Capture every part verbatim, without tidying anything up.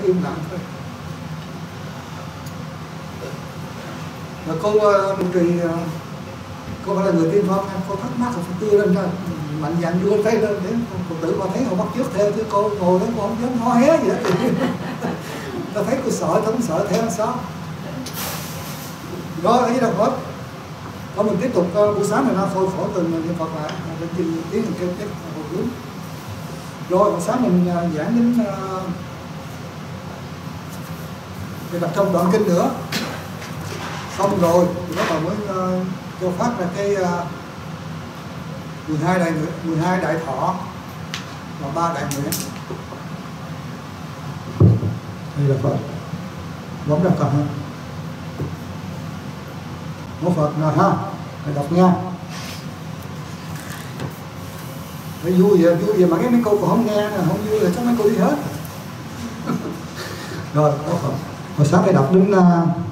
im lặng thôi. Và cô trụ trì, cô phải là người tiên phong, cô thắc mắc rồi phải đưa lên ra mạnh dạn đưa tay lên để cô tử cô thấy họ bắt chước theo, chứ cô ngồi đó cô không dám hó hé gì hết. Ta thấy cô sợ, không sợ theo sao. Rồi ở dưới đâu hết. Thôi mình tiếp tục uh, buổi sáng này nó thôi khổ từng niệm Phật lại, để tiến tiến mình kêu tiếp hồi hướng. Rồi buổi sáng mình uh, giảng đến uh, về tập trong đoạn kinh nữa. Xong rồi thì bắt đầu mới uh, cho phát ra cái uh, mười hai đại nguyện, mười hai đại thọ và ba đại nguyện. Đây là Phật. Bấm ra cầm ha. Mô Phật nào ha, phải đọc nha. Phải vui vậy, vui vậy mà cái mấy cô còn không nghe, không vui là chắc mấy cô đi hết. Rồi, Mô Phật. Hồi sáng phải đọc đến uh,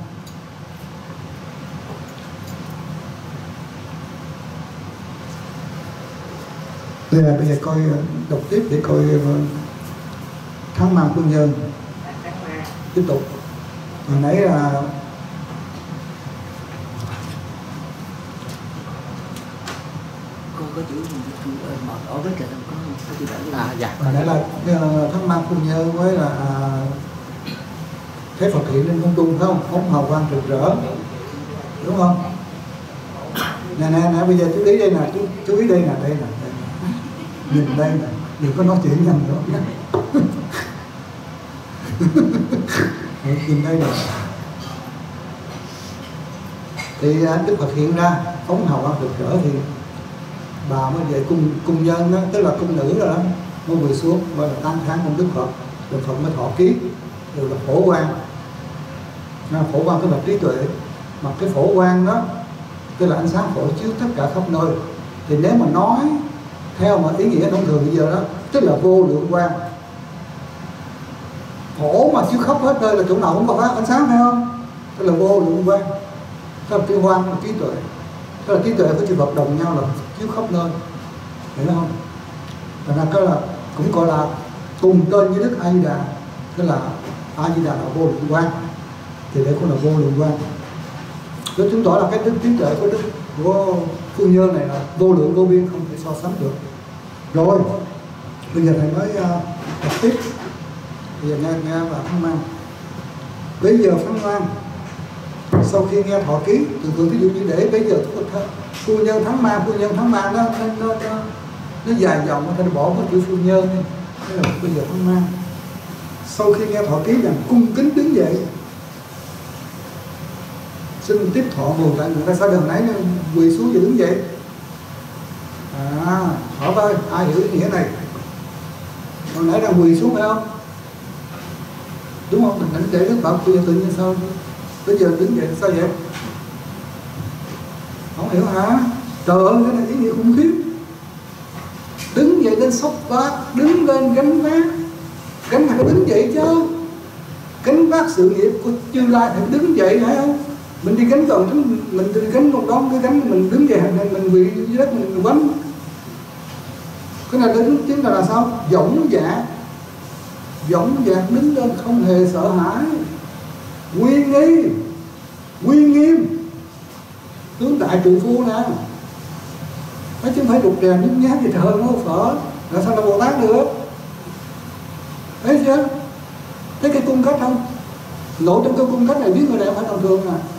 đây là bây giờ coi đọc tiếp để coi uh, Thắng Ma Quân Nhân. Tiếp tục. Hồi nãy là có chữ mở ở với trời có có chữ đỡ là dạ. Hồi nãy là uh, Thắng Ma Quân Nhân với là uh, thấy Phật hiện lên không trung phải không? Phóng hào quang rực rỡ, đúng không? Nè nè nè, bây giờ chú ý đây nè, chú, chú ý đây nè, đây nè, đây nè. Nhìn đây nè, đừng có nói chuyện nhanh nữa. Nhìn đây nè. Thì Đức Phật hiện ra phóng hào quang rực rỡ thì bà mới về cung cung nhân đó, tức là cung nữ rồi đó, mới quỳ xuống gọi là tán thán ông Đức Phật. Đức Phật mới thọ ký, rồi là phổ quang. Phổ quang tức là trí tuệ, mà cái phổ quang đó tức là ánh sáng phổ chiếu tất cả khắp nơi. Thì nếu mà nói theo mà ý nghĩa thông thường bây giờ đó, tức là vô lượng quang. Phổ mà chiếu khắp hết nơi là chỗ nào cũng có phát ánh sáng, phải không? Tức là vô lượng quang. Tức là cái quang là trí tuệ. Tức là trí tuệ của chư Phật đồng nhau là chiếu khắp nơi, hiểu không? Thành ra cái là cũng gọi là cùng tên với Đức A Di Đà, tức là A Di Đà là vô lượng quang, thì đây cũng là vô lượng quang. Đó chứng tỏ là cái đức trí tuệ của đức của phu nhân này là vô lượng vô biên, không thể so sánh được. Rồi bây giờ thầy mới uh, đọc tiếp. Bây giờ nghe nghe và Thắng Ma. Bây giờ Thắng Ma sau khi nghe thọ ký, thường thường ví dụ như để bây giờ phu nhân Thắng Ma, phu nhân Thắng Ma nó nó nó, nó, nó dài dòng, nó bỏ cái chữ phu nhân đi. Thế là bây giờ Thắng Ma sau khi nghe thọ ký rằng cung kính đứng dậy, xin tiếp thọ mười đại nguyện. Tại sao đằng nãy quỳ xuống và đứng dậy? À, hỏi coi ai hiểu ý nghĩa này? Hồi nãy đang quỳ xuống phải không? Đúng không? Mình đánh để Đức Phật, bây giờ tự nhiên sao bây giờ đứng dậy sao vậy? Không hiểu hả? Trời ơi, cái này ý nghĩa khủng khiếp. Đứng dậy lên xốc vác, đứng lên gánh vác. Gánh phải đứng dậy chứ. Gánh vác sự nghiệp của Như Lai phải đứng dậy phải không? Mình đi gánh còn mình đi gánh một đón cái gánh mình đứng dậy mình mình quỳ dưới đất mình quánh. Cái này đứng chính là là sao? Dõng dạc. Dõng dạc đứng lên không hề sợ hãi. Uy nghi, uy nghiêm. Tướng đại trụ phu nè. Nói chứ không phải rụt rè nhút nhát gì trời nó phở. Là sao là Bồ Tát được? Thấy chưa? Thấy cái cung cách không? Lộ trong cái cung cách này biết người này không phải tầm thường à.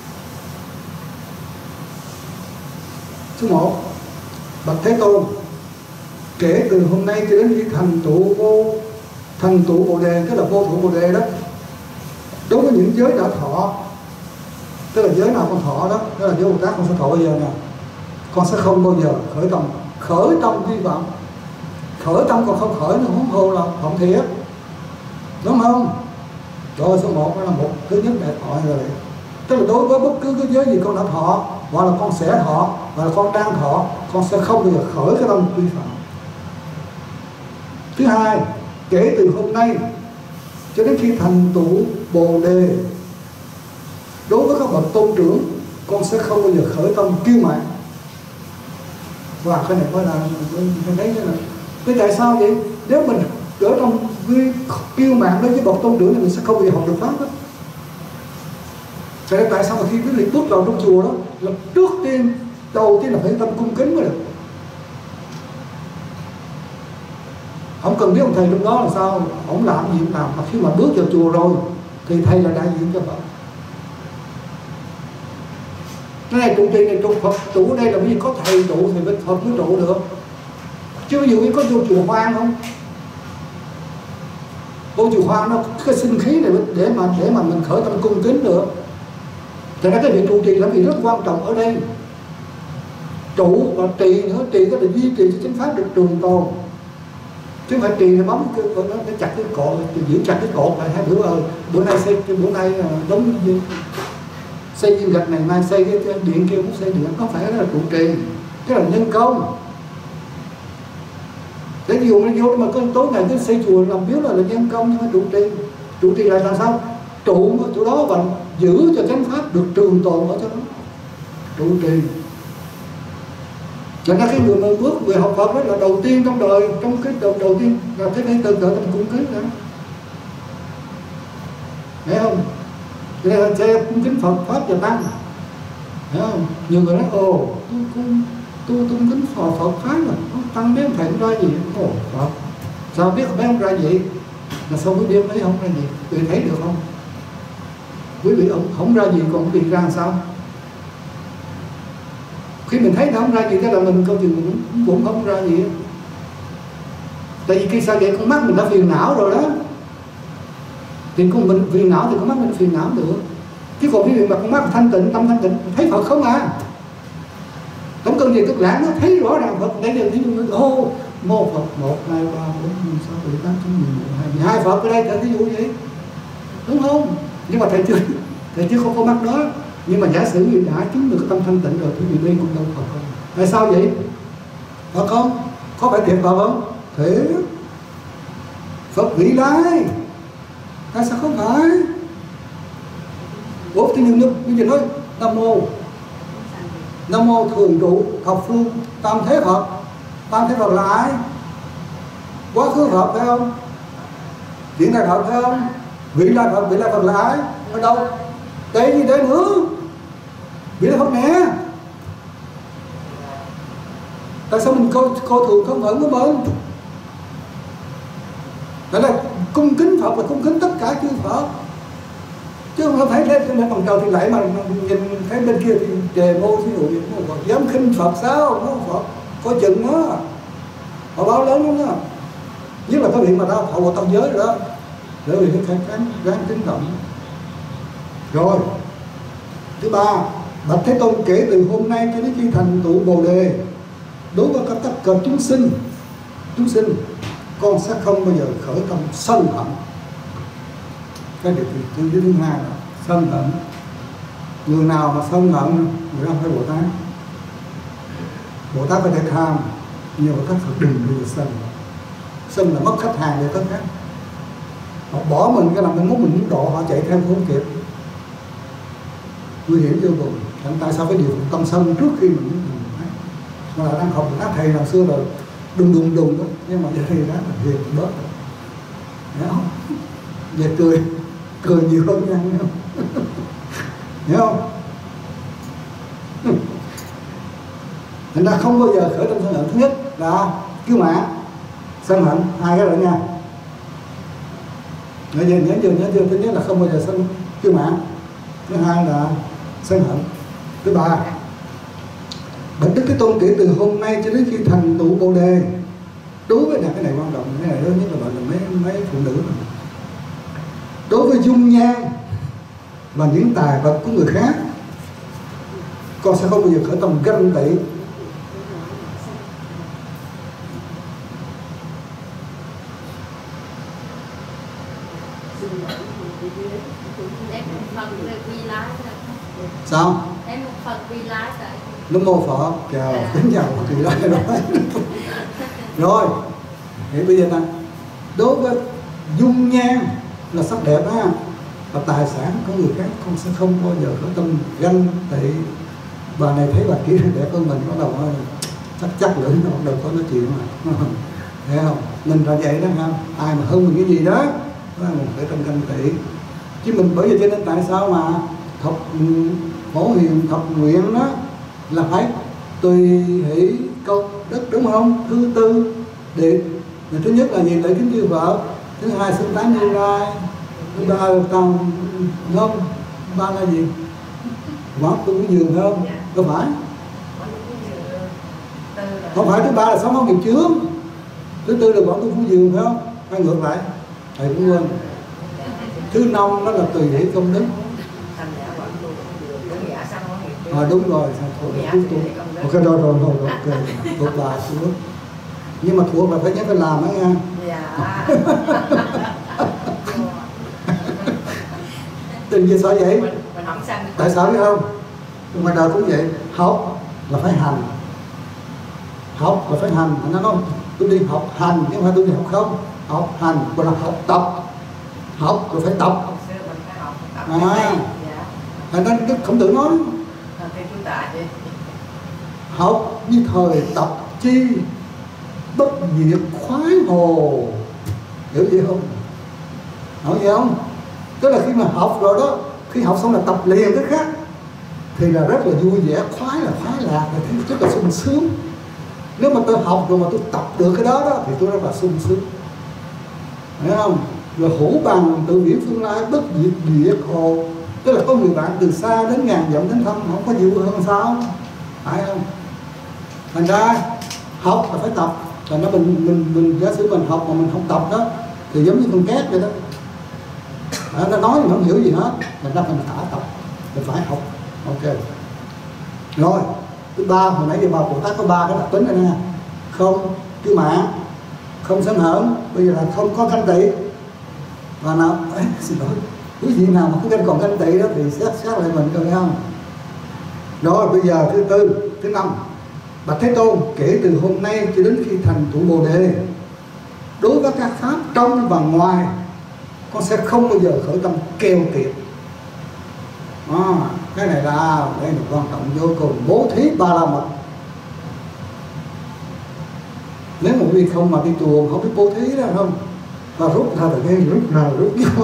Số một, bậc Thế Tôn kể từ hôm nay cho đến khi thành tựu vô thành tựu Bồ Đề, tức là vô thượng Bồ Đề đó, đối với những giới đã thọ, tức là giới nào con thọ đó, đó là giới Bồ Tát con sẽ thọ bây giờ nè, con sẽ không bao giờ khởi tâm khởi tâm vi phạm, khởi tâm còn không khởi nó không hô là không thiệt, đúng không? Rồi số một đó là một, thứ nhất đại thọ rồi, tức là đối với bất cứ cái giới gì con đã thọ, hoặc là con sẽ thọ, hoặc là con đang thọ, con sẽ không bao giờ khởi cái tâm vi phạm. Thứ hai, kể từ hôm nay cho đến khi thành tựu Bồ Đề, đối với các bậc tôn trưởng, con sẽ không bao giờ khởi tâm kiêu mạn. Và cái này coi là mình thấy thế này. Thế tại sao vậy? Nếu mình ở trong Vì yêu mạng đối với bậc tôn trưởng này mình sẽ không bao giờ học được pháp đó. Cho nên tại sao mà khi quý vị bước vào trong chùa đó là trước tiên đầu tiên là phải tâm cung kính mới được. Không cần biết ông thầy trong đó là sao, ông làm gì cũng làm, mà khi mà bước vào chùa rồi thì thầy là đại diện cho Phật. Cái này trụ trì này trụ Phật trụ đây là bởi vì có thầy trụ thì bên Phật mới trụ được. Chứ ví dụ như có vô chùa hoang không? Vô chùa hoang nó cái sinh khí này để mà để mà mình khởi tâm cung kính được. Cho nên cái việc trụ trì là việc rất quan trọng ở đây. Trụ và trì nữa, trì có thể duy trì cho chánh pháp được trường tồn. Chứ không phải trì nó bấm cái nó, nó chặt cái cột, giữ chặt cái cột lại hai bữa ơi, bữa nay xây bữa nay đóng xây viên gạch này, mai xây cái điện kia cũng xây điện, có phải đó là trụ trì, cái là nhân công. Để dù nó vô mà có tối ngày cứ xây chùa làm biếu là, là nhân công, nhưng mà trụ trì, trụ trì là làm sao? Trụ ở chỗ đó và giữ cho chánh pháp được trường tồn ở chỗ đó, trụ trì. Cho nên cái người mà bước người học Phật đó là đầu tiên trong đời, trong cái đầu, đầu tiên là cái này từ từ tâm cung kính đó, thấy không? Cho nên là cung kính Phật pháp và tăng, thấy không? Nhiều người nói ồ tôi cung tôi cung kính Phật Phật pháp mà tăng biết thầy không ra gì, ồ Phật sao biết mấy ông ra gì, là sao quý biết mấy ông ra gì, quý vị thấy được không? Quý vị ông không ra gì còn quý vị ra làm sao? Khi mình thấy nó không ra gì cái là mình câu chuyện mình cũng, cũng không ra gì. Tại vì khi sao vậy, con mắt mình đã phiền não rồi đó. Thì con mình phiền não thì con mắt mình phiền não được. Chứ còn ví dụ mà con mắt thanh tịnh, tâm thanh tịnh, thấy Phật không à. Không cần gì tức lãng, nó thấy rõ ràng Phật. Đây là thí dụ ô mô Phật một, hai, ba, bốn, năm, sáu, bảy, tám, chín, mười một, hai, mười hai Phật ở đây là thí dụ vậy. Đúng không? Nhưng mà thầy chưa, thầy chưa không có mắt đó. Nhưng mà giả sử như đã chứng được cái tâm thanh tịnh rồi thì vị đây cũng đâu Phật không? Tại sao vậy? Phật không? Có phải thiệt Phật không? Thiệt. Phật vị lai. Tại sao không phải? Ủa thì nhưng bây giờ nói Nam Mô Nam Mô thường trụ thập phương tam thế Phật. Tam thế Phật là ai? Quá khứ Phật phải không? Hiện tại Phật phải không? Vị lai Phật, vị lai Phật là ai? Ở đâu? Đây như thế nữa. Vị lai Phật nè. Tại sao mình coi, coi thường không ẩn của mình? Đó là cung kính Phật là cung kính tất cả chư Phật. Chứ không phải lên trên bằng trời thì lại mà nhìn thấy bên kia thì đề mô thí dụ gì cũng còn dám khinh Phật sao? Nó Phật coi chừng nó. Họ báo lớn lắm đó. Nhất là cái việc mà đó họ vào tâm giới rồi đó. Để vì cái kháng kháng ráng kính trọng. Rồi. Thứ ba, Bạch Thế Tôn kể từ hôm nay cho đến khi thành tựu Bồ Đề, đối với tất cả chúng sinh, chúng sinh, con sẽ không bao giờ khởi tâm sân hận. Cái điều thứ thứ hai là sân hận. Người nào mà sân hận, người đó không phải Bồ Tát. Bồ Tát phải thể tham, nhưng Bồ Tát phải đừng bao giờ sân. Sân là mất khách hàng để tất cả. Họ bỏ mình cái làm mình muốn mình muốn độ, họ chạy theo không kịp. Nguy hiểm vô cùng. Tại sao phải điều phục tâm sân trước khi mình thấy? Mà là đang học các thầy hồi xưa rồi đùng đùng đùng đó, nhưng mà giờ thầy đó là hiền bớt rồi. Hiểu không? Giờ cười, cười nhiều hơn nha, hiểu không? Hiểu không? Thành ra không bao giờ khởi tâm sân hận. Thứ nhất là kiêu mạn, sân hận, hai cái đó nha. Nhớ chưa, nhớ chưa, nhớ chưa. Thứ nhất là không bao giờ sân kiêu mạn. Thứ hai là sân hận. Thứ ba, Bạch Đức Thế Tôn kể từ hôm nay cho đến khi thành tựu Bồ Đề, đối với là cái này quan trọng, cái này lớn nhất là gọi là mấy mấy phụ nữ này. Đối với dung nhan và những tài vật của người khác, con sẽ không bao giờ khởi tâm ganh tị. Sao? Em một phần vi lái tại. Nó mô Phật, chào, kính chào một kỳ lại rồi. Rồi, thì bây giờ nè, đối với dung nhan là sắc đẹp ha, và tài sản của người khác, con sẽ không bao giờ có tâm ganh tị. Bà này thấy bà kia đẹp hơn mình, có đầu chắc chắc lưỡi nó bắt đầu có nói chuyện mà. Thấy không? Mình là vậy đó ha. Ai mà hơn mình cái gì đó, đó mình phải trong canh tị. Chứ mình bởi vì cho nên tại sao mà thập phổ hiền thập nguyện đó là phải tùy hỷ công đức, đúng không? Thứ tư điệp, thứ nhất là gì? Lễ kính chư Phật, thứ hai xưng tán Như Lai, thứ ba là tòng không, thứ ba là gì? Quán tu của giường không? Có phải? Không phải. Thứ ba là sống không nghiệp chướng, thứ tư là quán tu của giường phải không? Hay ngược lại? Thầy cũng quên. Thứ năm đó là tùy hỷ công đức. À, đúng rồi, thuộc ok rồi rồi rồi ok, thuộc bà xuống, nhưng mà thuộc là phải nhớ phải làm đó nha. Dạ. Tình gì sao vậy? Mình, mình không sanh. Tại sao biết không? Ngoài đời cũng vậy, học là phải hành, học là phải hành. Nó nói tôi đi học hành chứ không phải tôi đi học không. Học hành gọi là học tập, học rồi phải tập. À, thành ra cái Khổng Tử nói học như thời tập chi, bất diệt khoái hồ. Hiểu gì không? Nói gì không? Tức là khi mà học rồi đó, khi học xong là tập liền cái khác thì là rất là vui vẻ, khoái là khoái lạc, là rất là sung sướng. Nếu mà tôi học rồi mà tôi tập được cái đó, đó thì tôi rất là sung sướng. Thấy không? Rồi hữu bằng tự viễn phương lai, bất diệt diệt hồ. Tức là có người bạn từ xa đến ngàn dặm đến thăm, không có vui hơn sao? Phải không? Thành ra học là phải tập. Thành ra mình mình mình giả sử mình học mà mình không tập đó thì giống như con két vậy đó. À, nó nói mình không hiểu gì hết. Thành ra mình phải tập, mình phải học. Ok. Rồi thứ ba, hồi nãy giờ bà Bồ Tát có ba cái đặc tính này nè: không kiêu mạn, không sân hởn, bây giờ là không có ganh tị. Và nào, ấy, xin lỗi, quý vị nào mà có ganh còn ganh tị đó thì xét xét lại mình coi thấy không? Rồi bây giờ thứ tư, thứ năm, bạch Thế Tôn, kể từ hôm nay cho đến khi thành tựu Bồ Đề, đối với các pháp trong và ngoài, con sẽ không bao giờ khởi tâm keo kiệt. À, cái này là đây là quan trọng vô cùng. Bố thí ba la mật. Nếu một vị không mà đi chùa không biết bố thí đó không, và rút ra từ cái rút ra rút vô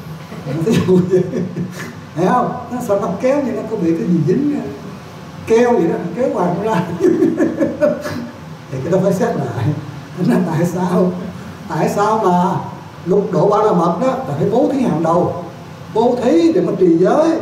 thấy không? Nó sao nó kéo như nó có bị cái gì dính keo vậy đó, kéo hoài nó ra thì cái đó phải xét lại. Thế là tại sao tại sao mà lục độ ba la mật đó là phải bố thí hàng đầu, bố thí để mà trì giới,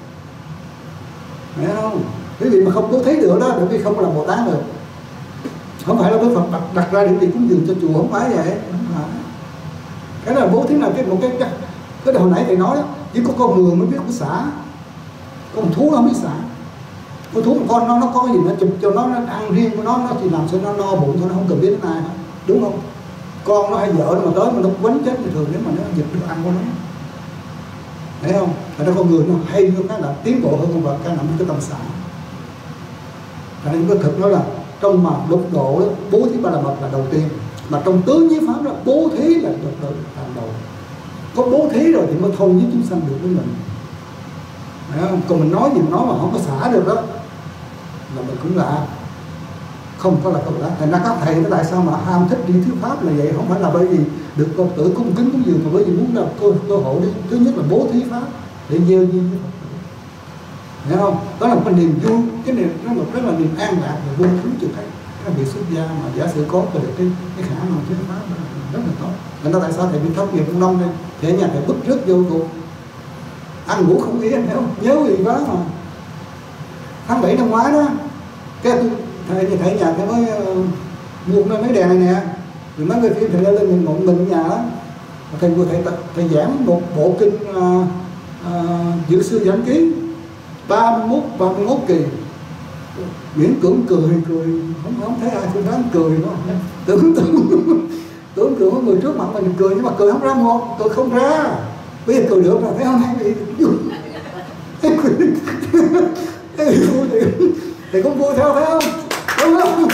thấy không? Quý vị mà không bố thí được đó, bởi vì không làm Bồ Tát được. Không phải là Đức Phật đặt, đặt ra điểm gì cúng dường cho chùa, không phải vậy. Không phải. Cái là bố thí là cái một cái cái, cái hồi nãy thầy nói đó, chỉ có con người mới biết của xả, con thú nó không biết xả. Con thú một con nó nó có cái gì nó chụp cho nó, nó ăn riêng của nó, nó chỉ làm sao nó no bụng thôi, nó không cần biết đến ai hết, đúng không? Con nó hay vợ nó mà tới mà nó quánh chết thì thường nếu mà nó giật được ăn của nó, thấy không? Thành ra con người nó hay hơn cái là tiến bộ hơn con vật, cái nằm cái tâm xả. Thành ra cái thực nói là trong mà lục độ đó, bố thí ba la mật là đầu tiên, mà trong tứ nhiếp pháp đó bố thí là được hàng đầu. Có bố thí rồi thì mới thông với chúng sanh được với mình. Đấy không? Còn mình nói gì mình nói mà không có xả được đó là mình cũng là không có là không đã. Thành ra các thầy nó tại sao mà ham thích đi thuyết pháp là vậy, không phải là bởi vì được con tử cung kính cúng dường, mà bởi vì muốn là cơ, cơ hội đi. Thứ nhất là bố thí pháp để gieo duyên với Phật. Hiểu không? Đó là một niềm vui, cái niềm nó một rất là niềm an lạc và vui thú cho thấy các vị xuất gia mà giả sử có được cái cái khả năng thuyết pháp rất là tốt. Thành ra tại sao thầy bị thất nghiệp trong năm đây thì ở nhà thầy bức rất vô cùng, ăn ngủ không yên, hiểu không? Nhớ gì quá mà. Tháng bảy năm ngoái đó, cái thầy thầy nhà thầy mới uh, mua mấy đèn này nè, rồi mấy người phim thầy lên mình một mình ở nhà đó, thầy vừa thầy thầy giảng một bộ kinh uh, uh, Dự Sư Giảng Ký ba mươi mốt ba mươi mốt kỳ, miễn cưỡng cười cười không không thấy ai không dám cười nữa, tưởng tưởng tưởng cười có người trước mặt mình cười nhưng mà cười không ra một, cười không ra. Bây giờ cười được rồi, thấy không? Hay bị thấy cười thấy vui thì thì cũng vui theo, thấy không? Đúng không?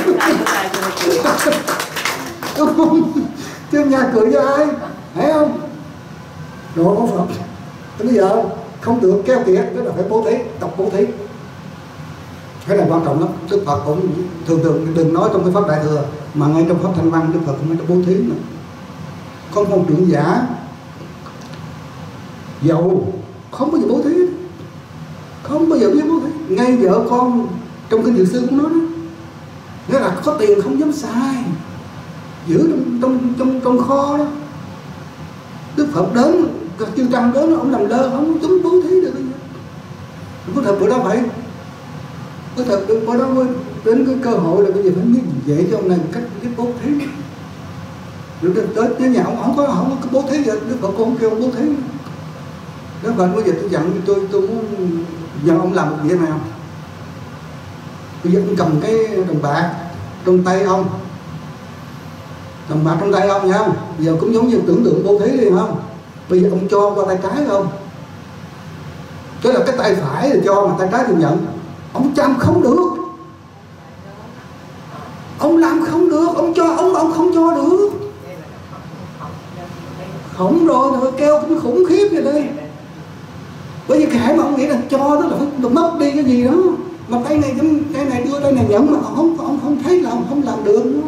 Đúng không? Chứ nhà cười cho ai, thấy không? Rồi có Phật thì bây giờ không được keo kiệt, tức là phải bố thí, tập bố thí. Cái này quan trọng lắm. Đức Phật cũng thường thường đừng nói trong cái pháp Đại Thừa, mà ngay trong pháp Thanh Văn Đức Phật cũng đã bố thí nữa. Không con trưởng giả giàu không bao giờ bố thí, không bao giờ biết bố thí. Ngay vợ con trong kinh Dược Sư cũng nói đó, nghĩa là có tiền không dám xài, giữ trong trong trong trong kho đó. Đức Phật đến, chư tăng đến, ông làm lơ, không dám bố thí được. Có thật bữa đó phải, có thật bữa đó mới đến cái cơ hội là bây giờ phải biết dạy cho ông này cách biết bố thí. Được tới tới nhà ông không có không có bố thí vậy, Đức Phật cũng không kêu ông bố thí. Đức Phật bây giờ tôi dặn tôi tôi muốn nhờ ông làm một việc nào. Bây giờ ông cầm cái đồng bạc trong tay ông, đồng bạc trong tay ông nha. Bây giờ cũng giống như tưởng tượng bố thí đi không? Bây giờ ông cho qua tay trái không? Tức là cái tay phải thì cho mà tay trái thì nhận. Ông chăm không được, ông làm không được, ông cho ông ông không cho được. Khổng rồi rồi kêu cũng khủng khiếp vậy đây. Bởi vì cái mà ông nghĩ là cho đó là phải mất đi cái gì đó, mà tay này tay này đưa tay này nhận mà ông không ông không thấy làm không làm được nữa.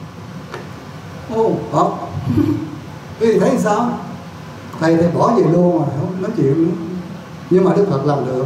Ô Phật thì thấy sao? Thầy thầy bỏ về luôn mà không nói chuyện nữa. Nhưng mà Đức Phật làm được.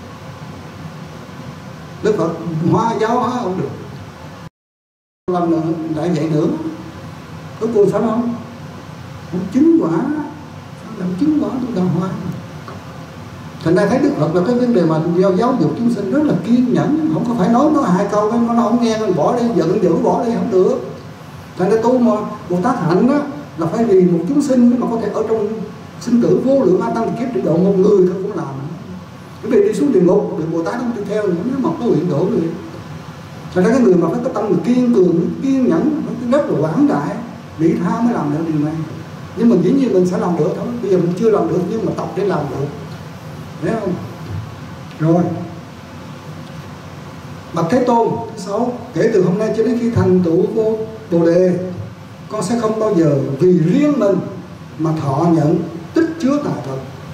Đức Phật hóa giáo hóa không được, làm nữa lại vậy nữa. Cuối cùng sao không? Ông chứng quả, làm chứng quả tôi đàng hoàng. Thành ra thấy Đức Phật là cái vấn đề mà giáo giáo dục chúng sinh rất là kiên nhẫn, không có phải nói nói hai câu nó nó không nghe mình bỏ đi, giận dữ bỏ đi không được. Thành ra tu mà Bồ Tát hạnh đó là phải vì một chúng sinh mà có thể ở trong sinh tử vô lượng a tăng kiếp để độ một người thôi cũng làm. Cái việc đi xuống địa ngục thì Bồ Tát không đi theo nữa, nếu mà có nguyện độ rồi. Thành ra cái người mà phải có tâm kiên cường, kiên nhẫn, rất là quảng đại, vị tha mới làm được điều này. Nhưng mình dĩ nhiên mình sẽ làm được thôi. Bây giờ mình chưa làm được nhưng mà tập để làm được, thấy không? Rồi bậc Thế Tôn thứ sáu: kể từ hôm nay cho đến khi thành tựu vô Bồ Đề, con sẽ không bao giờ vì riêng mình mà thọ nhận tích chứa tài vật.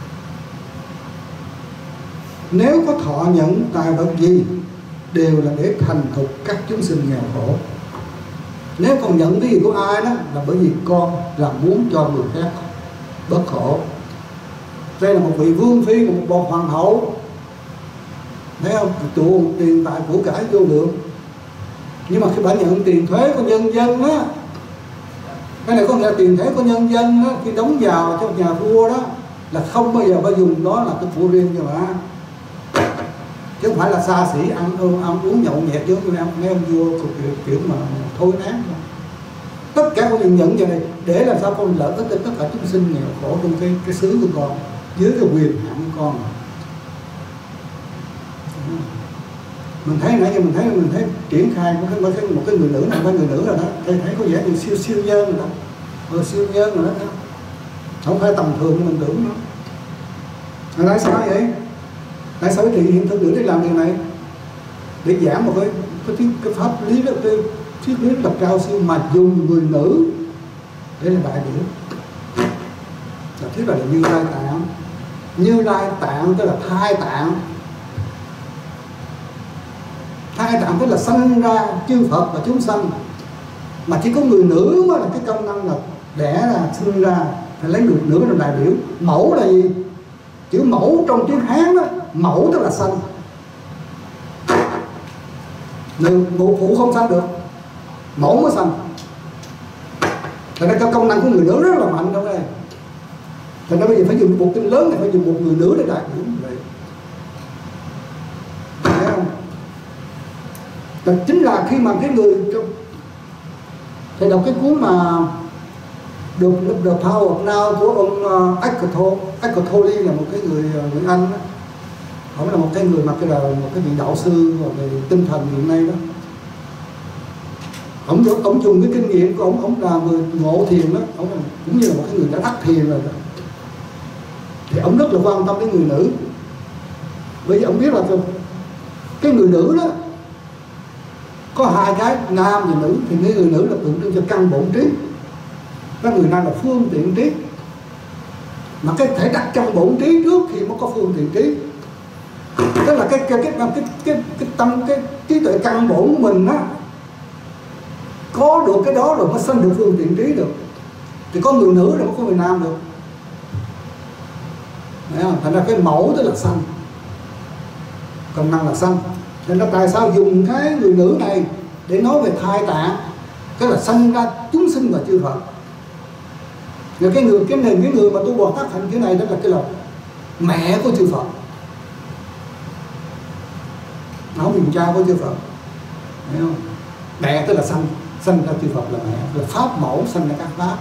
Nếu có thọ nhận tài vật gì đều là để thành thục các chúng sinh nghèo khổ. Nếu còn nhận cái gì của ai đó là bởi vì con là muốn cho người khác bất khổ. Đây là một vị vương phi, một bậc hoàng hậu, thấy không? Tụ tiền tài của cải vô lượng. Nhưng mà khi bà nhận tiền thuế của nhân dân á, cái này có nghĩa là tiền thuế của nhân dân á, khi đóng vào cho nhà vua đó là không bao giờ bà dùng đó là cái của riêng cho bà, chứ không phải là xa xỉ ăn ăn uống nhậu nhẹt giống như mấy ông vua kiểu, kiểu mà thôi nát. Tất cả con nhận nhận vào đây để làm sao con lợi ích cho tất cả chúng sinh nghèo khổ trong cái cái xứ của con, dưới cái quyền hạn của con. Mình thấy nãy giờ mình thấy mình thấy triển khai một cái, một cái, một cái người nữ nào, người nữ rồi đó, thấy thấy có vẻ như siêu siêu nhân rồi đó, ừ, siêu nhân rồi đó, không phải tầm thường như mình tưởng nữa. Mà tại sao vậy? Tại sao thì hiện thực nữ để làm điều này để giảm một cái cái, cái, cái pháp lý đó, cái triết lý rất là cao siêu mà dùng người nữ để là đại biểu. Là thiết là Như Lai Tạng. Như Lai Tạng tức là thai tạng. Thai tạng tức là sanh ra chư Phật và chúng sanh, mà chỉ có người nữ mới là cái công năng là đẻ ra sinh ra, phải lấy người nữ làm đại biểu. Mẫu là gì? Chữ mẫu trong tiếng Hán đó, mẫu tức là sanh. Người phụ không sanh được, mẫu mới sanh. Thành ra cái công năng của người nữ rất là mạnh trong đây. Thành ra bây giờ phải dùng một kinh lớn này, phải dùng một người nữ để đại biểu như vậy. Thấy không? Và chính là khi mà cái người thầy đọc cái cuốn mà The, The Power of Now của ông uh, Eckhart Tolle là một cái người người Anh đó. Ông là một cái người mà cái là một cái vị đạo sư về tinh thần hiện nay đó. Ông ông dùng cái kinh nghiệm của ông, ông là người ngộ thiền đó, ông là, cũng như là một cái người đã đắc thiền rồi đó. Thì ông rất là quan tâm đến người nữ, bởi vì ông biết là cái người nữ đó có hai cái, nam và nữ, thì cái người nữ là tượng trưng cho căn bổn trí, cái người nam là phương tiện trí, mà cái thể đặt căn bổn trí trước khi mới có phương tiện trí. Tức là cái cái cái cái cái, cái, cái tâm cái trí tuệ căn bổn của mình á, có được cái đó rồi mới sanh được phương tiện trí được. Thì có người nữ rồi mới có người nam được. Đấy không? Thành ra cái mẫu tức là sanh, còn năng là sanh. Nên là tại sao dùng cái người nữ này để nói về thai tạng, tức là sanh ra chúng sinh và chư Phật. Rồi cái người cái nền cái người mà tu Bồ Tát hành cái này đó là cái là mẹ của chư Phật, nó không dùng cha của chư Phật, thấy không? Mẹ tức là sanh, sanh ra chư Phật là mẹ, là pháp mẫu sanh ra các pháp.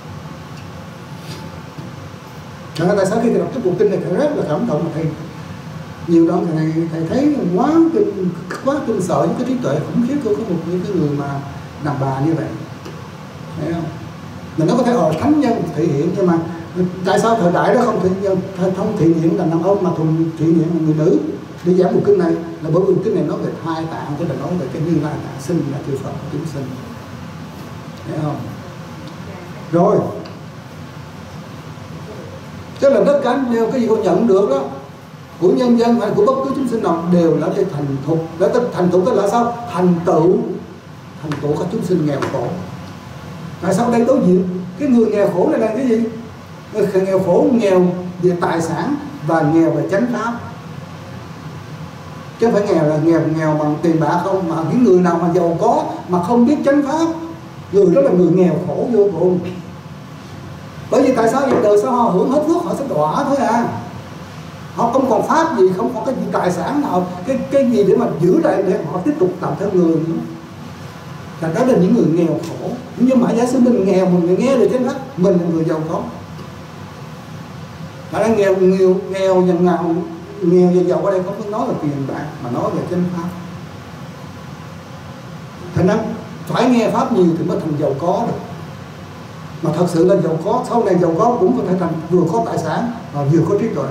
Cho nên tại sao khi thầy đọc cái bộ kinh này thầy rất là cảm động, mà thầy nhiều đoạn thầy thầy thấy quá kinh quá kinh sợ những cái trí tuệ khủng khiếp của có một những cái người mà đàn bà như vậy, thấy không? Mình nó có thể ở thánh nhân thể hiện, nhưng mà tại sao thời đại đó không thể hiện, không thể hiện là đàn ông mà thuần thể hiện là người nữ để giảng bộ kinh này? Là bởi vì kinh này nói về thai tạng, tức là nói về cái Như Lai tạng sinh là chư Phật chúng sinh, thấy không? Rồi tức là tất cả đều cái gì con nhận được đó của nhân dân hay của bất cứ chúng sinh nào đều là để thành thục, để thành thục tức là sao? Thành tựu, thành tựu các chúng sinh nghèo khổ. Tại sao đây đối diện cái người nghèo khổ này là cái gì? Người nghèo khổ nghèo về tài sản và nghèo về chánh pháp, chứ không phải nghèo là nghèo nghèo bằng tiền bạc không, mà những người nào mà giàu có mà không biết chánh pháp, người đó là người nghèo khổ vô cùng. Bởi vì tại sao vậy? Đời sau họ hưởng hết phước họ sẽ đọa thôi à. Họ không còn pháp gì, không có cái gì tài sản nào, cái cái gì để mà giữ lại để họ tiếp tục làm theo người nữa. Thành đó là những người nghèo khổ. Nhưng mà giả sử mình nghèo, mình nghe được chánh pháp, mình là người giàu có. Mà đang nghèo nghèo nghèo nhà nghèo nghèo và giàu ở đây không có nói là tiền bạc, mà nói về chánh pháp. Thành ra phải nghe pháp nhiều thì mới thành giàu có được. Mà thật sự là giàu có, sau này giàu có cũng có thể thành vừa có tài sản và vừa có trí tuệ.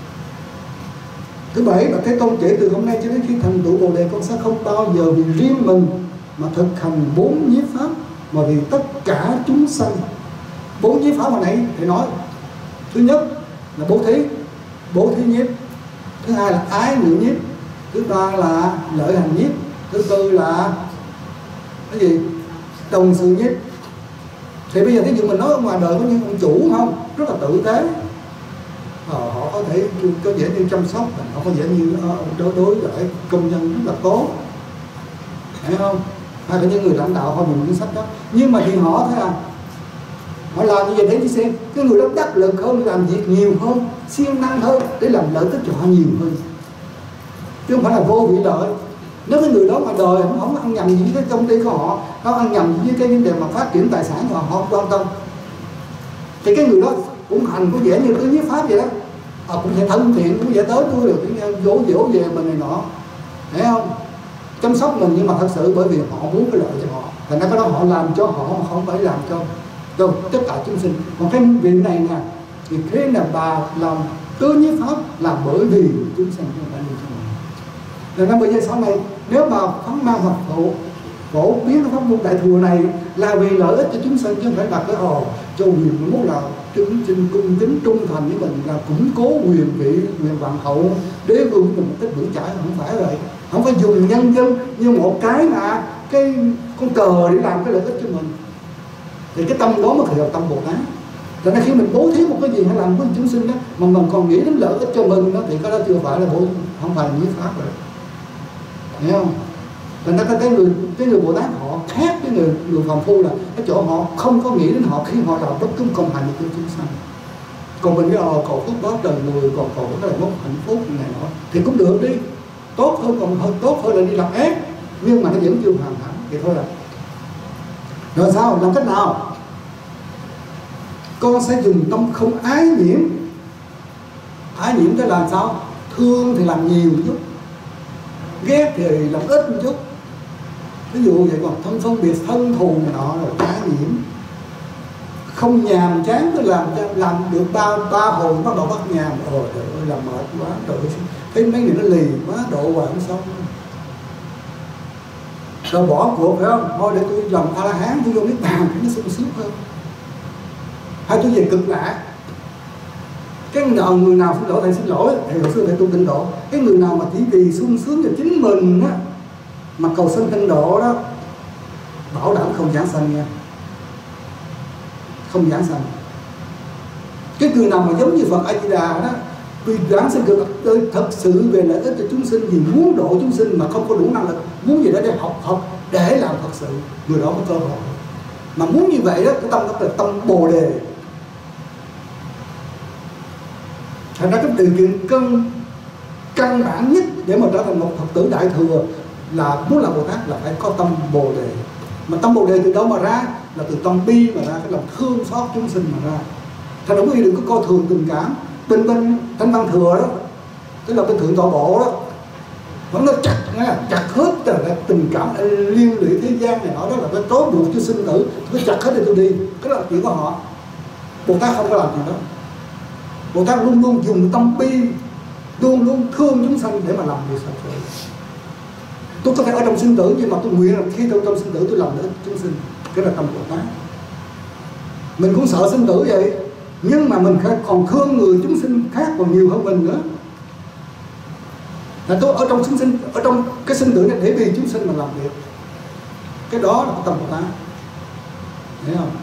Thứ bảy là Thế Tôn kể từ hôm nay cho đến khi thành tựu Bồ Đề, con sẽ không bao giờ vì riêng mình mà thực hành bốn nhiếp pháp, mà vì tất cả chúng sanh. Bốn nhiếp pháp hồi nãy thầy nói, thứ nhất là bố thí, bố thí nhiếp. Thứ hai là ái ngữ nhiếp. Thứ ba là lợi hành nhiếp. Thứ tư là cái gì? Đồng sự nhiếp. Thì bây giờ thí dụ mình nói ở ngoài đời có những ông chủ không, rất là tử tế, ờ, họ có thể có vẻ như chăm sóc, họ có vẻ như đối đối lại công nhân rất là tốt, thấy không? Hay là những người lãnh đạo họ dùng chính sách đó, nhưng mà thì họ thế à, họ làm như vậy để đi xem cái người đó đắc lực hơn, làm việc nhiều hơn, siêng năng hơn để làm lợi ích cho họ nhiều hơn, chứ không phải là vô vị lợi. Nếu cái người đó mà đời không, không ăn nhầm gì với cái công ty của họ, nó ăn nhầm với cái vấn đề mà phát triển tài sản của họ, họ không quan tâm, thì cái người đó cũng hành có vẻ như cái nhiếp pháp vậy đó, họ cũng sẽ thân thiện, cũng sẽ tới tôi được dỗ dỗ về mình này nọ, thấy không? Chăm sóc mình, nhưng mà thật sự bởi vì họ muốn cái lợi cho họ, thành ra cái đó họ làm cho họ, không phải làm cho cho tất cả chúng sinh. Còn cái việc này nè, thì thế là bà làm tứ nhiếp pháp là bởi vì chúng sinh không phải vì cho mình. Rồi nên bây giờ sau này nếu mà phóng mang hoặc phổ phổ biến cái pháp môn đại thừa này là vì lợi ích cho chúng sinh, chứ không phải là cái ồ cho quyền muốn là chứng sinh cung kính trung thành với mình, là củng cố quyền vị, quyền hoàng hậu, đế vương của mình một cách vững chãi, không phải vậy. Không phải dùng nhân dân như một cái là cái con cờ để làm cái lợi ích cho mình. Thì cái tâm đó mới phải là tâm Bồ Tát. Cho nên khi mình bố thí một cái gì hay làm với chúng sinh đó mà mình còn nghĩ đến lợi ích cho mình đó, thì cái đó chưa phải là bố, không phải là nhiếp pháp rồi, hiểu không? Thành ra cái người cái người Bồ Tát họ khác với người người phàm phu, là cái chỗ họ không có nghĩ đến họ khi họ làm bất cứ công hành cho chúng sanh. Còn mình cái ờ cầu phúc báo đời người, còn cầu cái là mốc hạnh phúc này nọ thì cũng được đi, tốt hơn, còn hơn tốt hơn là đi làm ác, nhưng mà nó vẫn chưa hoàn hảo thì thôi là. Rồi sao? Làm cách nào? Con sẽ dùng tâm không ái nhiễm. Ái nhiễm tức là sao? Thương thì làm nhiều một chút, ghét thì làm ít một chút. Ví dụ vậy, còn thân phân biệt, thân thù này nọ là ái nhiễm. Không nhàm chán cứ làm làm được ba ba hồi bắt đầu bắt nhàm, ôi trời ơi làm mệt quá, trời ơi thấy mấy người nó lì quá, độ hoài không xong. Rồi bỏ cuộc phải không? Thôi để tôi làm A La Hán, tôi vô Niết Bàn nó sung sướng hơn. Hay tôi về Cực Lạc, Cái nào người nào xin lỗi thầy xin lỗi, thầy hồi xưa thầy tu tịnh độ. Cái người nào mà chỉ vì sung sướng cho chính mình á mà cầu xin tịnh độ đó, bảo đảm không giảng sanh nha, không giảng sanh. Cái người nào mà giống như Phật A Di Đà đó, vì giảng sinh cực thật sự về lợi ích cho chúng sinh, vì muốn độ chúng sinh mà không có đủ năng lực, muốn gì đó để học học để làm thật sự, người đó có cơ hội. Mà muốn như vậy đó, cái tâm đó là tâm Bồ Đề. Thành ra cái điều kiện căn căn bản nhất để mà trở thành một Phật tử Đại Thừa là muốn làm Bồ Tát là phải có tâm Bồ Đề. Mà tâm Bồ Đề từ đâu mà ra? Là từ tâm bi mà ra, cái lòng thương xót chúng sinh mà ra. Thành ra quý vị đừng có coi thường tình cảm. Bên bên Thánh Văn Thừa đó, tức là bên Thượng Tọa Bộ đó, vẫn nó chặt nha, chặt hết là tình cảm liên lụy thế gian này, nó đó là cái trói buộc cho sinh tử, tôi chặt hết để tôi đi. Cái đó là chuyện của họ. Bồ Tát không có làm chuyện đó. Bồ Tát luôn luôn dùng tâm bi, luôn luôn thương chúng sanh để mà làm việc thật sự. Tôi có thể ở trong sinh tử, nhưng mà tôi nguyện là khi tôi trong sinh tử tôi làm lợi ích chúng sinh. Cái là tâm Bồ Tát. Mình cũng sợ sinh tử vậy, nhưng mà mình còn thương người chúng sinh khác còn nhiều hơn mình nữa. Là tôi ở trong sinh sinh ở trong cái sinh tử này để vì chúng sinh mà làm việc. Cái đó là cái tâm Bồ Tát, hiểu không?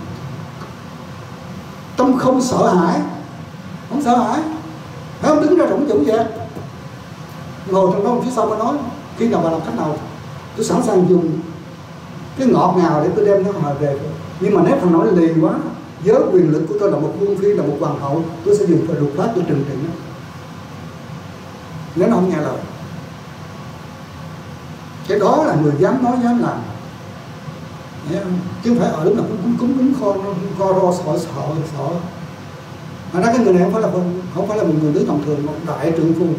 Tâm không sợ hãi, không sợ hãi, phải không? Đứng ra rỗng dũng vậy, ngồi trong đó phía sau mới nói khi nào bà làm cách nào tôi sẵn sàng dùng cái ngọt ngào để tôi đem nó hòa về. Nhưng mà nếu thằng nói lì quá, với quyền lực của tôi là một vương phi, là một hoàng hậu, tôi sẽ dùng luật pháp tôi trừng trị nó nếu nó không nghe lời. Cái đó là người dám nói dám làm, chứ không phải ở lúc nào cũng cúng cúng cúng kho co ro sợ sợ sợ. Mà nói cái người này không phải là không phải là một người nữ tầm thường, một đại trượng phu,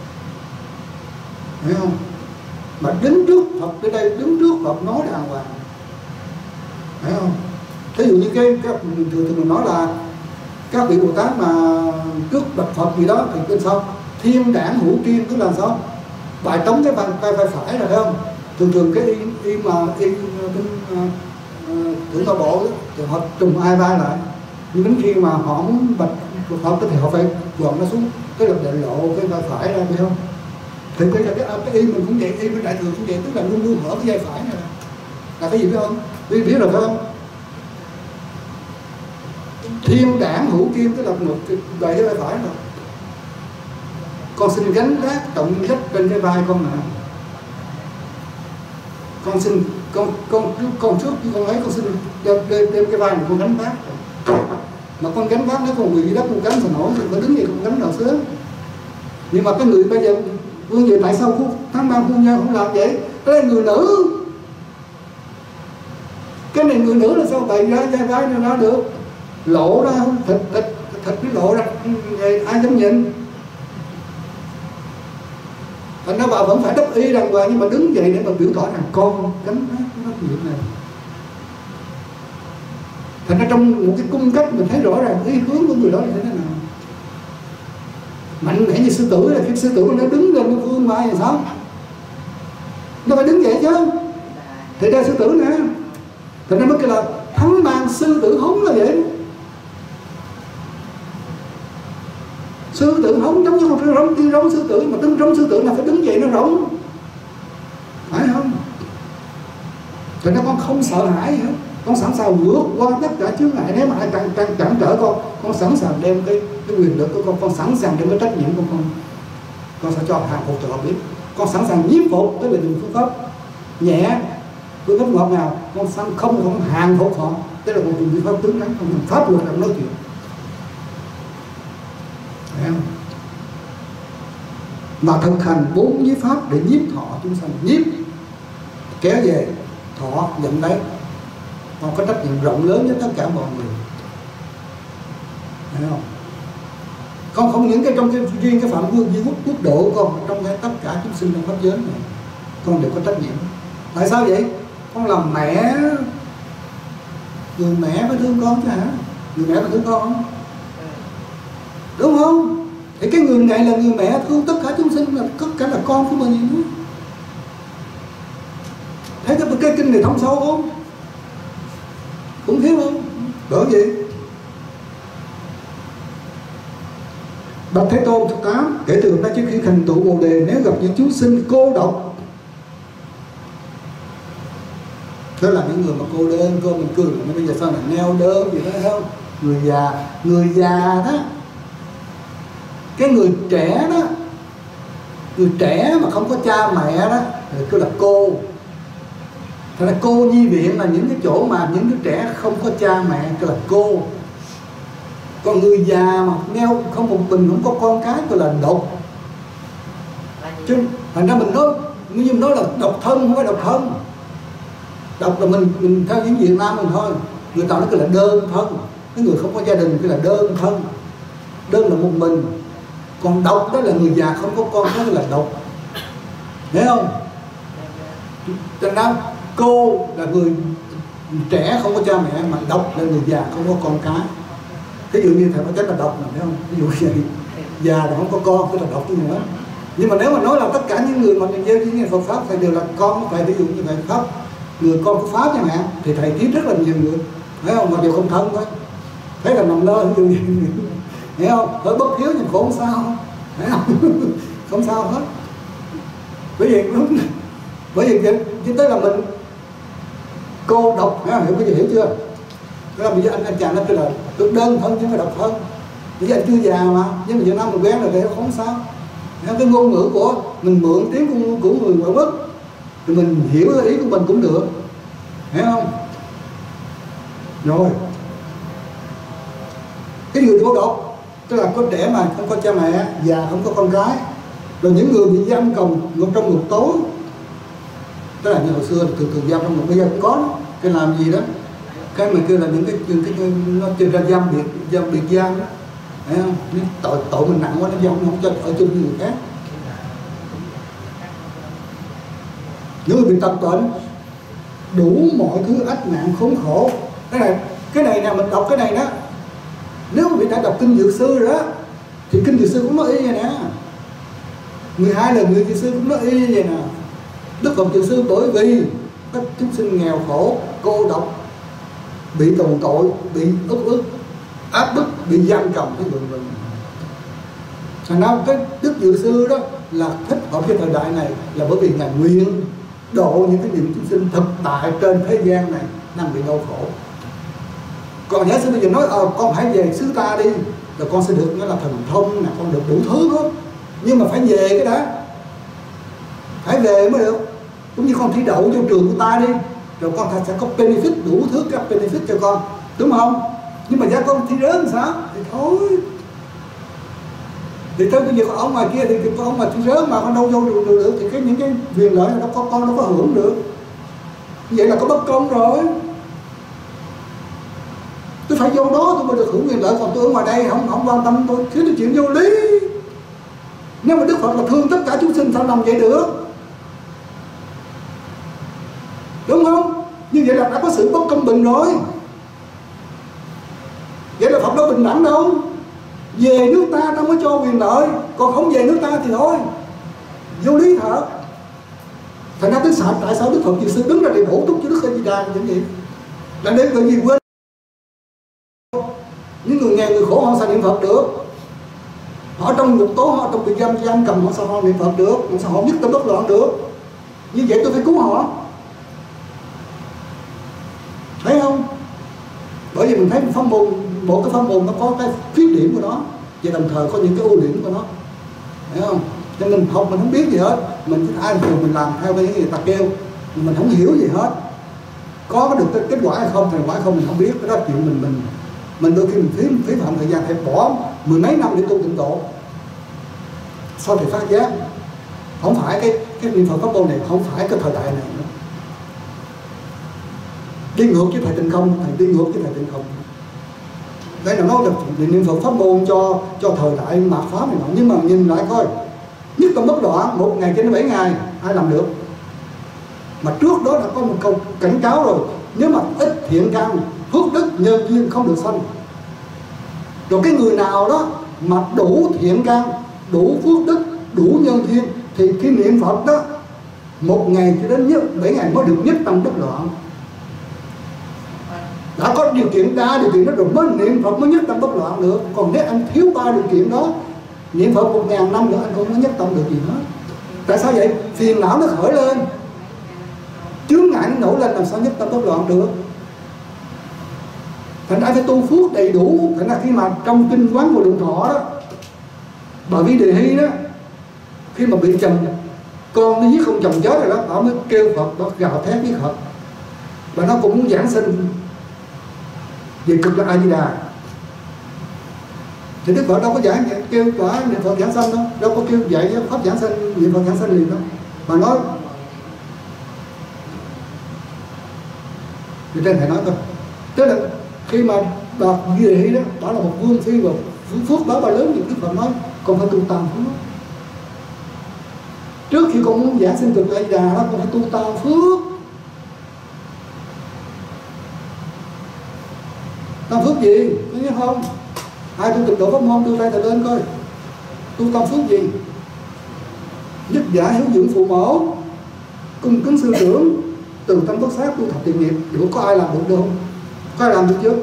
hiểu không? Mà đứng trước Phật tới đây, đứng trước Phật nói đàng hoàng, hiểu không? Ví dụ như cái, cái thường thường mình nói là các vị Bồ Tát mà trước bạch Phật gì đó thì bên sau thiên đảng hữu triên, tức là sao? Bài tống cái vai vai phải phải rồi, thấy không? Thường thường cái y, y mà y bên uh, Thượng Tọa Bộ đó, thì họ trùng hai vai lại, nhưng đến khi mà họ muốn bạch Phật thì họ phải gọn nó xuống, cái là để lộ cái vai phải ra, thấy không? Thì bây giờ cái, cái y mình cũng vậy, y bên Đại Thừa cũng vậy, tức là luôn luôn mở cái vai phải này là cái gì biết không? Biết biết rồi phải không? Thiên đảng hữu kim, tức là một cái bài cái vai phải rồi. Con xin gánh vác trọng trách trên cái vai con nè. Con xin con con con trước con ấy con xin đem, đem, đem cái vai này con gánh vác. Mà con gánh vác nếu con quỳ dưới đất con gánh thì nổi, thì con đứng vậy con gánh nào sớm. Nhưng mà cái người bây giờ vương về tại sao khu tháng ba phu nhân không làm vậy? Cái này người nữ. Cái này người nữ là sao bày ra vai vai này ra được? Lộ ra thịt thịt thịt nó lộ ra, ai dám nhìn? Thành ra bà vẫn phải đắp y đàng hoàng, nhưng mà đứng dậy để mà biểu tỏ rằng con gánh vác cái việc này. Thành ra trong một cái cung cách mình thấy rõ ràng ý hướng của người đó là thế nào. Mạnh mẽ như sư tử là khi sư tử nó đứng lên nó vươn vai thì sao? Nó phải đứng dậy chứ. Thì ra sư tử nè. Thành ra mới kêu là thắng mang sư tử hống là vậy. Sư tử hống giống như một cái rống tiên rống sư tử, mà đứng rống sư tử là phải đứng dậy nó rống, phải không? Cho nên con không sợ hãi hết, con sẵn sàng vượt qua tất cả chướng ngại. Nếu mà ai cản, cản, cản trở con, con sẵn sàng đem cái, cái quyền lực của con, con sẵn sàng đem cái trách nhiệm của con, con sẽ cho hàng phục cho họ biết. Con sẵn sàng nhiếp phục, tức là dùng phương pháp nhẹ, phương pháp ngọt ngào, con sẵn không không hàng phục họ, tức là con dùng phương pháp cứng rắn, con dùng pháp luật để nói chuyện. Mà thực hành bốn nhiếp pháp để nhiếp thọ chúng sanh, nhiếp kéo về thọ nhận đấy, con có trách nhiệm rộng lớn với tất cả mọi người, thấy không? Con không những cái trong cái riêng cái phạm vương quốc quốc độ con, trong cái tất cả chúng sinh trong pháp giới này con đều có trách nhiệm. Tại sao vậy? Con làm mẹ, người mẹ phải thương con chứ hả? Người mẹ phải thương con không? Đúng không? Thì cái người này là người mẹ thương tất cả chúng sinh, là tất cả là con của mình nữa. Thấy cái, cái kinh này thông sâu không? Cũng thiếu không? Bởi vậy Bạch Thế Tôn thứ tám: kể từ hôm nay trước khi thành tựu Bồ Đề, nếu gặp những chúng sinh cô độc, đó là những người mà cô đơn, cô mình cười mà bây giờ sao là neo đơn gì đó không? Người già, người già đó, cái người trẻ đó, người trẻ mà không có cha mẹ đó thì cứ là cô. Thật ra cô nhi viện là những cái chỗ mà những đứa trẻ không có cha mẹ, cứ là cô. Còn người già mà neo không một mình, không có con cái, gọi là độc. Chứ thành ra mình nói, như nói là độc thân, không phải độc thân. Độc là mình mình theo những Việt Nam mình thôi. Người ta nói cái là đơn thân, cái người không có gia đình cái là đơn thân. Đơn là một mình. Còn độc đó là người già không có con cái là độc. Thấy không? Thành ra cô là người trẻ không có cha mẹ, mà độc là người già không có con cái. Ví dụ như thầy nói chắc là độc này, thấy không? Ví dụ vậy, già là không có con, tức là độc như nữa. Nhưng mà nếu mà nói là tất cả những người mà nhận gieo những Phật pháp thầy đều là con của thầy, ví dụ như thầy pháp, người con của pháp chẳng hạn, thì thầy biết rất là nhiều người, thấy không? Mà đều không thân thôi, thấy là nằm lơ, ví dụ như thấy không? Hơi bất hiếu nhưng khổ không sao, thấy không? Không sao hết. Bởi vì bởi vì chứ tới là mình cô độc, hiểu cái gì, hiểu chưa? Đó là bây giờ anh anh chàng nó kêu là được đơn thân chứ không phải độc thân. Bây giờ anh chưa già mà, nhưng mà Việt Nam mình quen rồi thì không sao. Cái ngôn ngữ của mình mượn tiếng của, của người ngoại quốc thì mình hiểu ý của mình cũng được, hiểu không? Rồi cái người cô độc tức là có trẻ mà không có cha mẹ, già không có con cái, rồi những người bị giam cầm ngục trong ngục tối, tức là như hồi xưa thường thường giam trong ngục, bây giờ cũng có đó. Cái làm gì đó, cái mình kêu là những cái những cái nó trên ra giam biệt giam biệt giam đó, thấy không? Tội tội mình nặng quá nó giam không cho ở chung với người khác. Những người bị tật bệnh, đủ mọi thứ ách nạn khốn khổ. Cái này cái này nè, mình đọc cái này đó, nếu mà mình đã đọc kinh Dược Sư rồi đó, thì kinh Dược Sư cũng nói y vậy nè, mười hai lời người Dược Sư cũng nói y như vậy nè. Đức Phật Dược Sư bởi vì các chúng sinh nghèo khổ, cô độc, bị tù tội, bị ức ức, áp bức, bị giam cầm cái vân vân. Thành ra cái Đức Dược Sư đó là thích hợp cái thời đại này là bởi vì Ngài nguyện độ những cái niềm chúng sinh thực tại trên thế gian này đang bị đau khổ. Còn giả sử bây giờ nói ờ, con hãy về xứ ta đi, rồi con sẽ được nghĩa là thần thông nè, con được đủ thứ hết. Nhưng mà phải về cái đó, phải về mới được. Cũng như con thi đậu vô trường của ta đi, rồi con sẽ có benefit, đủ thứ các benefit cho con, đúng không? Nhưng mà giá con thi rớt sao thì thôi. Thì thôi bây giờ ở ngoài kia thì có ông mà thi rớt mà con đâu vô được, được, được thì cái những cái quyền lợi này đâu có con đâu có hưởng được. Vậy là có bất công rồi. Tôi phải vô đó tôi mới được hưởng quyền lợi, còn tôi ở ngoài đây không không quan tâm, tôi khiến chuyện vô lý. Nếu mà Đức Phật là thương tất cả chúng sinh sao làm vậy được? Đúng không? Như vậy là đã có sự bất công bình rồi. Vậy là Phật đâu bình đẳng đâu. Về nước ta ta mới cho quyền lợi, còn không về nước ta thì thôi, vô lý thật. Thành ra tới sao tại sao Đức Phật Dược Sư đứng ra để bổ túc cho Đức A Di Đà như vậy? Là để người gì quên những người nghèo người khổ họ sao niệm Phật được? Họ trong ngục tố, họ trong bị giam giam cầm, họ sao họ niệm Phật được? Họ sao họ nhất tâm bất loạn được? Như vậy tôi phải cứu họ, thấy không? Bởi vì mình thấy pháp môn, một cái pháp môn nó có cái khuyết điểm của nó, và đồng thời có những cái ưu điểm của nó, thấy không? Cho nên mình học mình không biết gì hết, mình ai thường mình làm theo cái người ta kêu, mình không hiểu gì hết. Có được cái kết quả hay không, thành quả hay không mình không biết, cái đó chuyện mình mình mình đôi khi mình phí phí phạm thời gian, thầy bỏ mười mấy năm để tu tịnh độ, sau thì phát giác không phải cái cái niệm Phật pháp môn này không phải cái thời đại này nữa, đi ngược với thầy Tịnh Không, thầy đi ngược với thầy Tịnh Không. Đây là nói là niệm Phật pháp môn cho cho thời đại mạt pháp này nọ, nhưng mà nhìn lại coi, nhất tâm bất đoạn một ngày trên bảy ngày ai làm được? Mà trước đó đã có một câu cảnh cáo rồi, nếu mà ít thiện căn, phước đức, nhân duyên không được sanh. Rồi cái người nào đó mà đủ thiện căn, đủ phước đức, đủ nhân duyên thì cái niệm Phật đó một ngày cho đến nhất bảy ngày mới được nhất tâm bất loạn. Đã có điều kiện đa điều kiện đó rồi mới niệm Phật mới nhất tâm bất loạn được. Còn nếu anh thiếu ba điều kiện đó Niệm Phật một ngàn năm nữa anh không có nhất tâm được gì hết. Tại sao vậy? Phiền não nó khởi lên, chướng ngại nó nổi lên, làm sao nhất tâm bất loạn được? Thành ra phải tu phước đầy đủ. Thành ra khi mà trong kinh Quán Vô Lượng Thọ đó, bà Vi Đề Hy đó, khi mà bị chồng con nó giết không chồng chết rồi đó, bà mới kêu Phật, bà gào thét với Phật, và nó cũng muốn giảng sinh về cực lạc A Di Đà. Thì Đức Phật đâu có giảng kêu quả niệm Phật giảng sanh đâu, đâu có kêu dạy pháp giảng sanh, niệm Phật giảng sanh liền đâu, mà nói thì trên thầy nói thôi. Tức là khi mà bà Vi Đề Hy đó, bà là một vương phi và phước báo bà lớn, thì Đức Phật nói con phải tu tam phước. Trước khi con muốn giảng sinh cực lạc A Di Đà đó, con phải tu tam phước. Tam phước gì? Có nhớ không? Ai tu tịnh độ pháp môn đưa tay thầy lên coi. Tu tam phước gì? Nhất giả hiếu dưỡng phụ mẫu, cung kính sư trưởng, từ tâm bất sát, tu thập thiện nghiệp. Được, có ai làm được được không? Có ai làm được chưa?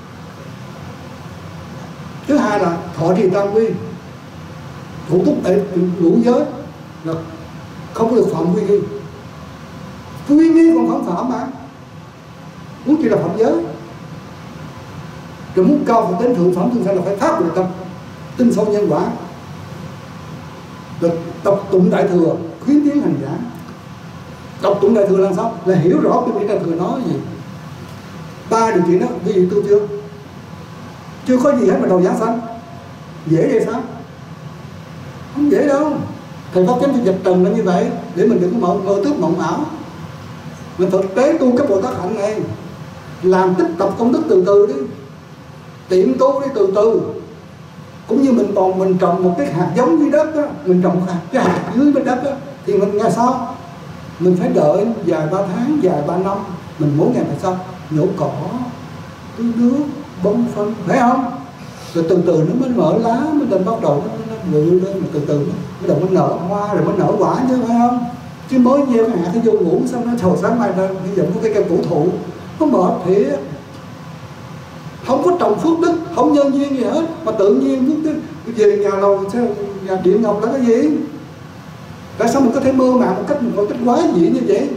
Thứ hai là thọ trì tam quy, thủ túc để ngũ giới, là không có được phạm quy nghi. Quy nghi còn không phạm mà, muốn chỉ là phạm giới. Rồi muốn cao phải đến thượng phẩm tương sanh là phải phát được tâm, tin sâu nhân quả, rồi tập tụng đại thừa, khuyến tiến hành giả. Tập tụng đại thừa là sao? Là hiểu rõ cái vị đại thừa nói gì. Ba điều kiện đó, ví dụ tu chưa? Chưa có gì hết mà đầu giảng sanh. Dễ vậy sao? Không dễ đâu. Thầy Pháp Chánh phải dịch trần là như vậy, để mình đừng có mơ, mơ tước mộng ảo. Mình thực tế tu cái Bồ Tát hạnh này, làm tích tập công đức từ từ đi, tiệm tu đi từ từ. Cũng như mình còn mình trồng một cái hạt giống dưới đất đó, mình trồng một hạt, cái hạt dưới bên đất đó, thì mình nghe sao? Mình phải đợi vài ba tháng, vài ba năm, mình mỗi ngày phải sao? Nhổ cỏ, tưới nước, bón phân, phải không? Rồi từ từ nó mới mở lá, mới lên bắt đầu nó, nó ngự lên, mà từ từ nó bắt đầu nó nở hoa, rồi mới nở quả chứ, phải không? Chứ mới gieo cái hạt cái vô ngủ, xong nó trầu sáng mai lên, bây giờ có cái cây cổ thụ, nó mệt thiệt. Không có trồng phước đức, không nhân duyên gì hết, mà tự nhiên phước đức. Về nhà lầu, nhà điện ngọc là cái gì? Tại sao mình có thể mơ màng một cách một cách quá dị như vậy?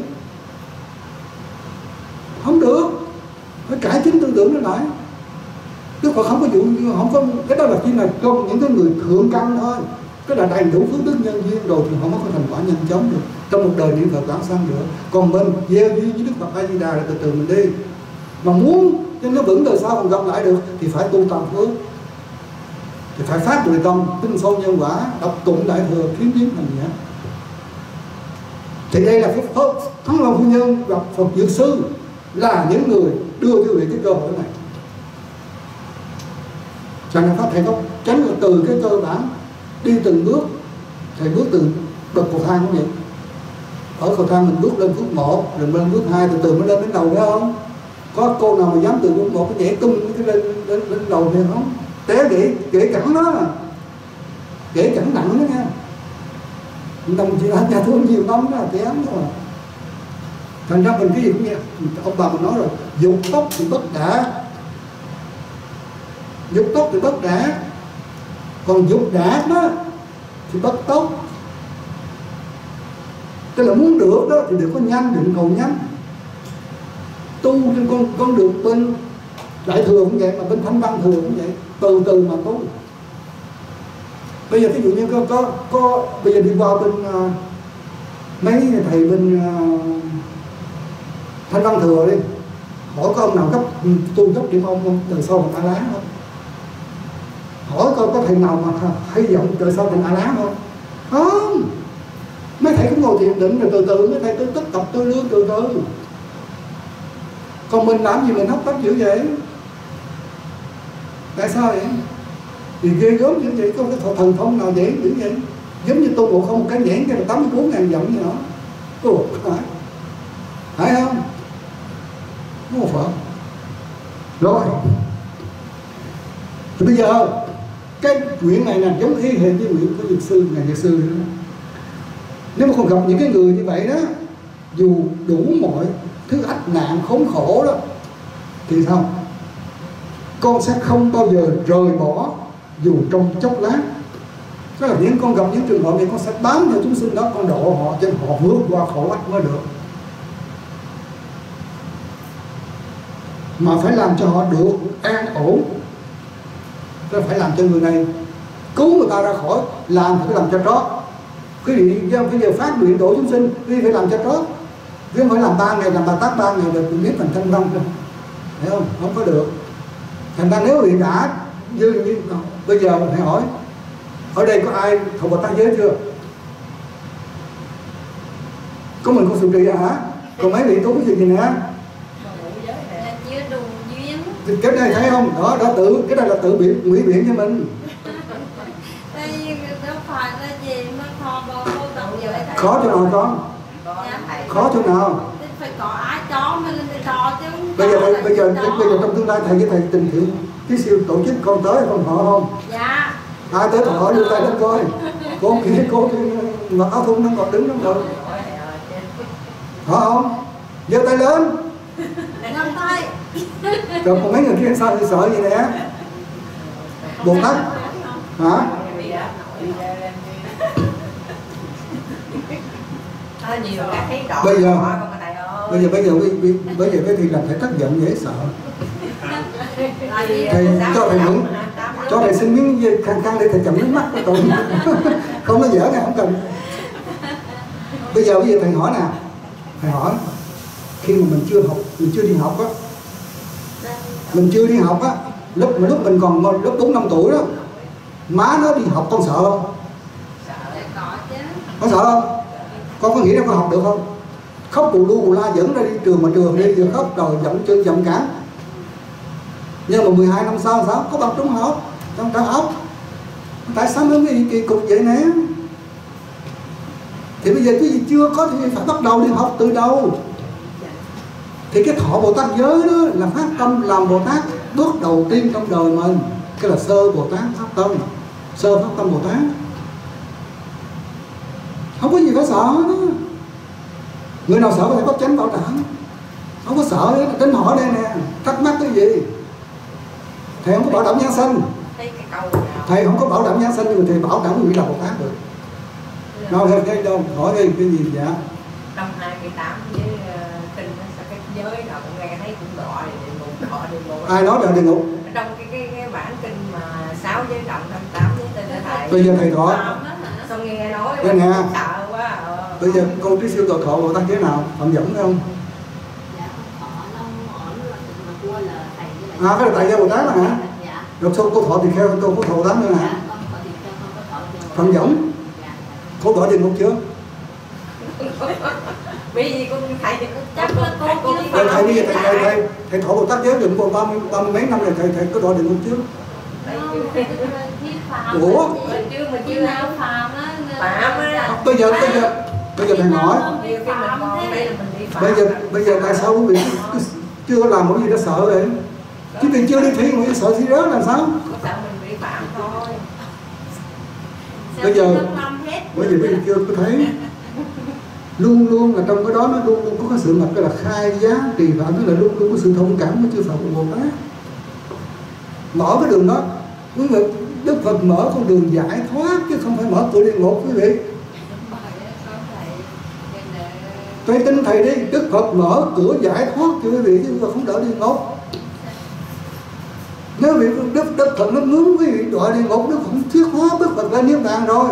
Không được, phải cải chính tư tưởng nó lại. Đức Phật không có vụ, không có, cái đó là chỉ là cho những cái người thượng căn thôi. Cái là đầy đủ phước đức nhân duyên rồi thì không có thành quả nhanh chóng được trong một đời niệm Phật giảng sanh nữa. Còn mình gieo duyên với Đức Phật A Di Đà là từ từ mình đi. Mà muốn cho nó vững đời sau còn gặp lại được thì phải tu tam phước, thì phải phát từ tâm, tin sâu nhân quả, đọc tụng đại thừa, khuyến tiến hành giả. Thì đây là Phật Thắng Long Phu Nhân gặp Phật Dược Sư là những người đưa quý vị cái cơ hội này. Cho nên Pháp thầy có tránh được từ cái cơ bản đi từng bước. Thầy bước từ bậc cầu thang cũng vậy. Ở cầu thang mình bước lên phước một, rồi lên bước hai, từ từ mới lên đến đầu, phải không? Có cô nào mà dám từ bước một cái nhảy tung cái lên lên lên đầu thì không? Té gãy gãy cẳng đó, gãy cẳng nặng đó nha. Đồng chỉ là nhà thương nhiều năm đó là té ấm thôi. Thành ra mình cái gì cũng nghe ông bà mình nói rồi, dục tốc thì bất đả, dục tốc thì bất đả, còn dục đả đó thì bất tốc. Tức là muốn được đó thì đừng có nhanh, đừng cầu nhanh. Tu trên con con đường bên đại thừa cũng vậy, mà bên Thanh Văn thừa cũng vậy, từ từ mà tu. Bây giờ ví dụ như có có, có bây giờ đi qua bên uh, mấy thầy bên uh, Thanh Văn thừa đi, hỏi có ông nào cấp tu cấp điểm ông không, từ sau thành A Lán không? Hỏi coi có thầy nào mà hay vọng từ sau thành A Lán không? Không. Mấy thầy cũng ngồi thiền định rồi từ từ mấy thầy tôi tích tập tôi lương từ từ. Còn mình làm gì mình hấp tấp dữ vậy? Tại sao vậy? Thì ghê gớm dữ vậy, có cái thần thông nào dễ dữ vậy? Giống như Tôn Ngộ Không một cái nhãn cái là tám mươi bốn ngàn dặm như nó. Ủa, phải. Phải không? Không phải. Rồi. Thì bây giờ cái nguyện này là giống y hệt với nguyện của Dược Sư, ngài Dược Sư nữa. Nếu mà còn gặp những cái người như vậy đó, dù đủ mọi thứ ách nạn khốn khổ đó, thì sao? Con sẽ không bao giờ rời bỏ dù trong chốc lát. Tức là những con gặp những trường hợp này con sẽ bám theo chúng sinh đó, con độ họ cho họ vượt qua khổ ách mới được. Mà phải làm cho họ được an ổn. Tức là phải làm cho người này cứu người ta ra khỏi, làm phải làm cho trót. Quý vị bây giờ phát nguyện độ chúng sinh, quý vị phải làm cho trót. Chứ không phải làm ba ngày, làm bà tác ba ngày rồi biết thành thanh văn. Thấy không? Không có được. Thành ra nếu vị đã như, như bây giờ mình phải hỏi, ở đây có ai thọ Bồ Tát giới chưa? Có mình con Sự Trì hả? Còn mấy vị tu cái gì gì nè? Chưa đủ duyên. Cái này thấy không? Đó, đó tự, cái này là tự biện, ngụy biện cho mình. Đây đâu phải là gì mà thọ Bồ Tát giới. Khó chỗ nào con? Khó chỗ nào? Phải có ai cho mình thì cho chứ. Bây giờ bây giờ bây giờ trong tương lai thầy với thầy tình thiện cái siêu tổ chức con tới con họ không? Dạ. Ai tới họ đưa tay đến coi. Cô kia cô kia mặc áo thun nó còn đứng đó rồi. Họ không? Giơ tay lên. Ngâm tay. Rồi còn mấy người kia sao thì sợ gì nè? Bồ Tát hả? Bây giờ bây giờ bây giờ bây giờ cái thì làm thầy thất vọng dễ sợ. Thầy cho thầy mượn, cho thầy xin miếng khăn khăn để thầy chậm nước mắt của tôi. Không nó dở ngay không cần. Bây giờ bây giờ thầy hỏi nè, thầy hỏi khi mà mình chưa học, mình chưa đi học á, mình chưa đi học á, lúc mà lúc mình còn lúc bốn năm tuổi đó, má nó đi học con sợ không? Con sợ không? Con có nghĩ là con học được không? Khóc bù lu bù la dẫn ra đi trường mà trường đi vừa khóc rồi giọng chơi giọng cản. Nhưng mà mười hai năm sau sao? Có bằng trung học, trong đại học. Tại sao nó kỳ, kỳ cục vậy nè? Thì bây giờ cái gì chưa có thì phải bắt đầu đi học từ đầu. Thì cái thọ Bồ Tát giới đó là phát tâm làm Bồ Tát bước đầu tiên trong đời mình. Cái là sơ Bồ Tát phát tâm, sơ phát tâm Bồ Tát. Không có gì phải sợ đó. Người nào sợ có thể có chánh bảo đảm. Không có sợ đấy, đến hỏi đây nè, thắc mắc cái gì? Thầy không có bảo đảm nhân sanh. Thầy không có bảo đảm nhân sanh nhưng mà thầy bảo đảm người là Bồ Tát được. Nào thầy đây đâu, hỏi đây cái gì vậy? Năm hai mươi tám với kinh sao cái giới nào cũng nghe thấy cũng đọa địa ngục, đọa địa ngục. Ai nói là địa ngục? Trong cái cái cái bản kinh mà sáu giới trọng năm tám với tên thầy. Bây giờ thầy hỏi. Xong nghe nói đây nè. Sợ quá. Ờ. Bây giờ cô trí siêu tội thọ Bồ Tát giới nào? Phạm Dũng phải không? À cái là tại gia Bồ Tát hả? Rồi sao cô thọ tỳ kheo tôi có thọ Bồ Tát nữa hả? Phạm Dũng. Cô bỏ địa ngục chưa? Vì gì con thầy thì chắc là cô cô chưa thầy bây giờ thầy thầy thầy thầy thọ Bồ Tát giới được qua ba mươi ba mươi mấy năm rồi thầy thầy có đòi địa ngục chưa? Ủa? Chưa mà Khi chưa nào phạm á. Phạm á. Bây giờ bây giờ bây giờ thầy hỏi. Nhiều khi mình còn đây là mình đi phạm. Bây giờ bây giờ tại sao quý vị chưa làm một gì đó sợ vậy? Chứ vì chưa đi thi mà sợ thi rớt làm sao? Sợ mình bị phạm thôi. Bây giờ bây giờ bây giờ chưa có thấy luôn luôn là trong cái đó nó luôn luôn có cái sự mặt cái là khai giá trì phạm, tức là luôn luôn có sự thông cảm với chư Phật của Bồ Tát. Mở cái đường đó, quý vị, Đức Phật mở con đường giải thoát chứ không phải mở cửa địa ngục quý vị. Tôi tin thầy đi, Đức Phật mở cửa giải thoát cho quý vị chứ không đỡ địa ngục. Nếu vị Đức Đức Phật nó muốn quý vị đọa địa ngục, Đức Phật thuyết hóa Đức Phật lên niết bàn rồi.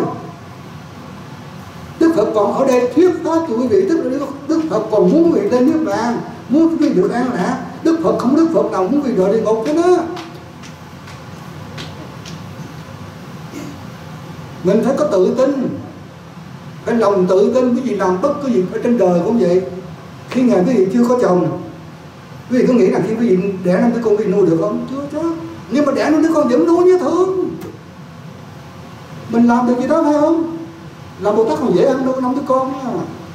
Đức Phật còn ở đây thuyết pháp cho quý vị, tức là Đức Phật còn muốn quý vị lên niết bàn, muốn quý vị được an lạc. Đức Phật không Đức Phật nào muốn quý vị đọa địa ngục hết đó. Mình phải có tự tin, phải lòng tự tin. Cái gì làm bất cứ gì ở trên đời cũng vậy. Khi ngày quý vị chưa có chồng, quý vị có nghĩ là khi quý vị đẻ năm đứa con quý vị nuôi được không? Chưa chắc. Nhưng mà đẻ năm đứa con vẫn nuôi như thường. Mình làm được gì đó phải không? Làm Bồ Tát còn dễ ăn nuôi năm đứa con á.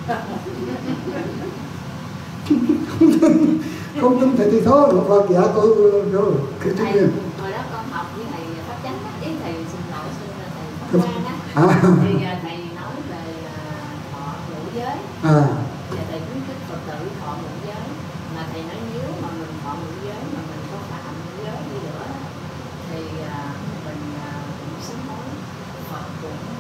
Không tin thầy thì thôi, mà Phật dạ cô rồi. Cái thứ Thầy, hồi đó con học với thầy Pháp Chánh á, ý thầy xin lỗi xưa là thầy Pháp Quang á, à. thì thầy nói về thọ ngũ giới, À. và thầy khuyến khích Phật tử thọ ngũ giới, mà thầy nói nếu mà mình thọ ngũ giới mà mình có phạm ngũ giới đi nữa thì mình cũng sám hối Phật cũng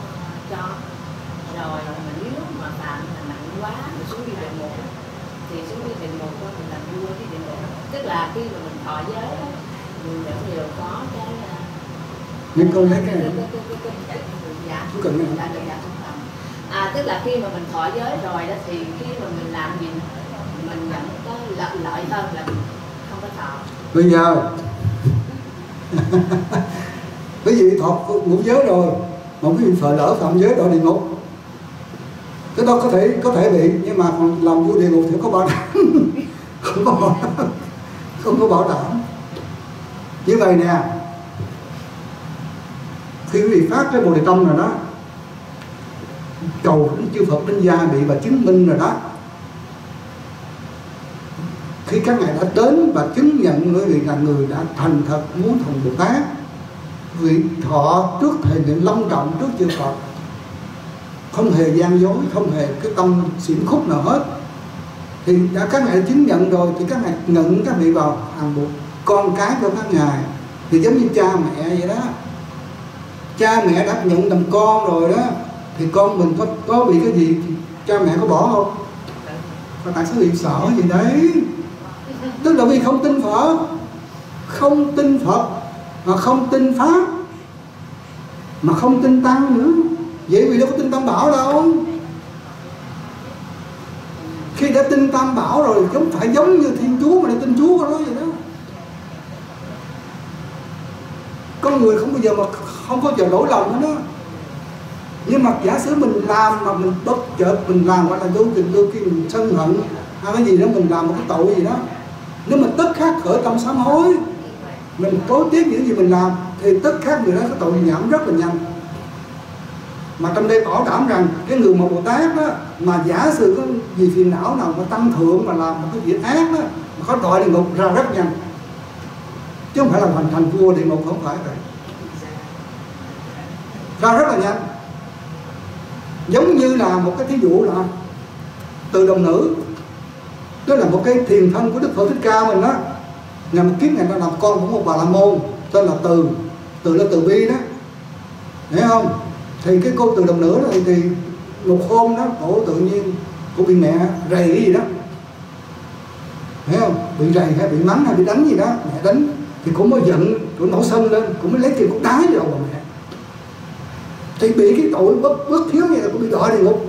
xuống đi địa ngục thì xuống đi địa ngục đó mình làm vua cái địa ngục, tức là khi mà mình thọ giới đó, mình vẫn đều có cái nhưng con thấy cái này dạ chú cần nghe dạ dạ dạ không cần. À tức là khi mà mình thọ giới rồi đó thì khi mà mình làm gì mình vẫn có lợi, lợi hơn là không có thọ. Bây giờ bởi vì thọ ngũ giới rồi mà quý vị sợ lỡ phạm giới đọa địa ngục, cái đó có thể có thể bị, nhưng mà còn làm vua địa ngục thì có bảo đảm không có bảo đảm, không có bảo đảm. Như vậy nè, khi quý vị phát cái bồ đề tâm rồi đó, cầu đến chư Phật đến gia bị và chứng minh rồi đó, khi các ngài đã đến và chứng nhận quý vị là người đã thành thật muốn thành Bồ Tát, vị thọ trước thầy niệm long trọng trước chư Phật, không hề gian dối, không hề cái tâm xỉn khúc nào hết, thì đã các ngài đã chứng nhận rồi thì các ngài nhận các vị vào hàng bộ con cái của các ngài, thì giống như cha mẹ vậy đó. Cha mẹ đã nhận làm con rồi đó, thì con mình có có bị cái gì thì cha mẹ có bỏ không? Và tại sao bị sợ gì đấy? Tức là vì không tin Phật, không tin Phật mà không tin Pháp, mà không tin Tăng nữa. Vậy vì đâu có tin Tam Bảo đâu. Khi đã tin Tam Bảo rồi giống phải giống như Thiên Chúa mà đã tin Chúa của nó vậy đó. Con người không bao giờ mà không có chờ lỗi lầm nữa đó. Nhưng mà giả sử mình làm mà mình bất chợt mình làm, hoặc là đôi khi đôi khi mình sân hận hay cái gì đó, mình làm một cái tội gì đó, nếu mà tức khắc khởi tâm sám hối, mình cố tiếc những gì mình làm, thì tức khắc người đó cái tội giảm rất là nhanh. Mà trong đây bảo đảm rằng cái người mà Bồ Tát đó, mà giả sử có gì phiền não nào mà tăng thượng mà làm một cái việc ác đó, mà có đọa địa ngục ra rất nhanh, chứ không phải là hoàn thành vua địa ngục, không phải vậy, ra rất là nhanh. Giống như là một cái thí dụ là Từ Đồng Nữ, tức là một cái thiền thân của Đức Phật Thích Ca mình đó, ngày một kiếp ngày ta làm con của một bà la môn tên là Từ, Từ là Từ Bi đó, hiểu không? Thì cái cô Từ Đồng Nữ này thì một hôm đó cổ tự nhiên cổ bị mẹ rầy cái gì đó, hiểu không? Bị rầy hay bị mắng hay bị đánh gì đó, mẹ đánh thì cũng mới giận, cũng nổi sân lên, cũng mới lấy tiền cũng đá vào đầu mẹ, thì bị cái tội bất bất hiếu như là cũng bị đọa địa ngục.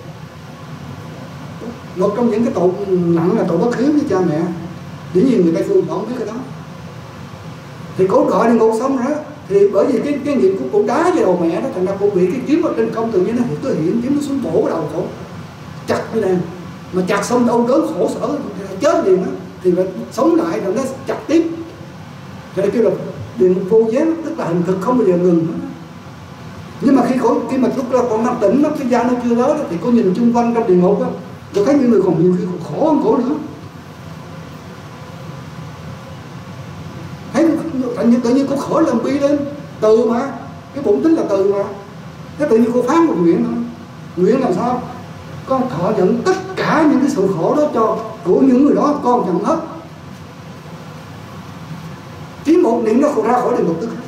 Một trong những cái tội nặng là tội bất hiếu với cha mẹ. Dĩ nhiên người Tây phương họ không biết cái đó. Thì cổ đọa địa ngục xong rồi đó, thì bởi vì cái cái nghiệp của cổ đá vào đầu mẹ đó, thành ra cổ bị cái kiếm ở trên không tự nhiên nó hiện tới hiện kiếm nó xuống bổ cái đầu cổ, chặt như này, mà chặt xong đau đớn khổ sở chết liền đó, thì nó sống lại rồi nó chặt tiếp. Cho nên kêu là địa ngục vô gián, tức là hình thực không bao giờ ngừng nữa. Nhưng mà khi cổ khi mà lúc đó còn năm tỉnh nó cái da nó chưa lớn đó, thì cô nhìn chung quanh trong địa ngục á, tôi thấy những người còn nhiều khi còn khổ hơn cổ nữa. Thấy tự nhiên tự nhiên cô khởi làm bi lên, từ mà cái bụng tính là từ mà, cái tự nhiên cô phán một nguyện thôi. Nguyện làm sao? Con thọ nhận tất cả những cái sự khổ đó cho của những người đó, con nhận hết. Chỉ một niệm nó ra khỏi địa ngục tức.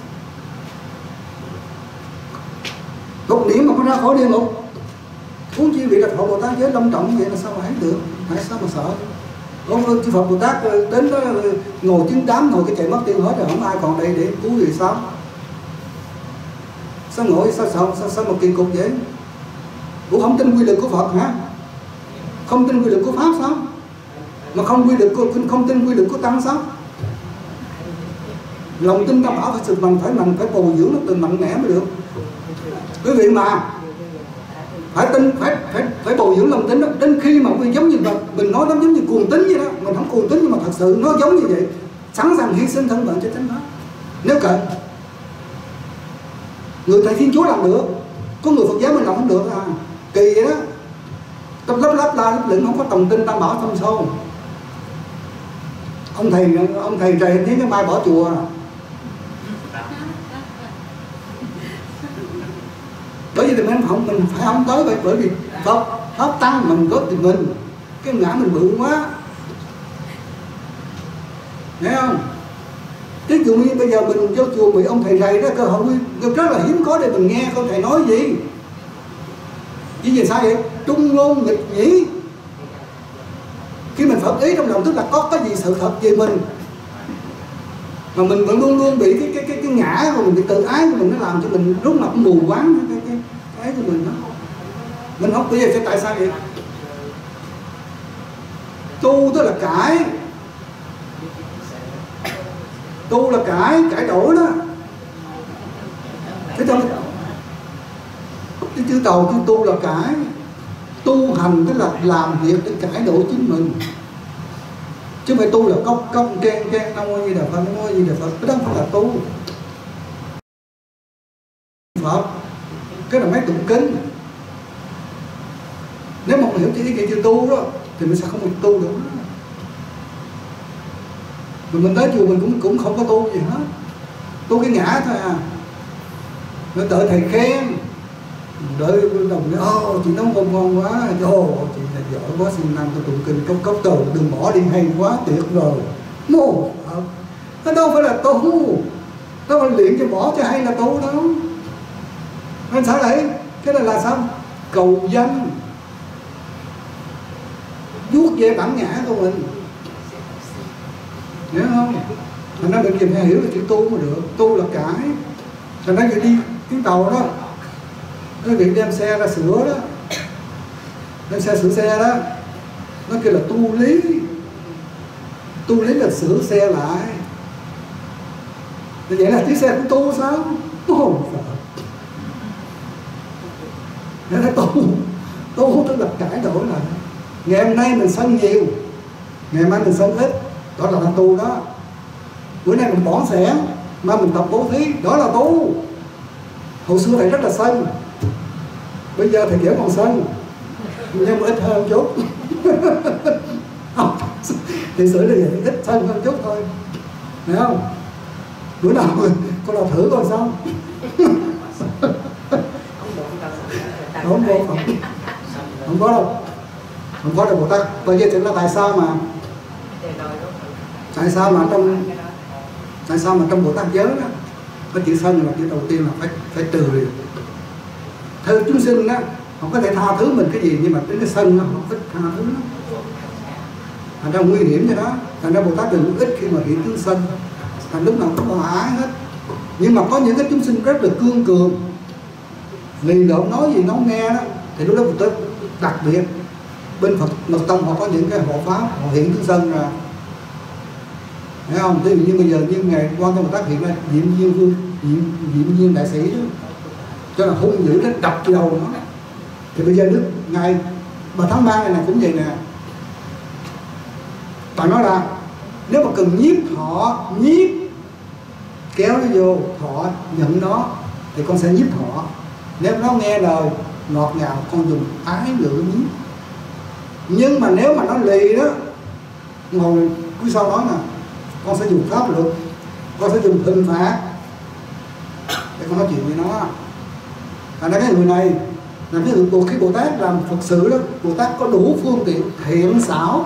Một niệm mà con ra khỏi địa ngục, huống chi vị là thọ Bồ Tát giới long trọng vậy là sao mà hết được? Tại sao mà sợ? Ông chư Phật Bồ Tát đến đó ngồi chín tám ngồi cái chạy mất tiêu hết rồi, không ai còn đây để cứu gì sao? Sao ngồi sao sao sao, sao mà kỳ cục vậy? Cũng không tin quy lực của Phật hả? Không tin quy lực của Pháp sao? Mà không quy lực của không tin quy lực của Tăng sao? Lòng tin Tam Bảo phải sự mình phải mình phải bồi dưỡng nó từ mạnh mẽ mới được. Quý vị mà phải tin phải phải phải bồi dưỡng lòng tin đó, đến khi mà mình giống như mình, mình nói nó giống như cuồng tín vậy đó, mình không cuồng tín nhưng mà thật sự nó giống như vậy, sẵn sàng hy sinh thân phận cho chánh pháp nếu cần. Người thầy Thiên Chúa làm được, có người Phật giáo mình làm không được à, kỳ vậy đó. Tâm lấp lấp la lấp lửng không có tòng tin Tam Bảo thâm sâu. Ông thầy ông thầy rầy thấy cái mai bỏ chùa. Bởi vì mình không mình phải không tới vậy, bởi vì Phật Pháp Tăng mình góp thì mình cái ngã mình bự quá, nghe không? Ví dụ như bây giờ mình vô chùa bị ông thầy rầy đó, cơ hội rất là hiếm có để mình nghe ông thầy nói gì. Chỉ vì sao vậy? Trung ngôn nghịch nhĩ, mình phật ý trong lòng, tức là có cái gì sự thật về mình mà mình vẫn luôn luôn bị cái cái cái, cái ngã của mình, bị tự ái của mình, nó làm cho mình lúc nào cũng mù quáng cái cái cái của mình đó. Mình không bây giờ sẽ tại sao vậy? Tu tức là cải, tu là cải, cải đổi đó. Thế trong cái chữ tàu chữ tu là cải, tu hành tức là làm việc để cải đổi chính mình, chứ không phải tu là công công khen khen nam mô di đà phật, nam mô di đà phật, cái đó không phải là tu. Phật cái là mấy tụng kinh. Nếu mà mình hiểu chữ ý nghĩa chữ tu đó thì mình sẽ không được tu được. Mà mình tới chùa mình cũng cũng không có tu gì hết, tu cái ngã thôi à. Nó đợi thầy khen, đợi đồng nói ô chị nấu ngon ngon quá, ô chị là giỏi quá, xin năm tôi tụng kinh cốc cốc từ đừng bỏ đi, hay quá tuyệt rồi. Mô nó đâu phải là tu, nó phải luyện cho bỏ cho hay là tu đâu. Nên sao đấy? Cái này là sao? Cầu danh, vuốt về bản ngã của mình, hiểu không? Thành ra mình phải hiểu là chữ tu mới được. Tu là cải. Thành ra giờ đi chuyến tàu đó, cái việc đem xe ra sửa đó, đem xe sửa xe đó, nó kêu là tu lý. Tu lý là sửa xe lại. Thì vậy là chiếc xe cũng tu sao? Ôi trời, nên là tu, tu tức là cải đổi lại. Ngày hôm nay mình sân nhiều, ngày mai mình sân ít, đó là tu đó. Bữa nay mình bỏng sẻn, mai mình tập bố thí, đó là tu. Hồi xưa thầy rất là sân, bây giờ thầy vẫn còn sân, nhưng mà ít hơn chút. Thì sửa là vậy, ít sân hơn chút thôi, hiểu không? Bữa nào con nào thử coi sao. Không có, không, không có đâu, không có đâu Bồ Tát. Bây giờ thì là tại sao mà tại sao mà trong tại sao mà trong Bồ Tát giới đó có chữ sân là chữ đầu tiên là phải phải trừ đi. Theo chúng sinh đó không có thể tha thứ mình cái gì, nhưng mà đến cái sân nó không thích tha thứ nó, thành ra nguy hiểm cho đó. Thành ra Bồ Tát đừng ít khi mà hiện tướng sân, thành lúc nào cũng hòa ái hết. Nhưng mà có những cái chúng sinh rất là cương cường, lì lợm nói gì nó nghe đó, thì lúc đó Bồ Tát đặc biệt bên Phật Mật Tông họ có những cái hộ pháp, họ hiện tướng sân ra, thấy không? Ví dụ như bây giờ như ngày Quan Thế Bồ Tát hiện ra Diệm Duyên Vương, Diệm, Diệm Duyên đại sĩ đó, cho là hung dữ đến đập cái đầu nó. Thì bây giờ Đức ngày bà tháng ba này, này cũng vậy nè. Bà nói là nếu mà cần nhiếp thọ, nhiếp kéo nó vô, thọ nhận nó thì con sẽ nhiếp thọ. Nếu nó nghe lời ngọt ngào, con dùng ái ngữ nhiếp. Nhưng mà nếu mà nó lì đó, ngồi cuối sau nói nè, con sẽ dùng pháp luật, con sẽ dùng hình phạt để con nói chuyện với nó. Thành ra cái người này là cái người khi Bồ Tát làm Phật sự đó, Bồ Tát có đủ phương tiện thiện xảo.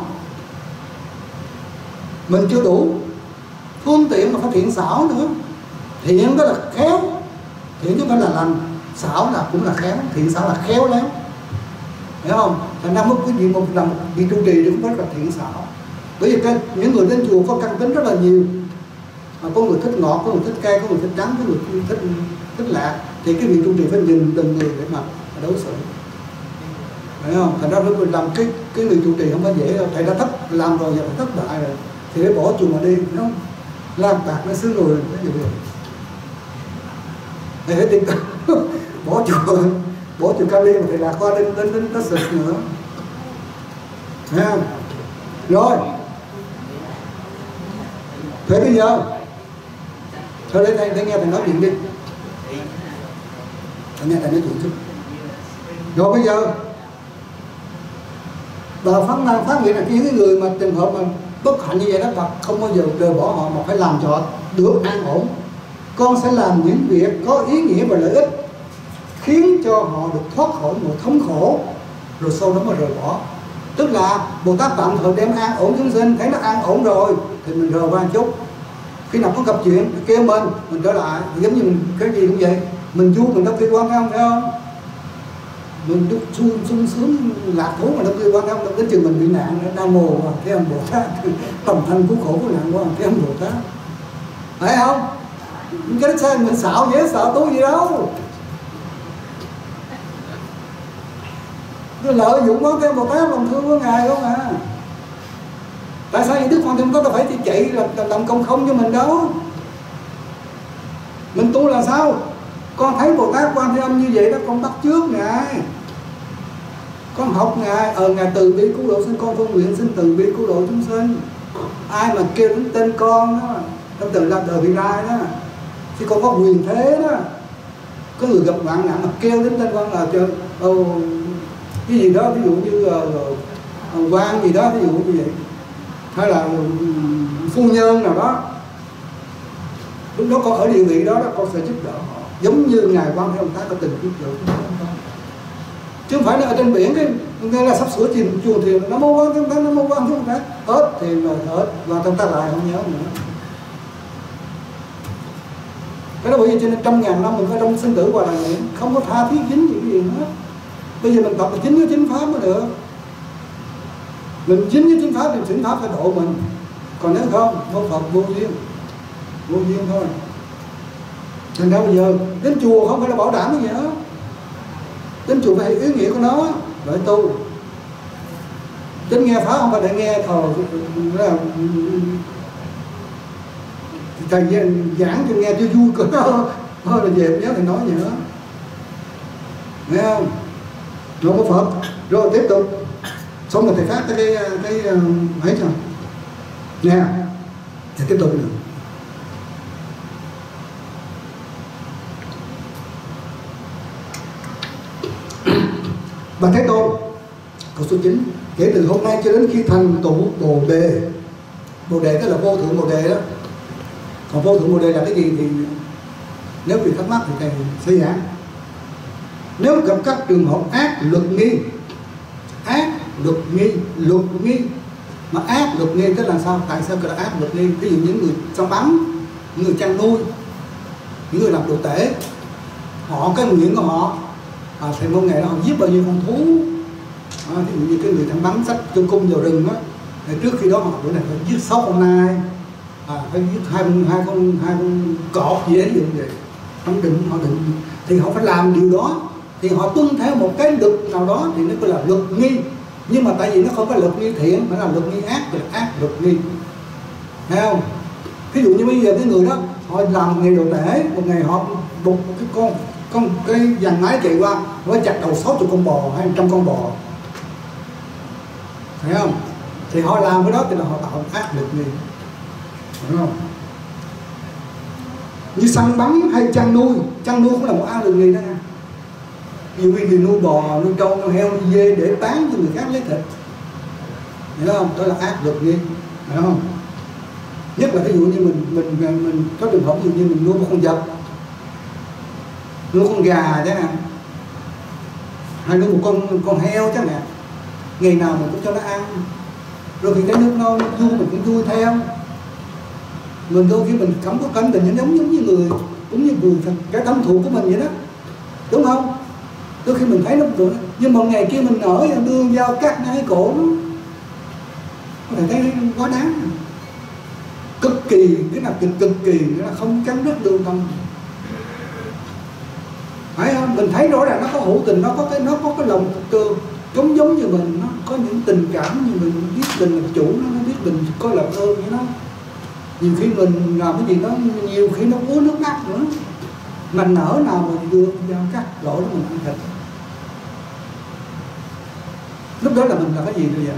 Mình chưa đủ phương tiện mà phải thiện xảo nữa. Thiện đó là khéo, thiện chứ không phải là lành, xảo là cũng là khéo, thiện xảo là khéo léo, hiểu không? Thành ra mất cái gì một làm bị trụ trì cũng rất là thiện xảo. Bởi vì cái, những người đến chùa có căn tính rất là nhiều, à, có người thích ngọt, có người thích cay, có người thích trắng, có người thích thích lạ, thì cái vị trụ trì phải nhìn từng người để mà đối xử, hiểu không? Thành ra phải làm cái cái người trụ trì không phải dễ đâu. Thầy đã thất làm rồi, giờ phải thất bại rồi thì phải bỏ chùa mà đi, đúng không? Làm bạc nó xứ người cái gì vậy? Thầy phải tìm bỏ chùa, bỏ chùa Cali mà thầy lạc qua đến đến đến Texas nữa, thấy không? Rồi, thế bây giờ thôi để thầy, thầy nghe thầy nói chuyện đi, thầy nghe thầy nói chuyện chút. Rồi bây giờ bà phát năng phát nguyện là cái những người mà trường hợp mà bất hạnh như vậy đó, bà không bao giờ rời bỏ họ mà phải làm cho họ được an ổn. Con sẽ làm những việc có ý nghĩa và lợi ích khiến cho họ được thoát khỏi một thống khổ, rồi sau đó mới rời bỏ. Tức là Bồ Tát tạm thời đem an ổn chúng sinh, thấy nó an ổn rồi thì mình rời qua chút. Khi nào có gặp chuyện kêu mình, mình trở lại. Giống như mình cái gì cũng vậy, mình vui mình đâu phi quan phải không, phải không? mình được sung sung sướng lạc thú mà đâu kia quan tâm đâu, đến chừng mình bị nạn Nam Mô mà Thế Âm Bồ Tát tầm thanh cứu khổ của nạn của Thế Âm Bồ Tát, phải không? Cái đó sao mình xạo dễ sợ tú gì đâu, cái lợi dụng món Thế Âm Bồ Tát lòng thương của ngài không à. Tại sao những Đức Quan Thế Âm Bồ Tát phải chạy làm, làm công không cho mình đâu? Mình tu là sao? Con thấy Bồ Tát Quan Thế Âm như vậy đó, con bắt chước ngài, con học ngài, ờ ngài từ bi cứu độ sinh, con con nguyện xin từ bi cứu độ chúng sinh. Ai mà kêu đến tên con đó trong từ làm đời vị lai đó thì con có quyền thế đó. Có người gặp hoạn nạn mà kêu đến tên con là chơi oh, cái gì đó, ví dụ như uh, quan gì đó, ví dụ như vậy, hay là phu nhân nào đó, lúc đó con ở địa vị đó, đó con sẽ giúp đỡ họ, giống như ngài Quan Thế Âm Bồ Tát có tình giúp đỡ chúng ta. Chứ không phải là ở trên biển cái người là sắp sửa chìm chuồng thuyền, nó mô Quan Thế Âm Bồ Tát, nó mô Quan Thế Âm Bồ Tát, hết thì là hết, và chúng ta lại không nhớ nữa. Cái đó bởi vì cho nên trăm ngàn năm mình phải trong sinh tử hòa đàn niệm, không có tha thiết dính gì cái gì hết. Bây giờ mình tập là chính với chính pháp mới được. Mình chính với chính pháp thì chính pháp phải độ mình. Còn nếu không, vô Phật vô duyên, vô duyên thôi. Thành ra bây giờ đến chùa không phải là bảo đảm cái gì hết. Đến chùa phải ý nghĩa của nó để tu. Đến nghe pháp không phải để nghe thờ là thầy giảng cho nghe cho vui của nó, thôi là về nhớ thầy nói vậy đó, nghe không? Rồi có Phật, rồi tiếp tục, xong rồi thầy phát cái cái cái ấy rồi, nè, thầy tiếp tục nữa. Bà Thế Tôn, câu số chín, kể từ hôm nay cho đến khi thành tựu Bồ Đề. Bồ Đề tức là vô thượng Bồ Đề đó. Còn vô thượng Bồ Đề là cái gì thì nếu bị thắc mắc thì thầy sẽ giảng. Nếu gặp các trường hợp ác luật nghi, ác luật nghi, luật nghi mà ác luật nghi tức là sao? Tại sao gọi là ác luật nghi? Ví dụ những người săn bắn, những người chăn nuôi, những người làm đồ tể, họ cái nguyện của họ à, thầy môn ngày đó họ giết bao nhiêu con thú à, ví dụ như cái người thằng bắn sách trong cung vào rừng á, trước khi đó họ bữa này phải giết sáu con nai, à, phải giết hai con hai con hai con cọp gì đấy, ví dụ vậy. Họ định họ định thì họ phải làm điều đó, thì họ tuân theo một cái luật nào đó thì nó gọi là luật nghi. Nhưng mà tại vì nó không phải luật nghi thiện mà là luật nghi ác, là ác luật nghi, thấy không? Ví dụ như bây giờ cái người đó họ làm nghề đồ tể, một ngày họ buộc một cái con con cái dàn máy chạy qua, nó chặt đầu sáu mươi con bò hay trăm con bò, thấy không? Thì họ làm cái đó thì là họ tạo ác lực nghi, đúng không? Như săn bắn hay chăn nuôi, chăn nuôi cũng là một ác lực nghi đó nha. Nhiều khi người nuôi bò, nuôi trâu, nuôi heo, nuôi dê để bán cho người khác lấy thịt, hiểu không? Đó là ác lực nghi, hiểu không? Nhất là ví dụ như mình mình mình, mình có trường hợp ví dụ như mình nuôi một con vật, nuôi con gà chẳng hạn, hay nuôi một con con heo chẳng hạn, ngày nào mình cũng cho nó ăn, rồi thì cái nước non nước vui mình cũng vui theo. Mình đôi khi mình không có cẩn tình giống giống như người, cũng như người cái tâm thù của mình vậy đó, đúng không? Đôi khi mình thấy nó được, nhưng một ngày kia mình nở đưa dao cắt ngay cổ nó, có thể thấy quá đáng, cực kỳ, cái nào cực cực kỳ nó là không cắn rứt lương tâm, phải không? Mình thấy rõ ràng nó có hữu tình, nó có cái nó có cái lòng cơ giống giống như mình, nó có những tình cảm như mình, biết mình là chủ nó, nó biết mình có lòng ơn với nó. Nhiều khi mình làm cái gì đó, nhiều khi nó uống nước mắt nữa, mình nở nào mà đưa dao cắt lỗ đó mình ăn thịt, lúc đó là mình là cái gì bây giờ?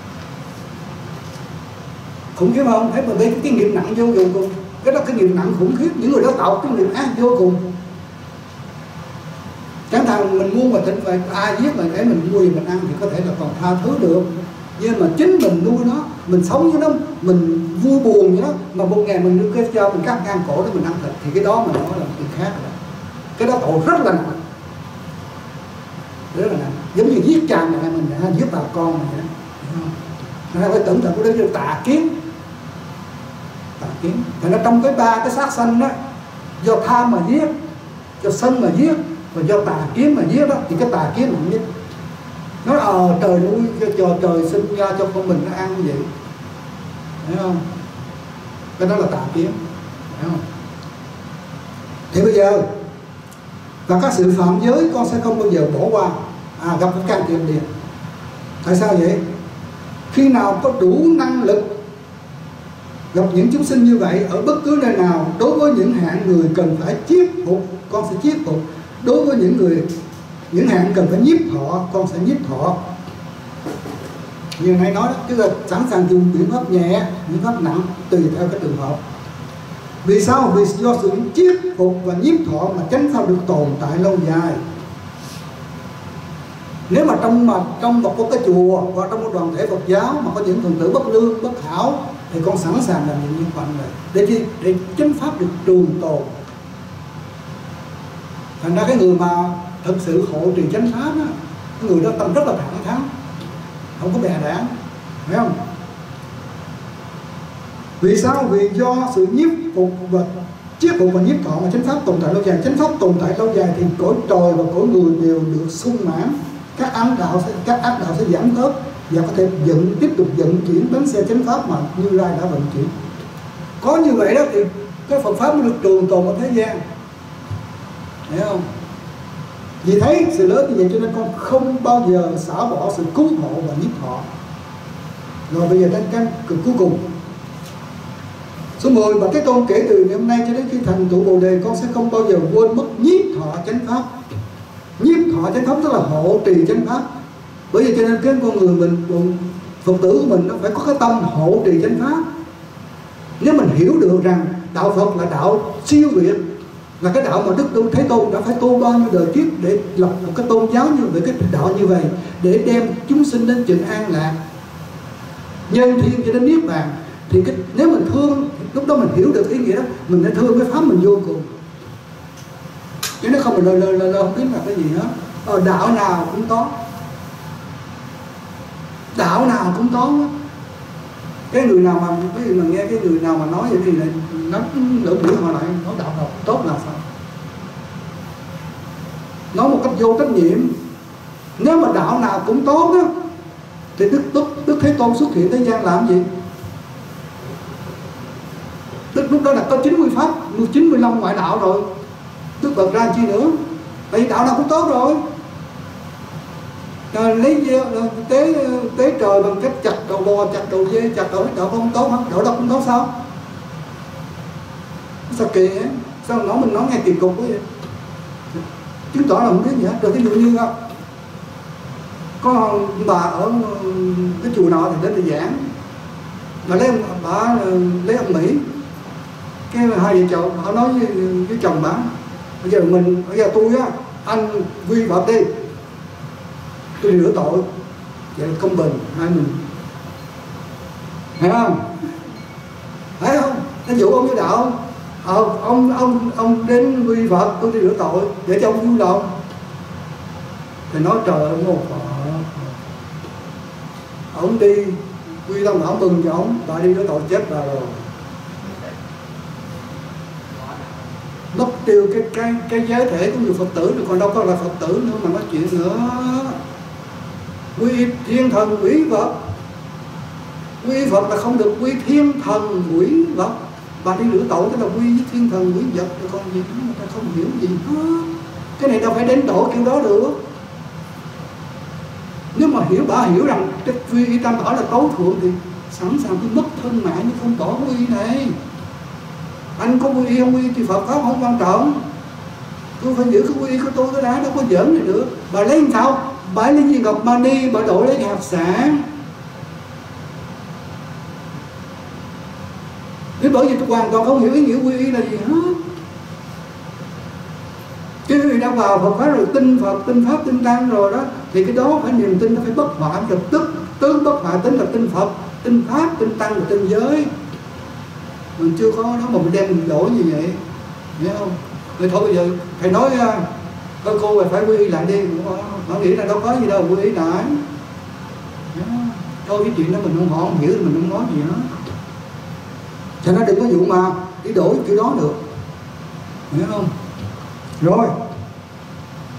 Khủng khiếp không? Thấy mà đây cái nghiệp nặng vô cùng, cái đó cái nghiệp nặng khủng khiếp, những người đó tạo cái nghiệp ác vô cùng. Chẳng thằng mình mua mà thịt vậy, ai giết mà để mình mua thì mình ăn thì có thể là còn tha thứ được, nhưng mà chính mình nuôi nó, mình sống với nó, mình vui buồn với nó, mà một ngày mình đưa cái cho mình cắt ngang cổ để mình ăn thịt thì cái đó mình nói là một chuyện khác rồi. Cái đó tội rất là nặng, rất là nặng, giống như giết cha mẹ mình, giết bà con mình vậy. Nên phải tưởng tượng cái đó là tà kiến, tà kiến. Thì nó trong cái ba cái sát sanh đó, do tham mà giết, do sân mà giết, và do tà kiến mà giết đó thì cái tà kiến nặng nhất. Nói ờ trời nuôi cho trời sinh ra cho con mình nó ăn như vậy, thấy không? Cái đó là tà kiến, thấy không? Thì bây giờ và các sự phạm giới con sẽ không bao giờ bỏ qua, à gặp cái can thiệp liền. Tại sao vậy? Khi nào có đủ năng lực gặp những chúng sinh như vậy ở bất cứ nơi nào, đối với những hạng người cần phải chiết phục, con sẽ chiết phục. Đối với những người những hạng cần phải nhiếp thọ, con sẽ nhiếp thọ. Như nãy nói đó, tức là sẵn sàng dùng biện pháp nhẹ, biện pháp nặng tùy theo cái trường hợp. Vì sao? Vì do sự chiết phục và nhiếp thọ mà chánh pháp được tồn tại lâu dài. Nếu mà trong mà trong một cái chùa hoặc trong một đoàn thể Phật giáo mà có những phần tử bất lương, bất hảo thì con sẵn sàng làm những chuyện này để chi? Để chánh pháp được trường tồn. Thành ra cái người mà thực sự hộ trì chánh pháp á, cái người đó tâm rất là thẳng thắn, không có bè đảng, phải không? Vì sao? Vì do sự nhiếp phục và chiết phục và nhiếp thọ mà chánh pháp tồn tại lâu dài. Chánh pháp tồn tại lâu dài thì cõi trời và cõi người đều được sung mãn, các ác đạo sẽ các ác đạo sẽ giảm bớt và có thể dựng tiếp tục vận chuyển bánh xe chánh pháp mà Như Lai đã vận chuyển. Có như vậy đó thì cái Phật pháp mới được trường tồn ở thế gian, hiểu không? Vì thấy sự lớn như vậy cho nên con không bao giờ xả bỏ sự cứu hộ và nhiếp thọ. Rồi bây giờ đến cái cực cuối cùng, số mười, và cái tôn kể từ ngày hôm nay cho đến khi thành tựu Bồ Đề, con sẽ không bao giờ quên mất nhiếp thọ chánh pháp. Nhiếp thọ chánh pháp tức là hộ trì chánh pháp. Bởi vì cho nên cái con người mình, Phật tử của mình nó phải có cái tâm hộ trì chánh pháp. Nếu mình hiểu được rằng đạo Phật là đạo siêu việt, là cái đạo mà Đức Thế Tôn đã phải tu bao nhiêu đời kiếp để lập một cái tôn giáo như vậy, cái đạo như vậy, để đem chúng sinh đến trường an lạc, nhân thiên cho đến niết bàn, thì cái, nếu mình thương, lúc đó mình hiểu được ý nghĩa đó, mình sẽ thương cái pháp mình vô cùng. Chứ nó không là lơ lơ không biết là cái gì hết. Ở đạo nào cũng có, đạo nào cũng có. Cái người nào mà cái người mà nghe cái người nào mà nói vậy thì lại nó lưỡng lưỡng mà lại nói đạo nào tốt là sao? Nói một cách vô trách nhiệm. Nếu mà đạo nào cũng tốt đó thì Đức Đức Đức Thế Tôn xuất hiện thế gian làm gì? Đức lúc đó là có chín mươi pháp, chín mươi lăm ngoại đạo rồi. Đức Phật ra chi nữa? Tại vì đạo nào cũng tốt rồi. Rồi lấy tế tế trời bằng cách chặt đầu bò, chặt đầu dê, chặt đầu đạo không tốt hả? Đạo đâu cũng tốt sao? Sao kỳ ấy? Sao nói mình nói nghe kỳ cục quá vậy? Chứng tỏ là không biết gì hết. Rồi ví dụ như có bà ở cái chùa nọ thì đến để giảng, mà lấy bà lấy ông Mỹ, cái hai vợ chồng họ nói với, với chồng bà, bây giờ mình bây giờ tôi á, anh vi phạm đi, tôi đi rửa tội, vậy là công bình hai mình, thấy không? Thấy không? Nó dụ ông với đạo, ờ, ông ông ông đến vi phạm, tôi đi rửa tội để cho ông vui lòng, thì nói trời ơi một ông đi quy tâm ông mừng cho ông, bà đi rửa tội chết bà rồi, mất tiêu cái cái cái giới thể của người Phật tử rồi, còn đâu có là Phật tử nữa mà nói chuyện nữa. Quy thiên thần quỷ vật, quy Phật là không được quy thiên thần quỷ vật. Bà đi rửa tội tức là quy với thiên thần quỷ vật, rồi còn gì nữa người ta không hiểu gì hết. Cái này đâu phải đến độ kiểu đó được. Nếu mà hiểu bà hiểu rằng cái quy y tam bảo là tối thượng thì sẵn sàng tôi mất thân mạng nhưng không tỏ quy này. Anh có quy y không quy thì Phật pháp không quan trọng, tôi phải giữ cái quy y của tôi cái đã, đâu có giỡn này được. Bà lấy làm sao? Bà lấy gì Ngọc Mani, bà đổ lấy hạt sản. Thế bởi vì tôi hoàn toàn không hiểu ý nghĩa quy y là gì hết. Chứ người đã vào Phật pháp rồi, tin Phật, tin Pháp, tin Tăng rồi đó, thì cái đó phải niềm tin nó phải bất hoại, lập tức tứ bất hoại tính là tin Phật, tin Pháp, tin Tăng và tin giới. Mình chưa có đó mà mình đem mình đổi như vậy, hiểu không? Rồi thôi bây giờ thầy nói thôi cô phải phải quy y lại đi, họ nghĩ là đâu có gì đâu, quy y lại. Thôi cái chuyện đó mình không họ không hiểu thì mình không nói gì hết. Cho nên đừng có vụ mà đi đổi kiểu đó được, hiểu không? Rồi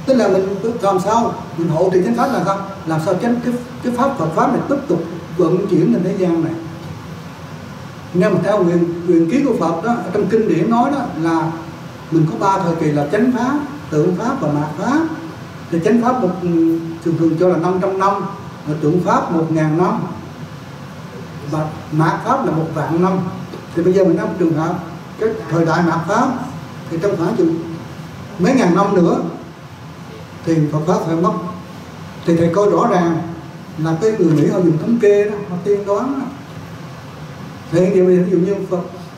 Tức là mình làm sao mình hộ trì chánh pháp là sao? Làm sao chánh cái cái pháp Phật pháp này tiếp tục vận chuyển trên thế gian này. Nên mà theo nguyện nguyện ký của Phật đó, trong kinh điển nói đó là mình có ba thời kỳ là chánh pháp, tượng pháp và mạt pháp. Thì chánh pháp một thường thường cho là năm trăm năm, và tượng pháp một ngàn năm, và mạt pháp là một vạn năm. Thì bây giờ mình nói một trường hợp cái thời đại mạt pháp thì trong khoảng chừng mấy ngàn năm nữa thì Phật pháp phải mất. Thì thầy coi rõ ràng là cái người Mỹ họ dùng thống kê đó, họ tiên đoán đó. Thì hiện giờ ví dụ như Phật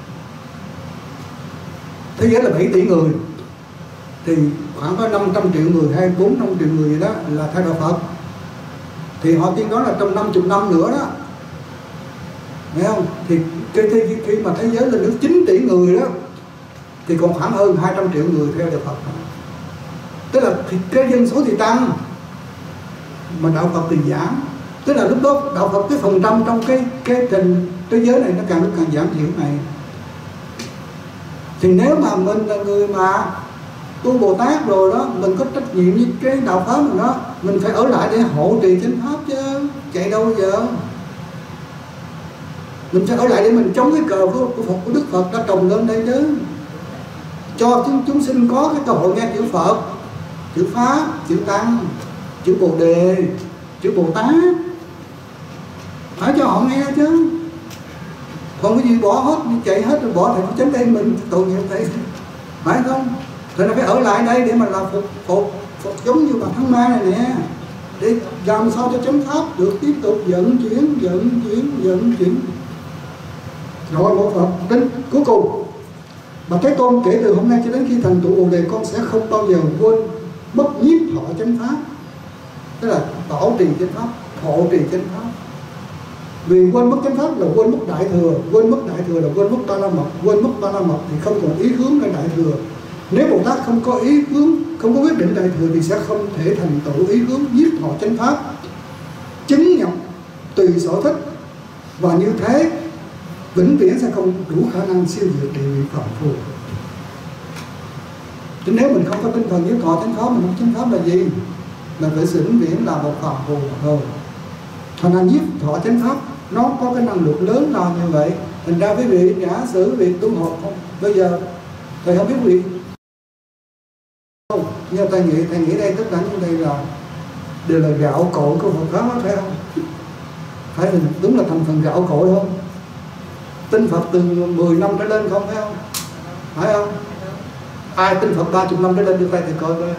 thế giới là bảy tỷ người, thì khoảng có năm trăm triệu người hay bốn năm triệu người gì đó là theo đạo Phật. Thì họ tiên đoán là trong năm mươi năm nữa đó, thấy không? Thì cái, cái, khi mà thế giới lên đến chín tỷ người đó thì còn khoảng hơn hai trăm triệu người theo đạo Phật. Tức là thì cái dân số thì tăng mà đạo Phật thì giảm. Tức là lúc đó đạo Phật cái phần trăm trong cái cái trình thế giới này nó càng lúc càng giảm thiểu này. Thì nếu mà mình là người mà tu Bồ Tát rồi đó, mình có trách nhiệm với cái đạo pháp mình đó, mình phải ở lại để hộ trì chánh pháp chứ, chạy đâu bây giờ? Mình phải ở lại để mình chống cái cờ của, của Phật, của Đức Phật đã trồng lên đây chứ, cho chúng, chúng sinh có cái cơ hội nghe chữ Phật, chữ Pháp, chữ Tăng, chữ Bồ Đề, chữ Bồ Tát, phải cho họ nghe chứ. Còn cái gì bỏ hết, chạy hết rồi bỏ thầy có chánh đây mình tội nghiệp thầy, phải không? Thầy nó phải ở lại đây để mà làm phục phục phục giống như bà Thắng Ma này nè, để làm sao cho chánh pháp được tiếp tục vận chuyển, vận chuyển, vận chuyển. Rồi một Phật đến cuối cùng, mà Thế Tôn kể từ hôm nay cho đến khi thành tựu Bồ Đề, con sẽ không bao giờ quên mất nhiếp thọ chánh pháp, tức là bảo trì chánh pháp, hộ trì chánh pháp. Vì quên mất chánh pháp là quên mất đại thừa, quên mất đại thừa là quên mất ba la mật, quên mất ba la mật thì không còn ý hướng lên đại thừa. Nếu Bồ Tát không có ý hướng, không có quyết định đại thừa thì sẽ không thể thành tựu ý hướng nhiếp thọ chánh pháp, chứng nhập tùy sở thích, và như thế vĩnh viễn sẽ không đủ khả năng siêu diệt địa vị phạm phu. Chứ nếu mình không có tinh thần nhiếp thọ chánh pháp, mình không chánh pháp là gì? Là phải vĩnh viễn là một phạm phu thôi. Thành ra nhiếp thọ chánh pháp nó có cái năng lượng lớn lao như vậy. Thành ra quý vị giả sử việc tu học không, bây giờ thầy không biết quý vị không, nhưng thầy nghĩ thầy nghĩ đây tất cả những đây là đều là gạo cội của Phật pháp, phải không? Phải là đúng là thành phần gạo cội không? Tin Phật từ mười năm trở lên không, phải không? Phải không? Ai tin Phật ba mươi năm trở lên đưa tay thì coi coi.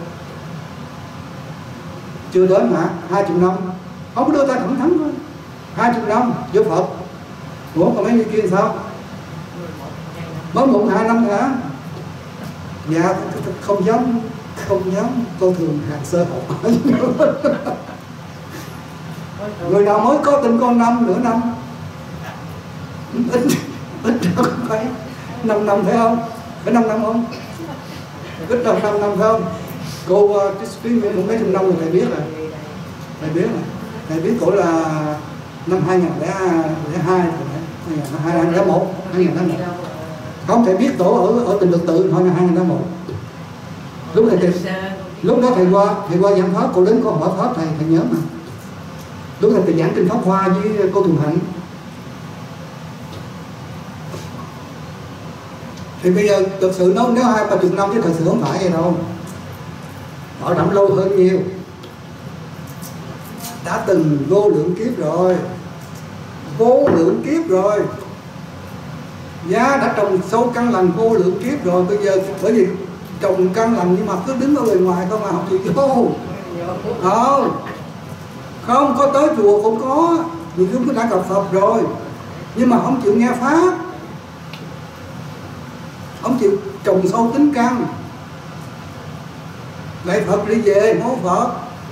Chưa đến hả? hai mươi năm. Không có đưa tay thẳng thắn thôi. hai mươi năm với Phật. Ủa còn mấy người kia sao? Mới mụn hai năm hả? Dạ không dám, không dám coi thường hàng sơ học. Người nào mới có tin con năm, nửa năm, ít ít không phải năm năm phải không? Phải năm năm không? Ít đâu năm năm phải không? Cô uh, Christine cũng mấy trăm năm rồi thầy biết rồi, thầy biết rồi, thầy biết cổ là năm hai nghìn lẻ hai, hai nghìn lẻ một, hai nghìn lẻ một. Không, thầy biết tổ ở ở Tình Lực Tự thôi là hai nghìn lẻ một. Lúc thầy, thầy lúc đó thầy qua thầy qua giảng pháp, cô đến cô hỏi pháp thầy thầy nhớ mà. Lúc thầy thầy giảng kinh Pháp Hoa với cô Thường Hạnh. Thì bây giờ thực sự nó nếu hai ba chục năm chứ thật sự không phải vậy đâu, họ đậm lâu hơn nhiều, đã từng vô lượng kiếp rồi, vô lượng kiếp rồi, giá đã trồng sâu căn lành vô lượng kiếp rồi. Bây giờ bởi vì trồng căn lành nhưng mà cứ đứng ở bên ngoài không mà không chịu vô, không không có tới chùa cũng có, vì chúng đã gặp Phật rồi nhưng mà không chịu nghe pháp, không chịu trồng sâu tính căn. Lại Phật đi về mốt Phật,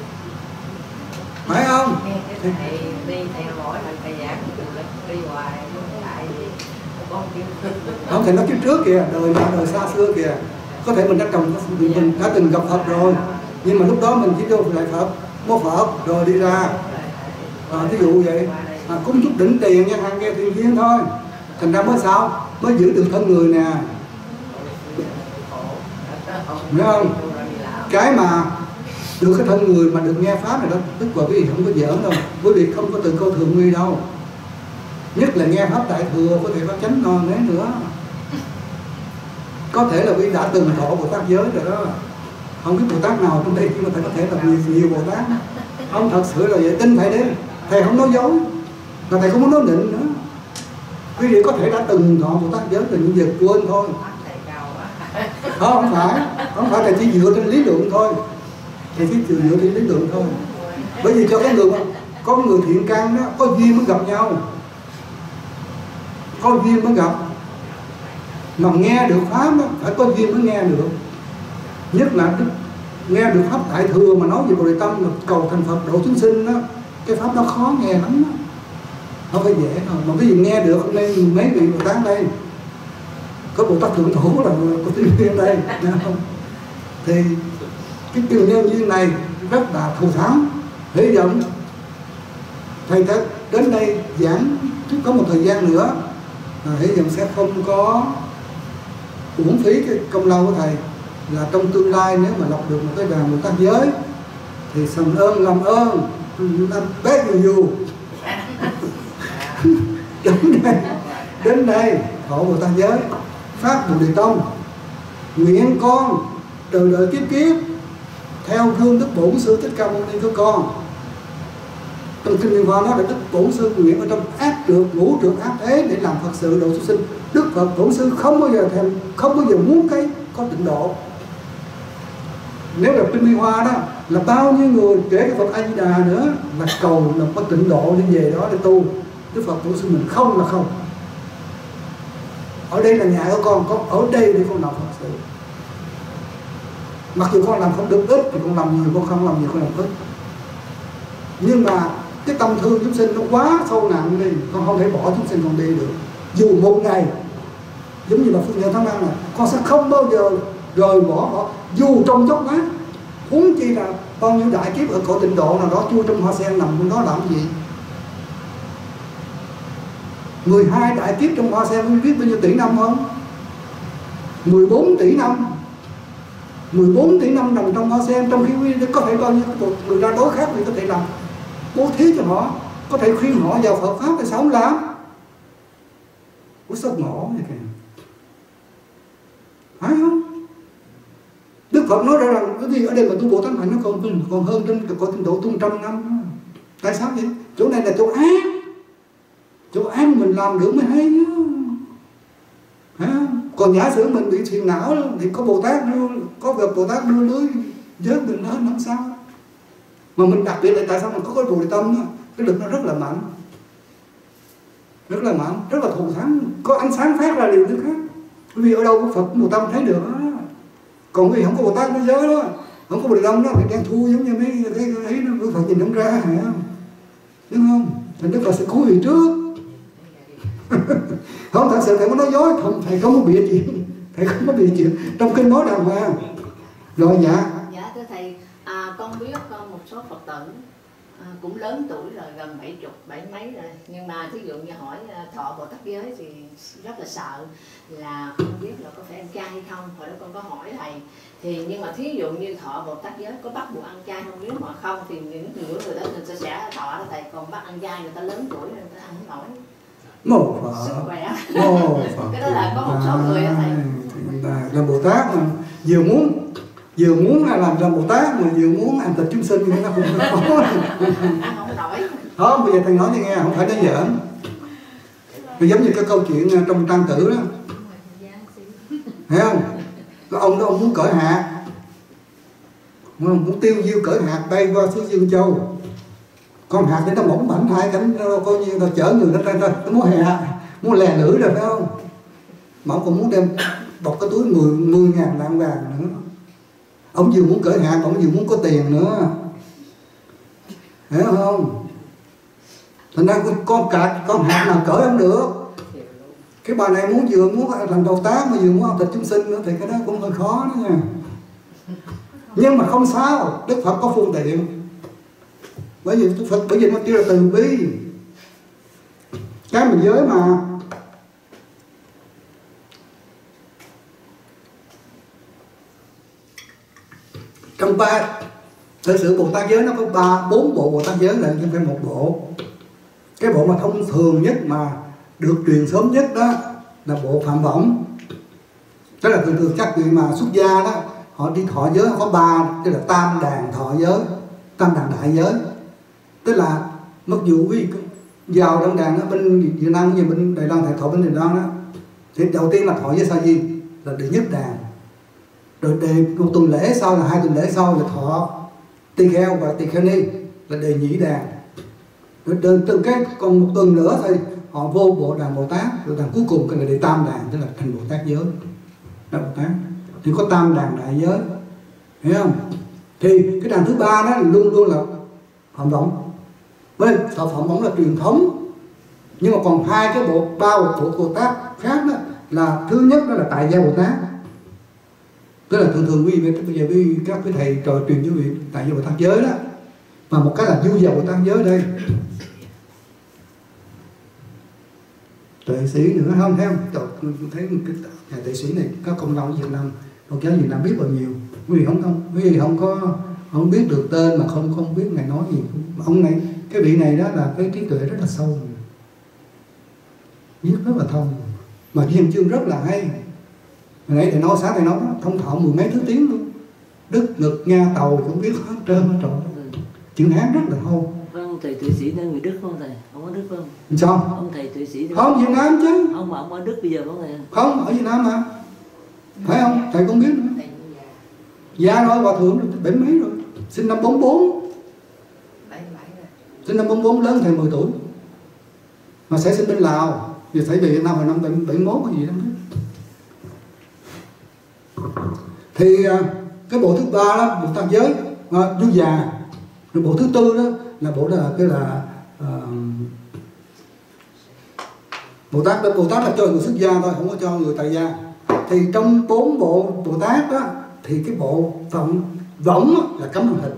phải không? Thầy đi thầy hỏi thầy giảng đi hoài lại con kêu không, thầy nói kiếp trước kìa, đời là đời xa xưa kìa, có thể mình đã trồng, mình đã từng gặp Phật rồi nhưng mà lúc đó mình chỉ vô lại Phật, mốt Phật rồi đi ra, à, ví dụ vậy, à, cúng chút đỉnh tiền nha, hàng nghe tiền viên thôi, thành ra mới sao mới giữ được thân người nè, hiểu không? Cái mà được cái thân người mà được nghe pháp này đó, tức là quý vị không có giỡn đâu, quý vị không có từ câu thượng nguy đâu. Nhất là nghe pháp đại thừa có thể có chánh non đấy nữa. Có thể là quý vị đã từng thọ Bồ Tát giới rồi đó. Không biết Bồ Tát nào trong đây nhưng mà thầy có thể là nhiều, nhiều Bồ Tát. Không, thật sự là vậy, tin thầy đấy. Thầy không nói dối, mà thầy không muốn nói nịnh nữa. Quý vị có thể đã từng thọ Bồ Tát giới rồi nhưng giờ quên thôi. Không, không phải, không phải thầy chỉ dựa trên lý luận thôi. Thầy chỉ dựa trên lý luận thôi. Bởi vì cho cái người có người thiện căn đó, có duyên mới gặp nhau, có duyên mới gặp. Mà nghe được pháp đó, phải có duyên mới nghe được. Nhất là nghe được pháp đại thừa mà nói về Bồ Đề Tâm mà cầu thành Phật độ chúng sinh đó, cái pháp đó khó nghe lắm đó. Không phải dễ đâu. Mà cái gì nghe được hôm nay mấy vị Bồ Tát đây, có Bồ Tát Thượng Thủ là có tiên duyên đây, không? Thì cái trường nhân duyên này rất là thù thắng. Hy vọng thầy sẽ đến đây giảng trước có một thời gian nữa, à, hy vọng sẽ không có uổng phí cái công lao của thầy. Là trong tương lai nếu mà lọc được một cái đàn Bồ Tát giới thì sầm ơn làm ơn làm bét nhiều dù đến đây đến đây thọ Bồ Tát giới phát Bồ Đề Tông, nguyện con từ đời kiếp kiếp theo gương Đức Bổn Sư Thích Ca Mâu Ni của con. Trong kinh Liên Hoa nói là Đức Bổn Sư nguyện ở trong ác trượt ngũ trượt ác thế để làm Phật sự độ chúng sinh. Đức Phật Bổn Sư không bao giờ thèm, không bao giờ muốn cái có tịnh độ. Nếu là kinh Liên Hoa đó là bao nhiêu người kể cái Phật A Di Đà nữa là cầu là có tịnh độ đi về đó để tu. Đức Phật Bổn Sư mình không là không. Ở đây là nhà của con, con ở đây để con làm Phật sự. Mặc dù con làm không được ít thì con làm nhiều, con không làm nhiều con làm ít. Nhưng mà cái tâm thương chúng sinh nó quá sâu nặng đi, con không thể bỏ chúng sinh con đi được. Dù một ngày, giống như là Phương Nhân Thắng Năng này, con sẽ không bao giờ rời bỏ họ, dù trong chốc lát. Huống chi là bao nhiêu đại kiếp ở cõi tịnh độ nào đó chui trong hoa sen nằm trong đó làm gì? mười hai đại kiếp trong hoa sen biết bao nhiêu tỷ năm không? mười bốn tỷ năm. mười bốn tỷ năm nằm trong hoa sen, trong khi có thể bao nhiêu người ra đối khác thì có thể làm bố thí cho họ, có thể khuyên họ vào Phật pháp thì sao không làm? Ủa sao ngộ vậy kìa? Phải không? Đức Phật nói ra rằng cái gì ở đây mà tu Bồ Tát Hạnh nó còn còn hơn trên cõi tịnh độ tu trăm năm. Tại sao vậy? Chỗ này là chỗ ác, chỗ ác mình làm được mới hay chứ. Hả? Còn giả sử mình bị phiền não thì có Bồ Tát đưa, có việc Bồ Tát đưa lưới giới mình lên không sao. Mà mình đặc biệt là tại sao mình có cái Bồ Đề Tâm đó, cái lực nó rất là mạnh, rất là mạnh, rất là thù thắng, có ánh sáng phát ra điều thứ khác. Vì ở đâu có Phật Bồ Tâm thấy được đó. Còn vì không có Bồ Tát nó giới đó, không có Bồ Đề Tâm đó thì đang thu giống như mấy cái ấy nó Phật nhìn không ra hả? Đúng không? Thành Đức Phật sẽ cứu vị trước. Không, thật sự thầy có nói dối không, thầy không có bịa chuyện, thầy không có bịa chuyện, trong kinh nói đàng hoàng. Rồi dạ. Dạ thưa thầy, à, con biết con một số Phật tử à, cũng lớn tuổi rồi, gần bảy chục, bảy mấy rồi, nhưng mà thí dụ như hỏi thọ Bồ Tát giới thì rất là sợ là không biết là có phải ăn chay hay không. Hồi đó con có hỏi thầy, thì nhưng mà thí dụ như thọ Bồ Tát giới có bắt buộc ăn chay không? Nếu mà không thì những người người đó người ta sẽ thọ đó thầy, còn bắt ăn chay người ta lớn tuổi người ta ăn không nổi. Mô Phật, Sức khỏe. Mô Phật. Cái đó là có một số người đó thầy. Là, là Bồ Tát mà vừa muốn vừa muốn làm ra Bồ Tát mà vừa muốn ăn thịt chúng sinh thì nó cũng khó. Ăn không nổi. Không, bây giờ thầy nói cho nghe, không phải nói giỡn. Nó giống như cái câu chuyện trong Trang Tử đó, thấy không? Cái ông đó ông muốn cởi hạt, muốn tiêu diêu cởi hạt bay qua xứ Dương Châu. Con hạt đấy nó mỏng mảnh hai cánh, nó coi như nó chở người nó ra, nó, nó muốn hè, muốn lè lưỡi rồi phải không? Mà ông còn muốn đem bọc cái túi mười, mười ngàn lạng vàng nữa. Ông vừa muốn cởi hạt, ông vừa muốn có tiền nữa. Hiểu không? Thành ra con cạc, con hạt nào cởi không được. Cái bà này muốn vừa muốn làm Bồ Tát mà vừa muốn ăn thịt chúng sinh nữa thì cái đó cũng hơi khó đó nha. Nhưng mà không sao, Đức Phật có phương tiện. Bởi vì Đức Phật, bởi vì nó kêu là từ bi. Cái mình giới mà trong ba Thực sự Bồ Tát giới nó có ba bốn bộ Bồ Tát giới là không phải một bộ. Cái bộ mà thông thường nhất mà được truyền sớm nhất đó là bộ Phạm Võng. Tức là thường thường các vị mà xuất gia đó, họ đi thọ giới có ba, tức là tam đàn thọ giới, tam đàn đại giới. Tức là mặc dù quý vào trong đàn ở bên Việt Nam như bên Đài Loan, thầy thọ bên Đài Loan đó, thì đầu tiên là thọ giới sa di là đệ nhất đàn, rồi đề một tuần lễ sau là hai tuần lễ sau là thọ tỳ kheo và tỳ kheo ni là đề nhị đàn, rồi từ, từ cái còn một tuần nữa thì họ vô bộ đàn Bồ Tát, rồi đàn cuối cùng là đệ tam đàn, tức là thành Bồ Tát giới. Bồ Tát thì có tam đàn đại giới, hiểu không? Thì cái đàn thứ ba đó luôn luôn là Phạm Võng. Với thọ Phạm Võng là truyền thống, nhưng mà còn hai cái bộ ba bộ Bồ Tát khác đó là thứ nhất đó là tại gia Bồ Tát, tức là thường thường quý vị bây giờ quý các cái thầy trò truyền với quý vị tại gia Bồ Tát giới đó, và một cái là du gia Bồ Tát giới đây. Tuệ sĩ nữa không thấy không? Tôi thấy cái nhà tuệ sĩ này có công lao ở Việt Nam, Phật giáo Việt Nam biết bao nhiêu. Quý vị không không quý vị không có không biết được tên mà không không biết ngài nói gì. Ông này, cái vị này đó là cái trí tuệ rất là sâu, viết rất là thông, mà ghi chương rất là hay. Hồi nãy thầy nói sáng thầy nói thông thạo mười mấy thứ tiếng luôn. Đức Ngực Nga Tàu cũng biết hết trơn hết trọi. Chữ Hán rất là thô. Vâng, thầy tuệ sĩ nơi người Đức không thầy? Ông ở Đức không? Sao? Ông thầy tuệ sĩ đó. Không, Việt Nam chứ. Ông mà ông ở Đức bây giờ không thầy? Không, ở Việt Nam mà. Phải không? Thầy cũng biết nữa. Già rồi, hòa thượng rồi, bảy mấy rồi. Sinh năm bốn bốn. Sinh năm bốn bốn, lớn thầy mười tuổi. Mà sẽ sinh bên Lào. Giờ phải về Việt Nam hồi năm bảy mươi mốt hay gì đó. Thì cái bộ thứ ba đó, Bồ Tát giới, du già. Rồi bộ thứ tư đó là bộ đó là cái là uh, Bồ Tát đó, Bồ Tát là cho người xuất gia thôi, không có cho người tại gia. Thì trong bốn bộ Bồ Tát đó thì cái bộ Phạm Võng là cấm ăn thịt,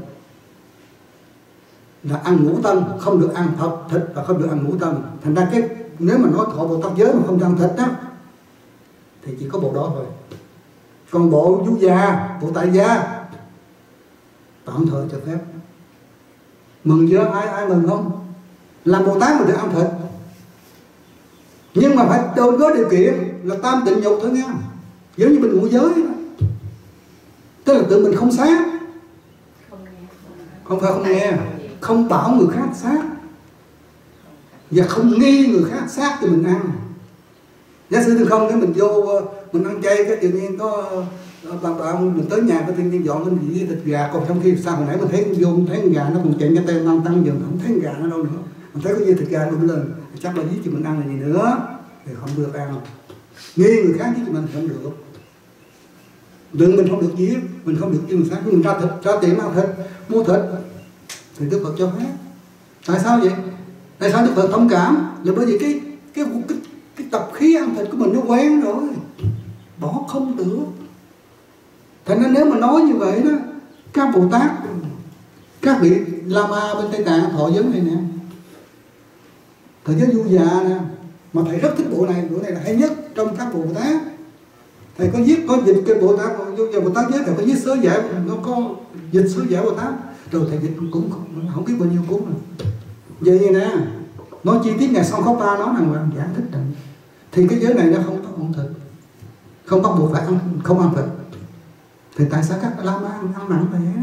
là ăn ngũ tân, không được ăn thịt thịt và không được ăn ngũ tân. Thành ra cái nếu mà nói thọ Bồ Tát giới mà không cho ăn thịt đó thì chỉ có bộ đó thôi. Còn bộ du già, bộ tại gia tạm thời cho phép. Mừng chưa? Ai ai mừng không? Làm Bồ Tát mà được ăn thịt, nhưng mà phải đối với điều kiện là tam tịnh dục thôi nha. Giống như mình ngũ giới đó. Tức là tự mình không sát, không phải không nghe, không bảo người khác sát, và không nghi người khác sát thì mình ăn. Giả sử được không, cái mình vô mình ăn chay cái tự nhiên có bạn bạn mình tới nhà có tự nhiên dọn lên gì thịt gà, còn trong khi sao hồi nãy mình thấy vô mình thấy con gà nó còn chạy cái tay tăng tăng dần, không thấy con gà nó đâu nữa, mình thấy có gì thịt gà đụng lên chắc là giết cho mình ăn là gì nữa thì không được ăn. Nghi người khác giết cho mình không được, đừng mình không được giết, mình không được giết người khác, mình ra thịt ra tiệm ăn thịt mua thịt thì Đức Phật cho phép. Tại sao vậy? Tại sao Đức Phật thông cảm? Là bởi vì cái cái cái, cái tập khí ăn thịt của mình nó quen rồi, bỏ không được. Thành ra nếu mà nói như vậy đó, các Bồ Tát, các vị Lama bên Tây Tạng thọ giới này nè, thọ giới du già nè, mà thầy rất thích bộ này, bộ này là hay nhất trong các Bồ Tát. Thầy có viết, có dịch cái Bồ Tát, du già Bồ Tát giới, thầy có viết sớ giải, nó có dịch sớ giải Bồ Tát, rồi thầy dịch cũng không, không biết bao nhiêu cuốn rồi. Vậy vậy nè, nói chi tiết ngày sau có ba nói rằng là giải thích rằng thì cái giới này nó không có ăn thịt, không bắt buộc phải ăn, không ăn thịt. Thì tại sao các Lama ăn, ăn nặng vậy?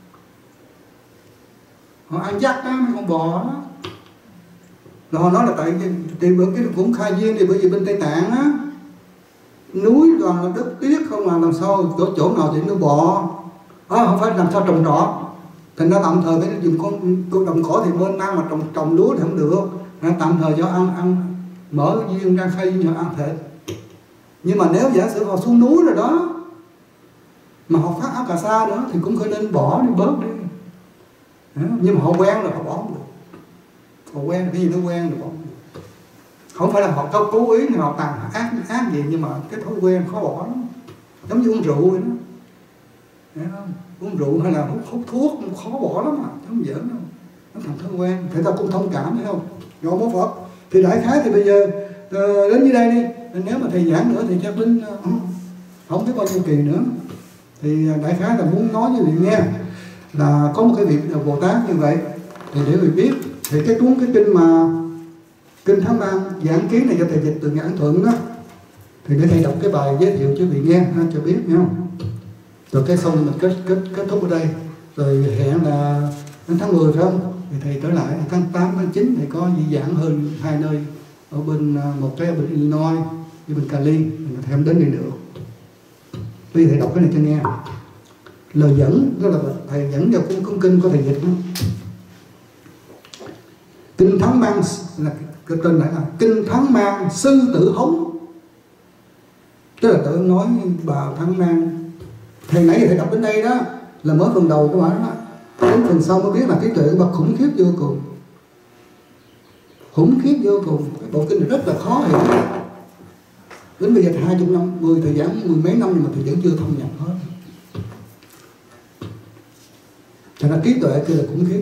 Họ ăn dắt đó, mấy con bò đó. Rồi họ nói là tại vì bởi cái cũng khai duyên thì bởi vì bên Tây Tạng á, núi toàn là đất tuyết không, mà làm sao chỗ chỗ nào thì nuôi bò, à, không phải làm sao trồng trọt. Thành ra tạm thời phải dùng con, con đồng cỏ thì bên ăn, mà trồng trồng lúa thì không được. Nên tạm thời cho ăn ăn mở duyên ra khai duyên cho ăn thịt. Nhưng mà nếu giả sử họ xuống núi rồi đó, mà họ phát áo cà sa nữa thì cũng phải nên bỏ đi, bớt đi. Nhưng mà họ quen rồi họ bỏ không được. Họ quen, cái gì nó quen rồi bỏ không được. Không phải là họ có cố ý họ tàn ác ác gì, nhưng mà cái thói quen khó bỏ lắm. Giống như uống rượu vậy đó. Hiểu không? Uống rượu hay là hút, hút thuốc khó bỏ lắm mà, không giỡn đâu. Nó thành thói quen, thì ta cũng thông cảm, thấy không? Gọi mô Phật. Thì đại khái thì bây giờ uh, đến như đây đi. Nếu mà thầy giảng nữa thì chắc đến uh, không biết bao nhiêu kỳ nữa. Thì đại khái là muốn nói như vậy nghe. là có một cái vị Bồ Tát như vậy. Thì để người biết thì cái cuốn cái kinh mà kinh Tháng Ban Giảng Ký này do thầy dịch từ Ngài Ấn Thuận đó, thì để thầy đọc cái bài giới thiệu cho vị nghe ha, cho biết nghe không. Rồi cái xong mình kết kết kết thúc ở đây, rồi hẹn là đến tháng mười phải không, thì thầy trở lại tháng tám tháng chín thì có di giảng hơn hai nơi, ở bên một cái ở bên Illinois với bên Cali, mình thêm đến đây nữa. Tuy thầy đọc cái này cho nghe lời dẫn, đó là thầy dẫn vào cuốn cuốn kinh của thầy dịch đó. Kinh Tháng Ban là cái tên này là Kinh Tháng Ban Sư Tử Hống, tức là tự nói bà Tháng Ban. Thầy nãy thầy đọc đến đây đó là mới phần đầu của bà đó, đến phần sau mới biết là trí tuệ của bà khủng khiếp vô cùng, khủng khiếp vô cùng. Cái bộ kinh này rất là khó hiểu, đến bây giờ hai chục năm, mười thời gian mười mấy năm nhưng mà thầy vẫn chưa thông nhập hết. Cho nên trí tuệ kia là khủng khiếp.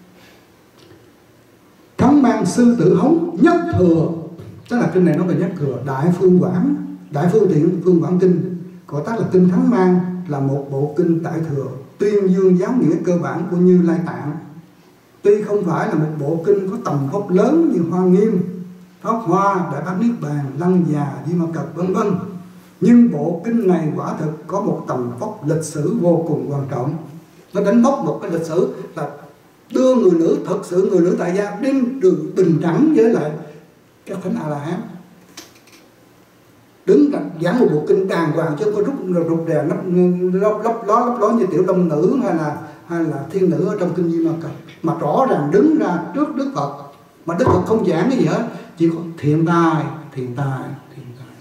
Tháng Ban Sư Tử Hống Nhất Thừa, tức là kinh này nó về Nhất Thừa, Đại Phương Quảng, Đại Phương Tiện Phương Quảng Kinh, gọi tắt là kinh Tháng Ban, là một bộ kinh Đại Thừa tuyên dương giáo nghĩa cơ bản của Như Lai Tạng. Tuy không phải là một bộ kinh có tầm vóc lớn như Hoa Nghiêm, Pháp Hoa, Đại Bát Niết Bàn, Lăng Già, Di Ma Cật vân vân, nhưng bộ kinh này quả thực có một tầm vóc lịch sử vô cùng quan trọng. Nó đánh mốc một cái lịch sử là đưa người nữ, thật sự người nữ tại gia đến đường bình đẳng với lại các thánh A La Hán, đứng giảng một bộ kinh đàng hoàng chứ không có rút rụt rè lấp lấp lấp ló lấp ló như tiểu long nữ hay là hay là thiên nữ ở trong kinh Di Ma Cật, mà rõ ràng đứng ra trước Đức Phật, mà Đức Phật không giảng cái gì hết, chỉ có thiện tài thiện tài thiện tài.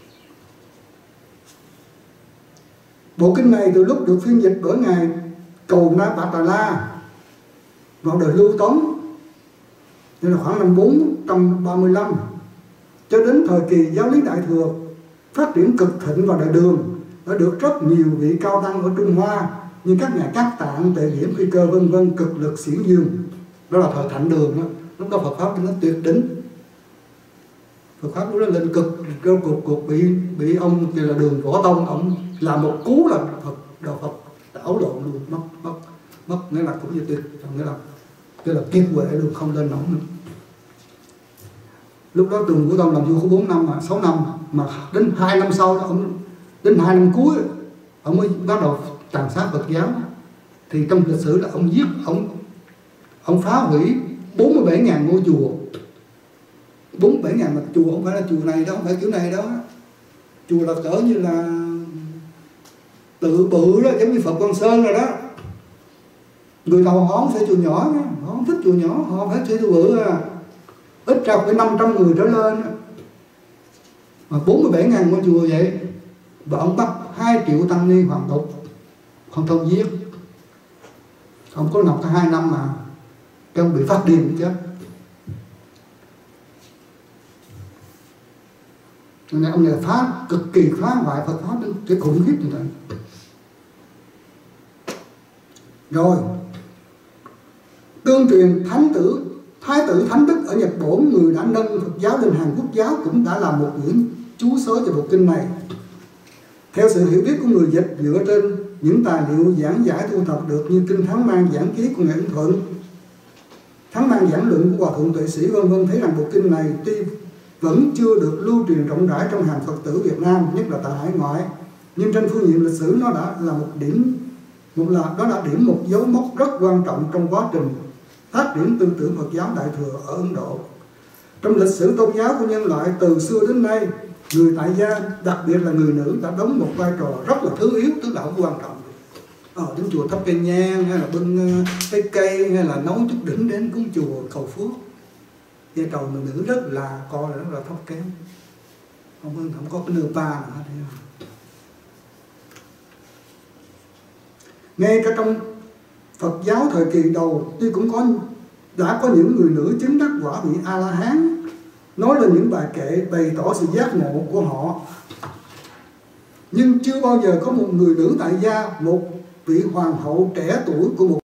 Bộ kinh này từ lúc được phiên dịch bởi ngài Cầu Na Bạt Đà La vào đời Lưu Tống, nên là khoảng năm bốn trăm ba mươi lăm, cho đến thời kỳ giáo lý Đại Thừa phát triển cực thịnh vào đời Đường, đã được rất nhiều vị cao tăng ở Trung Hoa như các nhà Cát Tạng, Tệ Viễn, Phi Cơ vân vân cực lực xiển dương. Đó là thời Thạnh Đường đó. Lúc đó Phật pháp nó tuyệt đỉnh, Phật pháp lúc đó lên cực, cơ cuộc cuộc bị bị ông kia là Đường Võ Tông, ông làm một cú là Phật đạo Phật đảo lộn luôn, mất mất mất nghĩa là cũng như tuyệt, nghĩa là nghĩa là kiệt quệ luôn, không lên nổi nữa. Lúc đó Đường Vũ Tông làm vua có bốn năm mà sáu năm, mà đến hai năm sau đó, ông đến hai năm cuối ông mới bắt đầu tàn sát Phật giáo. Thì trong lịch sử là ông giết, ông ông phá hủy bốn mươi bảy nghìn ngôi chùa, bốn mươi bảy nghìn mà chùa không phải là chùa này đó, không phải kiểu này đó, chùa là cỡ như là tự bự đó, giống như Phật Quang Sơn rồi đó. Người đầu họ không phải chùa nhỏ nha, họ không thích chùa nhỏ, họ phải chơi chùa bự à, ít ra phải năm trăm người trở lên, mà bốn mươi bảy nghìn ngôi chùa vậy. Và ông bắt hai triệu tăng ni hoàn tục, không thông giết. Ông có học cả hai năm mà cái ông bị phát điên chết. Nên ông này phá, cực kỳ phá hoại Phật pháp đến cái khủng khiếp như vậy. Rồi tương truyền thánh tử Thái tử Thánh Đức ở Nhật Bổn, người đã nâng Phật giáo lên hàng quốc giáo, cũng đã làm một quyển chú sớ cho bộ kinh này. Theo sự hiểu biết của người dịch dựa trên những tài liệu giảng giải thu thập được như kinh Tháng Ban Giảng Ký của ngài Ấn Thuận, Tháng Ban Giảng Luận của Hòa Thượng Tuệ Sĩ vân vân, thấy rằng bộ kinh này tuy vẫn chưa được lưu truyền rộng rãi trong hàng Phật tử Việt Nam, nhất là tại hải ngoại, nhưng trên phương diện lịch sử nó đã là một điểm, một là nó đã điểm một dấu mốc rất quan trọng trong quá trình phát triển tư tưởng Phật giáo Đại Thừa ở Ấn Độ. Trong lịch sử tôn giáo của nhân loại từ xưa đến nay, người tại gia, đặc biệt là người nữ, đã đóng một vai trò rất là thứ yếu, tức là không quan trọng. Ở đến chùa thắp cây nhang, hay là bưng cái cây, hay là nấu chút đỉnh đến cúng chùa cầu phước. Vai trò người nữ rất là coi là rất là thấp kém, không, không có cái nơ ba nào hết. Ngay cả trong Phật giáo thời kỳ đầu, tuy cũng có đã có những người nữ chứng đắc quả vị A La Hán, nói lên những bài kệ bày tỏ sự giác ngộ của họ, nhưng chưa bao giờ có một người nữ tại gia, một vị hoàng hậu trẻ tuổi của một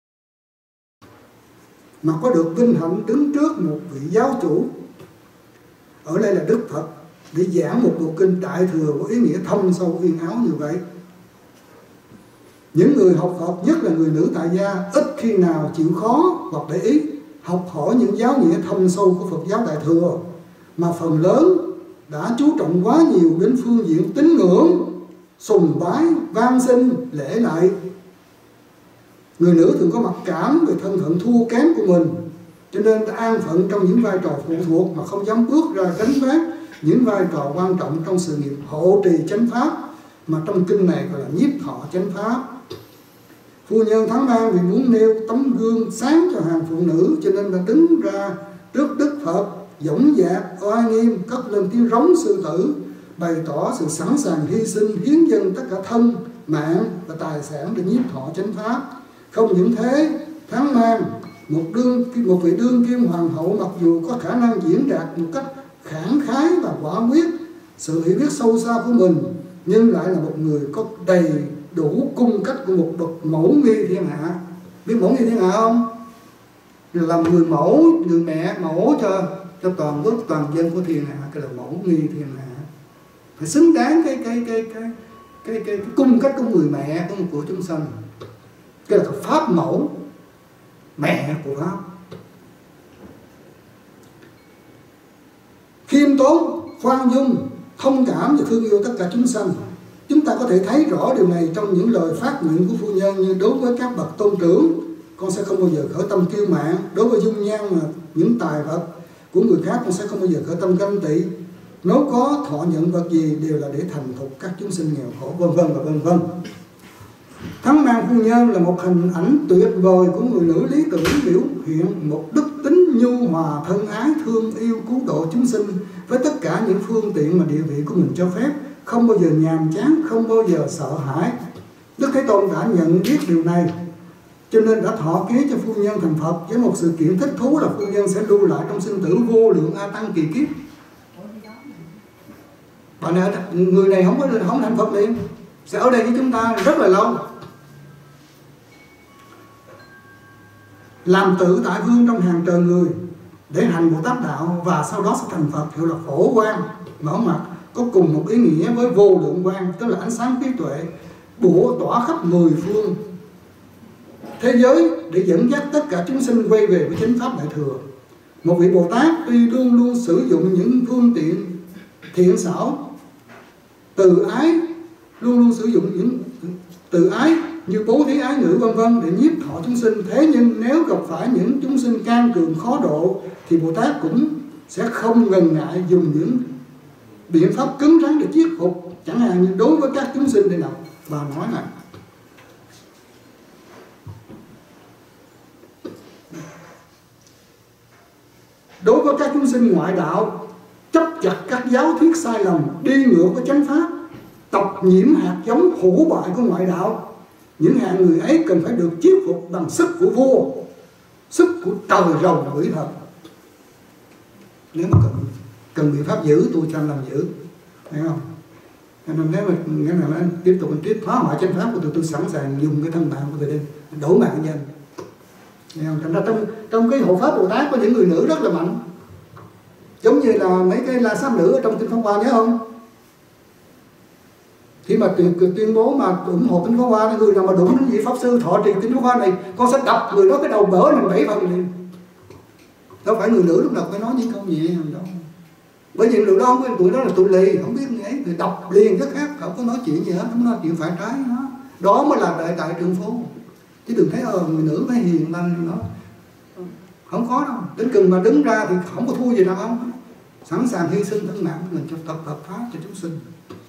mà có được vinh hạnh đứng trước một vị giáo chủ, ở đây là Đức Phật, để giảng một bộ kinh Đại Thừa có ý nghĩa thâm sâu uyên áo như vậy. Những người học Phật, nhất là người nữ tại gia, ít khi nào chịu khó hoặc để ý học hỏi những giáo nghĩa thâm sâu của Phật giáo Đại Thừa, mà phần lớn đã chú trọng quá nhiều đến phương diện tín ngưỡng, sùng bái, van xin, lễ lại. Người nữ thường có mặc cảm về thân phận thua kém của mình, cho nên đã an phận trong những vai trò phụ thuộc mà không dám bước ra gánh vác những vai trò quan trọng trong sự nghiệp hộ trì chánh pháp, mà trong kinh này gọi là nhiếp thọ chánh pháp. Phu nhân Thắng Mang vì muốn nêu tấm gương sáng cho hàng phụ nữ, cho nên đã đứng ra trước Đức Phật dõng dạc oai nghiêm, cất lên tiếng rống sư tử, bày tỏ sự sẵn sàng hy sinh hiến dâng tất cả thân, mạng và tài sản để nhiếp thọ chánh pháp. Không những thế, Thắng Mang, một đương một vị đương kim hoàng hậu, mặc dù có khả năng diễn đạt một cách khẳng khái và quả quyết sự hiểu biết sâu xa của mình, nhưng lại là một người có đầy đủ cung cách của một bậc mẫu nghi thiên hạ. Biết mẫu nghi thiên hạ không? Làm người mẫu, người mẹ mẫu cho cho toàn quốc toàn dân của thiên hạ, cái là mẫu nghi thiên hạ. Phải xứng đáng cái cái cái cái cái cái, cái, cái cung cách của người mẹ của, của chúng sanh. Cái là pháp mẫu, mẹ của pháp. Khiêm tốn, khoan dung, thông cảm và thương yêu tất cả chúng sanh. Chúng ta có thể thấy rõ điều này trong những lời phát nguyện của phu nhân, như đối với các bậc tôn trưởng, con sẽ không bao giờ khởi tâm kiêu mạn. Đối với dung nhan mà những tài vật của người khác, con sẽ không bao giờ khởi tâm ganh tị. Nếu có thọ nhận vật gì đều là để thành thục các chúng sinh nghèo khổ, vân vân và vân vân. Thắng Mang phu nhân là một hình ảnh tuyệt vời của người nữ lý tưởng, biểu hiện một đức tính nhu hòa, thân ái, thương yêu, cứu độ chúng sinh với tất cả những phương tiện mà địa vị của mình cho phép, không bao giờ nhàm chán, không bao giờ sợ hãi. Đức Thế Tôn đã nhận biết điều này, cho nên đã thọ ký cho phu nhân thành Phật với một sự kiện thích thú là phu nhân sẽ lưu lại trong sinh tử vô lượng a tăng kỳ kiếp. Bạn này, người này không có không thành Phật liền, sẽ ở đây với chúng ta rất là lâu, làm tự tại vương trong hàng trời người để hành Bồ Tát đạo, và sau đó sẽ thành Phật, hiệu là Phổ Quang, mở mặt, có cùng một ý nghĩa với vô lượng quang, tức là ánh sáng trí tuệ bủa tỏa khắp mười phương thế giới để dẫn dắt tất cả chúng sinh quay về với chánh pháp Đại Thừa. Một vị Bồ Tát tuy luôn luôn sử dụng những phương tiện thiện xảo, từ ái, luôn luôn sử dụng những từ ái như bố thí ái ngữ vân vân để nhiếp thọ chúng sinh. Thế nhưng nếu gặp phải những chúng sinh can cường khó độ thì Bồ Tát cũng sẽ không ngần ngại dùng những biện pháp cứng rắn để thuyết phục, chẳng hạn như đối với các chúng sinh đây nào. Bà nói là đối với các chúng sinh ngoại đạo chấp chặt các giáo thuyết sai lầm, đi ngược với chánh pháp, tập nhiễm hạt giống hủ bại của ngoại đạo, những hạng người ấy cần phải được thuyết phục bằng sức của vua, sức của trời rồng quỷ thần. Nếu mà cần cần biện pháp giữ, tôi cho anh làm giữ, thấy không? Nên nếu mà nghĩa là anh tiếp tục anh tiếp phá hoại chánh pháp của tôi, tôi sẵn sàng dùng cái thân mạng của tôi đi đổ mạng cho anh. Thấy không? Thành ra trong trong cái hộ pháp Bồ Tát có những người nữ rất là mạnh, giống như là mấy cái la sát nữ ở trong Kinh Pháp Hoa, nhớ không? Khi mà tuyên, tuyên bố mà ủng hộ Kinh Pháp Hoa, người nào mà đụng đến vị pháp sư thọ trì Kinh Pháp Hoa này, con sẽ đập người đó cái đầu bỡ thành bảy phần liền. Đâu phải người nữ lúc nào phải nói những câu nhẹ nhàng đâu. Bởi vì lúc đó tụi đó là tụi lì, không biết như ấy, thì đọc liền rất khác, không có nói chuyện gì hết, không nói chuyện phải trái đó. Đó mới là đại đại trượng phu. Chứ đừng thấy ờ người nữ phải hiền lành nó không có đâu. Đến cần mà đứng ra thì không có thua gì đâu, không sẵn sàng hy sinh thân mạng của mình cho tập tập phá cho chúng sinh.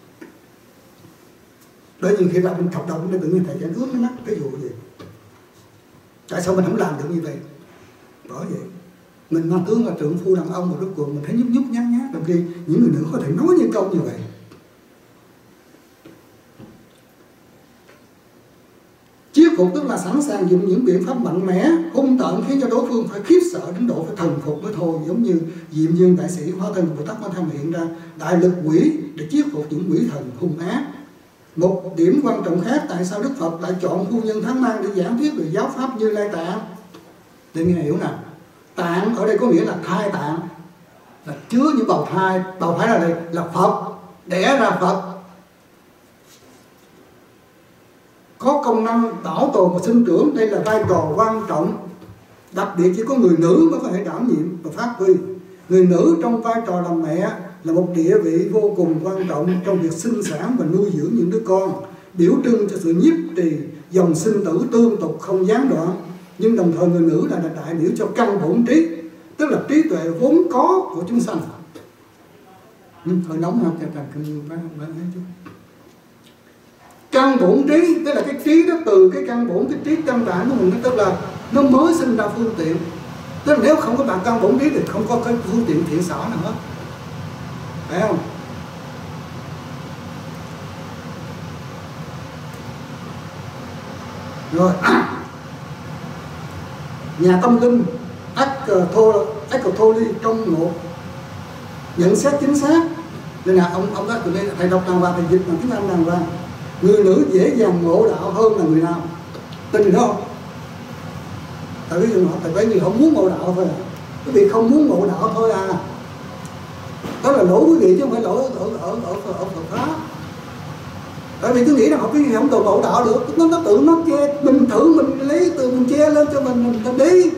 Bởi vì khi ra bên cộng đồng nó tự nhiên thầy giải ướt cái mắt cái vụ gì. Tại sao mình không làm được như vậy? Bởi vậy mình mang tướng là trượng phu đàn ông, mà rốt cuộc mình thấy nhúc nhúc nhát nhát, trong khi những người nữ có thể nói những câu như vậy. Chiết phục tức là sẵn sàng dùng những biện pháp mạnh mẽ, hung tợn khiến cho đối phương phải khiếp sợ đến độ phải thần phục mới thôi. Giống như Diệm Dương Đại Sĩ hóa thân Bồ Tát Quan Tham hiện ra đại lực quỷ để chiết phục những quỷ thần hung ác. Một điểm quan trọng khác, tại sao Đức Phật lại chọn phu nhân Thắng Mang để giảng thuyết về giáo pháp Như Lai Tạng? Để nghe hiểu nè. Tạng ở đây có nghĩa là thai tạng, là chứa những bào thai. Bào thai là đây là Phật, đẻ ra Phật. có công năng bảo tồn và sinh trưởng. Đây là vai trò quan trọng, đặc biệt chỉ có người nữ mới có thể đảm nhiệm và phát huy. Người nữ trong vai trò làm mẹ là một địa vị vô cùng quan trọng trong việc sinh sản và nuôi dưỡng những đứa con, biểu trưng cho sự nhiếp trì dòng sinh tử tương tục không gián đoạn. Nhưng đồng thời người nữ là đại biểu cho căn bổn trí, tức là trí tuệ vốn có của chúng sanh. Ừ, hơi nóng không? Chàng cần bán hết chút. Căn bổn trí, tức là cái trí đó từ cái căn bổn, cái trí căn bản của mình, tức là nó mới sinh ra phương tiện. Tức là nếu không có bạn căn bổn trí thì không có cái phương tiện thiện xảo nào hết, phải không? Rồi nhà tâm linh Eckhart Tolle trong một nhận xét chính xác, nên là ông ông đó từ đây thầy đọc đàng hoàng, thầy dịch bằng tiếng Anh đàng hoàng. Người nữ dễ dàng ngộ đạo hơn là người nam. Tin đó không? Tại vì họ tại vì họ muốn ngộ đạo thôi à. Quý vị không muốn ngộ đạo thôi à. Đó là lỗi quý vị chứ không phải lỗi ở ở ở ở, ở Phật pháp. Tại vì cứ nghĩ rằng họ cái gì không được ngộ đạo được, nó nó tự nó che, mình thử mình lấy từ mình che lên cho mình mình, mình đi.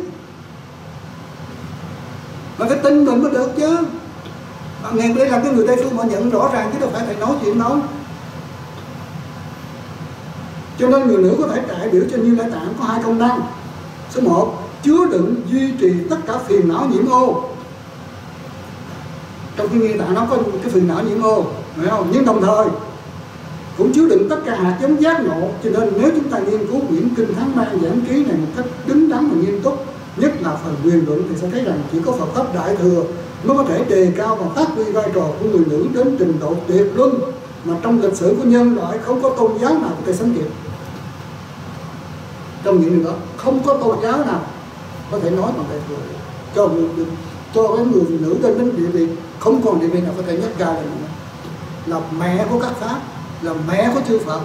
Mà phải tin mình mới được chứ. Ngày đây là cái người Tây phương họ nhận rõ ràng chứ đâu phải thầy nói chuyện đó. Cho nên người nữ có thể đại biểu cho Như Lai Tạng có hai công năng. Số một, chứa đựng duy trì tất cả phiền não nhiễm ô. Trong khi Như Tạng nó có cái phiền não nhiễm ô, phải không? Nhưng đồng thời cũng chứa đựng tất cả hạt giống giác ngộ. Cho nên nếu chúng ta nghiên cứu quyển kinh Thắng Man Giảng Ký này một cách đứng đắn và nghiêm túc, nhất là phần quyền luận, thì sẽ thấy rằng chỉ có Phật pháp Đại Thừa mới có thể đề cao và phát huy vai trò của người nữ đến trình độ tuyệt luân mà trong lịch sử của nhân loại không có tôn giáo nào có thể sánh kịp. Trong những điều đó không có tôn giáo nào có thể nói bằng Đại Thừa cho người, cho cái người nữ đến đến địa vị không còn địa vị nào có thể nhất cao nữa, là mẹ của các pháp, là mẹ của chư Phật.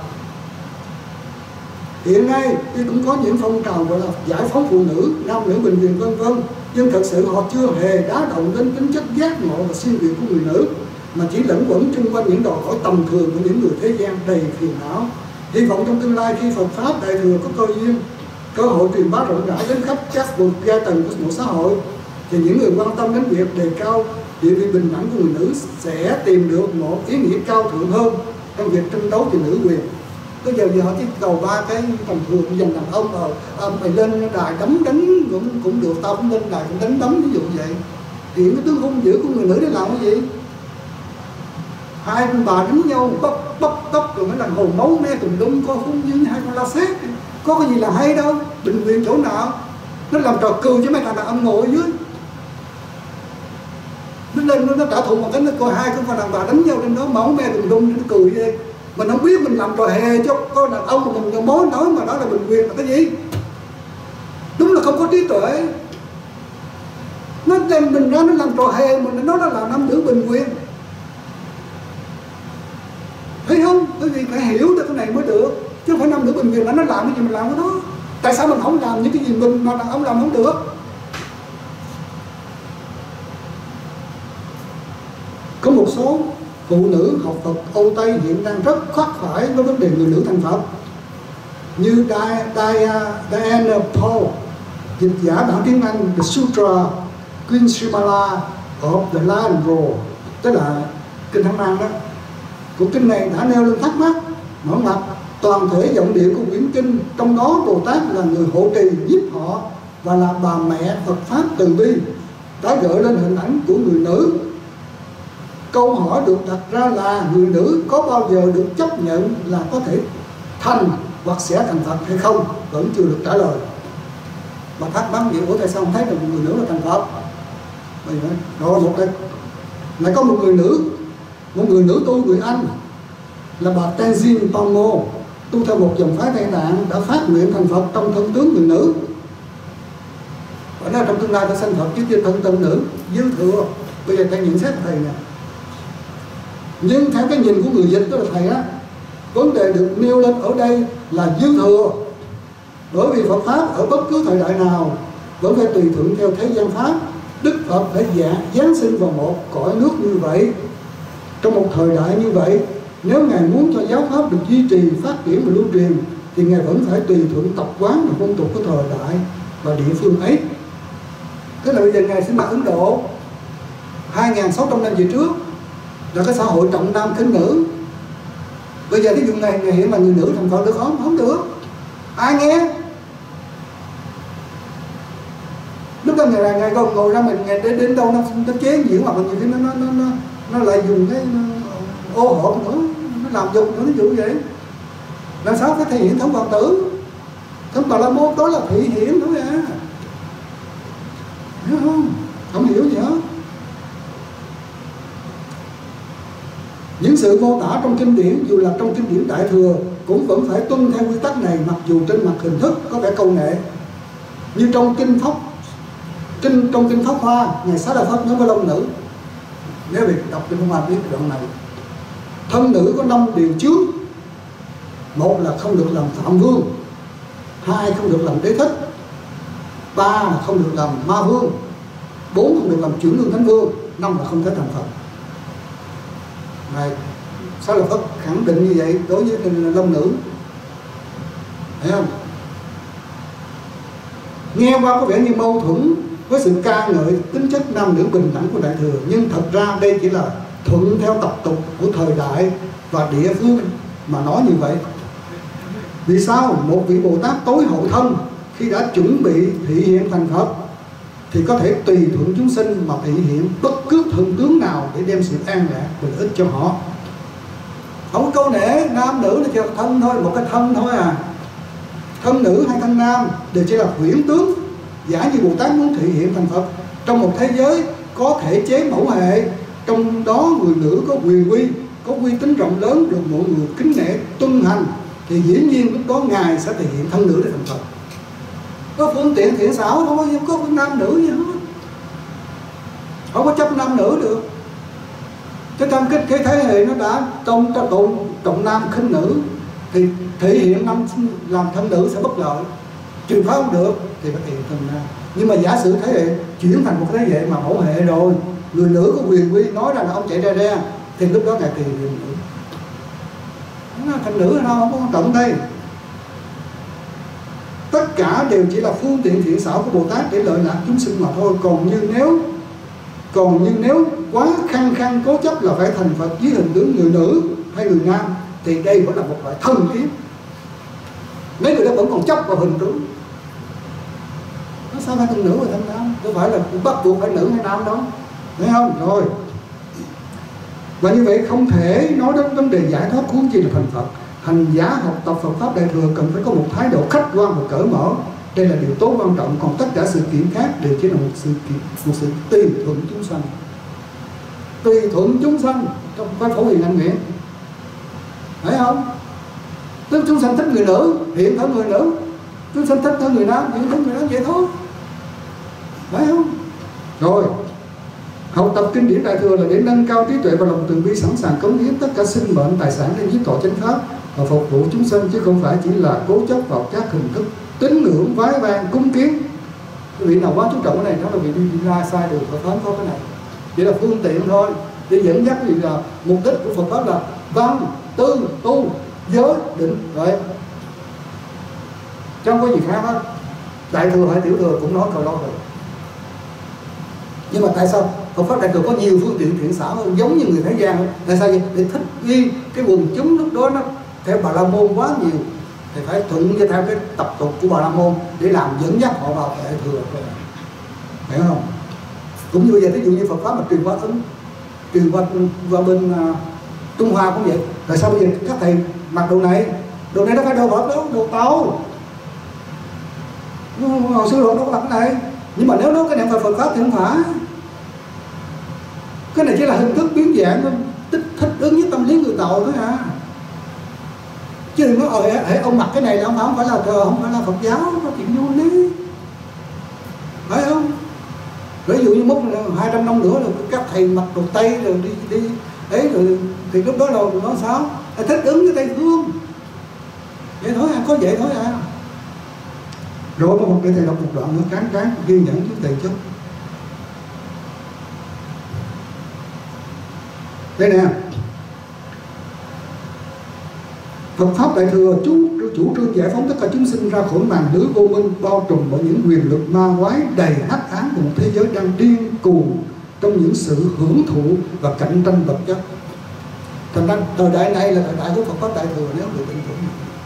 Hiện nay thì cũng có những phong trào gọi là giải phóng phụ nữ, nam nữ bình quyền vân vân, nhưng thật sự họ chưa hề đá động đến tính chất giác ngộ và siêu việt của người nữ, mà chỉ lẫn quẩn chung quanh những đòi hỏi tầm thường của những người thế gian đầy phiền não. Hy vọng trong tương lai khi Phật pháp Đại Thừa có cơ duyên, cơ hội truyền bá rộng rãi đến khắp các vùng giai tầng của một xã hội, thì những người quan tâm đến việc đề cao địa vị bình đẳng của người nữ sẽ tìm được một ý nghĩa cao thượng hơn trong việc tranh đấu vì nữ quyền. Bây giờ giờ họ chỉ cầu ba cái tầm thường dành đàn ông rồi, à, mày lên đài đấm đánh cũng cũng được, tao cũng lên đài cũng đánh đấm, ví dụ vậy. Thì cái tướng hung dữ của người nữ để làm cái gì? Hai con bà đánh nhau bóc bóc tóc rồi mới làm hồ máu me tùm lum, có hung dữ hai con la xét, có cái gì là hay đâu, bình quyền chỗ nào? Nó làm trò cười chứ mấy thằng đàn ông ngồi ở dưới. Nó lên nó trả thù một cái, nó coi hai con đàn bà đánh nhau trên đó máu me tùm lum, nó cười vậy. Mình không biết mình làm trò hề cho con đàn ông mà mình mối nói mà đó là bình quyền là cái gì? Đúng là không có trí tuệ. Nó đem mình ra nó làm trò hề mà nó đó là nam nữ bình quyền. Thấy không? Bởi vì phải hiểu được cái này mới được. Chứ không phải nam nữ bình quyền là nó làm cái gì mình làm cái đó. Tại sao mình không làm những cái gì mình mà đàn ông làm không được? Có một số phụ nữ học Phật Âu Tây hiện đang rất khắc phải với vấn đề người nữ thành Phật, như Diana Paul, dịch giả bản tiếng Anh The Sutra Queen Shimala of the Lion Roar, tức là kinh Thắng Man đó. Cuộc kinh này đã nêu lên thắc mắc mở mặt toàn thể giọng điệu của quyển kinh, trong đó Bồ Tát là người hộ trì giúp họ và là bà mẹ Phật pháp từ bi, đã gợi lên hình ảnh của người nữ. Câu hỏi được đặt ra là người nữ có bao giờ được chấp nhận là có thể thành hoặc sẽ thành Phật hay không, vẫn chưa được trả lời. Và thắc mắc vậy, ủa tại sao không thấy là một người nữ là thành Phật? Rồi một đây lại có một người nữ, một người nữ tu người Anh là bà Tenzin Palmo, tu theo một dòng phái Tây Tạng, đã phát nguyện thành Phật trong thân tướng người nữ. Ở đó trong tương lai ta sanh Phật chứ chưa thân tân nữ dư thừa. Bây giờ ta nhận xét thầy nè. Nhưng theo cái nhìn của người dịch đó là thầy á, vấn đề được nêu lên ở đây là dư thừa. Bởi vì Phật pháp ở bất cứ thời đại nào vẫn phải tùy thuận theo thế gian pháp. Đức Phật phải giáng sinh vào một cõi nước như vậy, trong một thời đại như vậy. Nếu Ngài muốn cho giáo pháp được duy trì, phát triển và lưu truyền, thì Ngài vẫn phải tùy thuận tập quán và phong tục của thời đại và địa phương ấy. Tức là bây giờ Ngài sinh ra Ấn Độ hai nghìn sáu trăm năm về trước là cái xã hội trọng nam khinh nữ. Bây giờ thí dụ Ngài, Ngài hiện là người nữ thành Phật được không? Không được. Ai nghe? Lúc đó Ngài Ngài còn ngồi ra mình Ngài đến, đến đâu nó, nó chế nhiễu hoặc là nhiều khi nó nó nó nó, nó lại dùng cái nó, ô hộp nữa, nó làm dục nữa, ví dụ vậy. Làm sao phải thể hiện thống hoàng tử? Thống Bà La Môn đó là thị hiện thôi à. Hiểu không? Không hiểu gì hết. Những sự mô tả trong kinh điển, dù là trong kinh điển Đại Thừa, cũng vẫn phải tuân theo quy tắc này, mặc dù trên mặt hình thức có vẻ câu nệ. Như trong kinh Pháp kinh trong kinh Pháp Hoa, Ngài Xá Lợi Phất nói với long nữ, nếu việc đọc kinh Pháp Hoa biết đoạn này, thân nữ có năm điều trước. Một là không được làm phạm vương, hai không được làm đế thích, ba là không được làm ma vương, bốn không được làm chuyển lương thánh vương, năm là không thể thành Phật. Này, Xá Lợi Phất khẳng định như vậy đối với long nữ, thấy không? Nghe qua có vẻ như mâu thuẫn với sự ca ngợi tính chất nam nữ bình đẳng của Đại Thừa, nhưng thật ra đây chỉ là thuận theo tập tục của thời đại và địa phương mà nói như vậy. Vì sao? Một vị Bồ Tát tối hậu thân khi đã chuẩn bị thị hiện thành Phật thì có thể tùy thuận chúng sinh mà thị hiện bất cứ thần tướng nào để đem sự an lạc và lợi ích cho họ. Không có câu nể, nam nữ là chỉ là thân thôi, một cái thân thôi à. Thân nữ hay thân nam đều chỉ là huyễn tướng. Giả như Bồ Tát muốn thị hiện thành Phật trong một thế giới có thể chế mẫu hệ, trong đó người nữ có quyền uy, có uy tín rộng lớn, được mọi người kính nể tuân hành, thì dĩ nhiên lúc đó Ngài sẽ thể hiện thân nữ để thành Phật. Có phương tiện thiện xảo thôi, không có nam nữ gì hết. Không có chấp nam nữ được. Chứ trong cái, cái thế hệ nó đã trong trọng, trọng nam khinh nữ thì thể hiện nam làm thân nữ sẽ bất lợi. Trừ phá không được thì phải thể hiện thân nam. Nhưng mà giả sử thế hệ chuyển thành một thế hệ mà mẫu hệ rồi, người nữ có quyền uy nói rằng là ông chạy ra ra, thì lúc đó Ngài thể hiện nữ. Thành nữ hay đâu không có quan trọng đây. Tất cả đều chỉ là phương tiện thiện xảo của Bồ Tát để lợi lạc chúng sinh mà thôi. Còn như nếu còn như nếu quá khăng khăng cố chấp là phải thành Phật dưới hình tướng người nữ hay người nam thì đây vẫn là một loại thân kiếp. Mấy người đó vẫn còn chấp vào hình tướng. Nó sao phải thân nữ và thân nam? Không phải là bắt buộc phải nữ hay nam đâu, thấy không? Rồi. Và như vậy không thể nói đến vấn đề giải thoát huống chi là thành Phật. Hành giả học tập Phật Pháp Đại Thừa cần phải có một thái độ khách quan và cởi mở. Đây là điều tố quan trọng. Còn tất cả sự kiện khác đều chỉ là một sự kiện, một sự tùy thuận chúng sanh. Tùy thuận chúng sanh trong cái phổ hiền anh nguyện, thấy không? Tức chúng sanh thích người nữ hiện thân người nữ, chúng sanh thích thân người nam hiện thân người nam, vậy thôi, thấy không? Rồi, học tập kinh điển Đại Thừa là để nâng cao trí tuệ và lòng từ bi, sẵn sàng cống hiến tất cả sinh mệnh tài sản để giúp thọ chánh pháp và phục vụ chúng sanh, chứ không phải chỉ là cố chấp vào các hình thức tín ngưỡng vái vang cúng kiến. Cái vị nào quá chú trọng cái này nó là vị đi, đi ra sai đường Phật pháp có cái này, chỉ là phương tiện thôi để dẫn dắt. Vì là mục đích của Phật pháp là văn tư tu giới định, vậy chứ không có gì khác hết. Đại Thừa hay Tiểu Thừa cũng nói câu đó rồi. Nhưng mà tại sao Phật pháp Đại Thừa có nhiều phương tiện thiện xảo hơn, giống như người thế gian? Tại sao vậy? Để thích nghi cái quần chúng lúc đó nó theo Bà La Môn quá nhiều, thì phải thuận với theo cái tập tục của Bà La Môn để làm dẫn dắt họ vào Đại Thừa, hiểu không? Cũng như bây giờ ví dụ như Phật pháp mà truyền qua Ấn, truyền qua qua bên uh, Trung Hoa cũng vậy. Tại sao bây giờ các thầy mặc đồ này? Đồ này nó phải đồ Phật đâu, đồ Tàu. Hồi xưa họ đâu có mặc cái này. Nhưng mà nếu nói cái niệm Phật Phật pháp thì không phải. Cái này chỉ là hình thức biến dạng thôi, thích, thích ứng với tâm lý người Tàu thôi à. Chứ đừng nói hễ ông mặc cái này là ông không phải là thờ, không phải là Phật giáo, có chuyện vô lý, phải không? Ví dụ như mốt hai trăm năm nữa là các thầy mặc đồ Tây rồi đi đi ấy rồi thì lúc đó là nói sao? Là thích ứng với Tây phương. Vậy thôi à, có vậy thôi à. Rồi có một cái thầy đọc một đoạn nữa, cán cán ghi nhận chút thầy chút. Đây nè. Phật pháp Đại thừa chú chủ trương giải phóng tất cả chúng sinh ra khỏi màn lưới vô minh bao trùm bởi những quyền lực ma quái đầy hắc ám của một thế giới đang điên cuồng trong những sự hưởng thụ và cạnh tranh vật chất. Thành ra thời đại này là thời đại của Phật pháp Đại thừa, nếu người tin tưởng.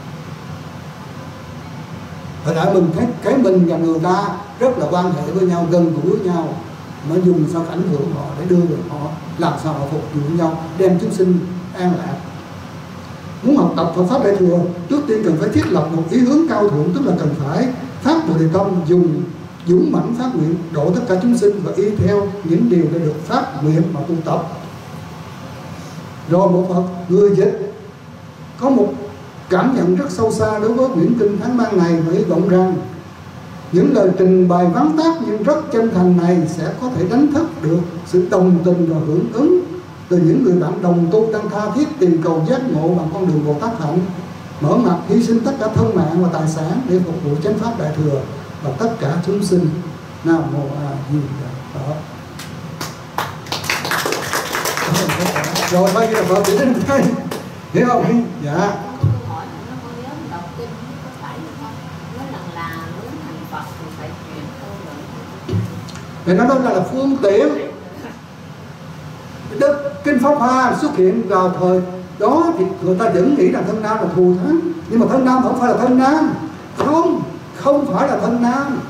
Thời đại mình cái, cái mình và người ta rất là quan hệ với nhau, gần gũi với nhau, mà dùng sao ảnh hưởng họ để đưa họ làm sao họ phục vụ nhau, đem chúng sinh an lạc. Muốn học tập Phật pháp Đại thừa, trước tiên cần phải thiết lập một ý hướng cao thượng, tức là cần phải phát Bồ Đề tâm, dùng dũng mãnh phát nguyện độ tất cả chúng sinh và y theo những điều đã được phát nguyện mà tu tập. Rồi một Phật người dịch có một cảm nhận rất sâu xa đối với quyển kinh Thánh Ban này, và hy vọng rằng những lời trình bày vắn tắt nhưng rất chân thành này sẽ có thể đánh thức được sự đồng tình và hưởng ứng từ những người bạn đồng tu đang tha thiết tìm cầu giác ngộ bằng con đường Bồ Tát hạnh, mở mặt hy sinh tất cả thân mạng và tài sản để phục vụ chánh pháp Đại thừa và tất cả chúng sinh. Nam mô A Di Đà Phật. Rồi bây giờ Phật đến đây, hiểu không? Dạ. Thì nó nói là phương tiện. Đức Kinh Pháp Hoa xuất hiện vào thời đó thì người ta vẫn nghĩ rằng thân nam là thù thắng, nhưng mà thân nam không phải là thân nam, không, không phải là thân nam.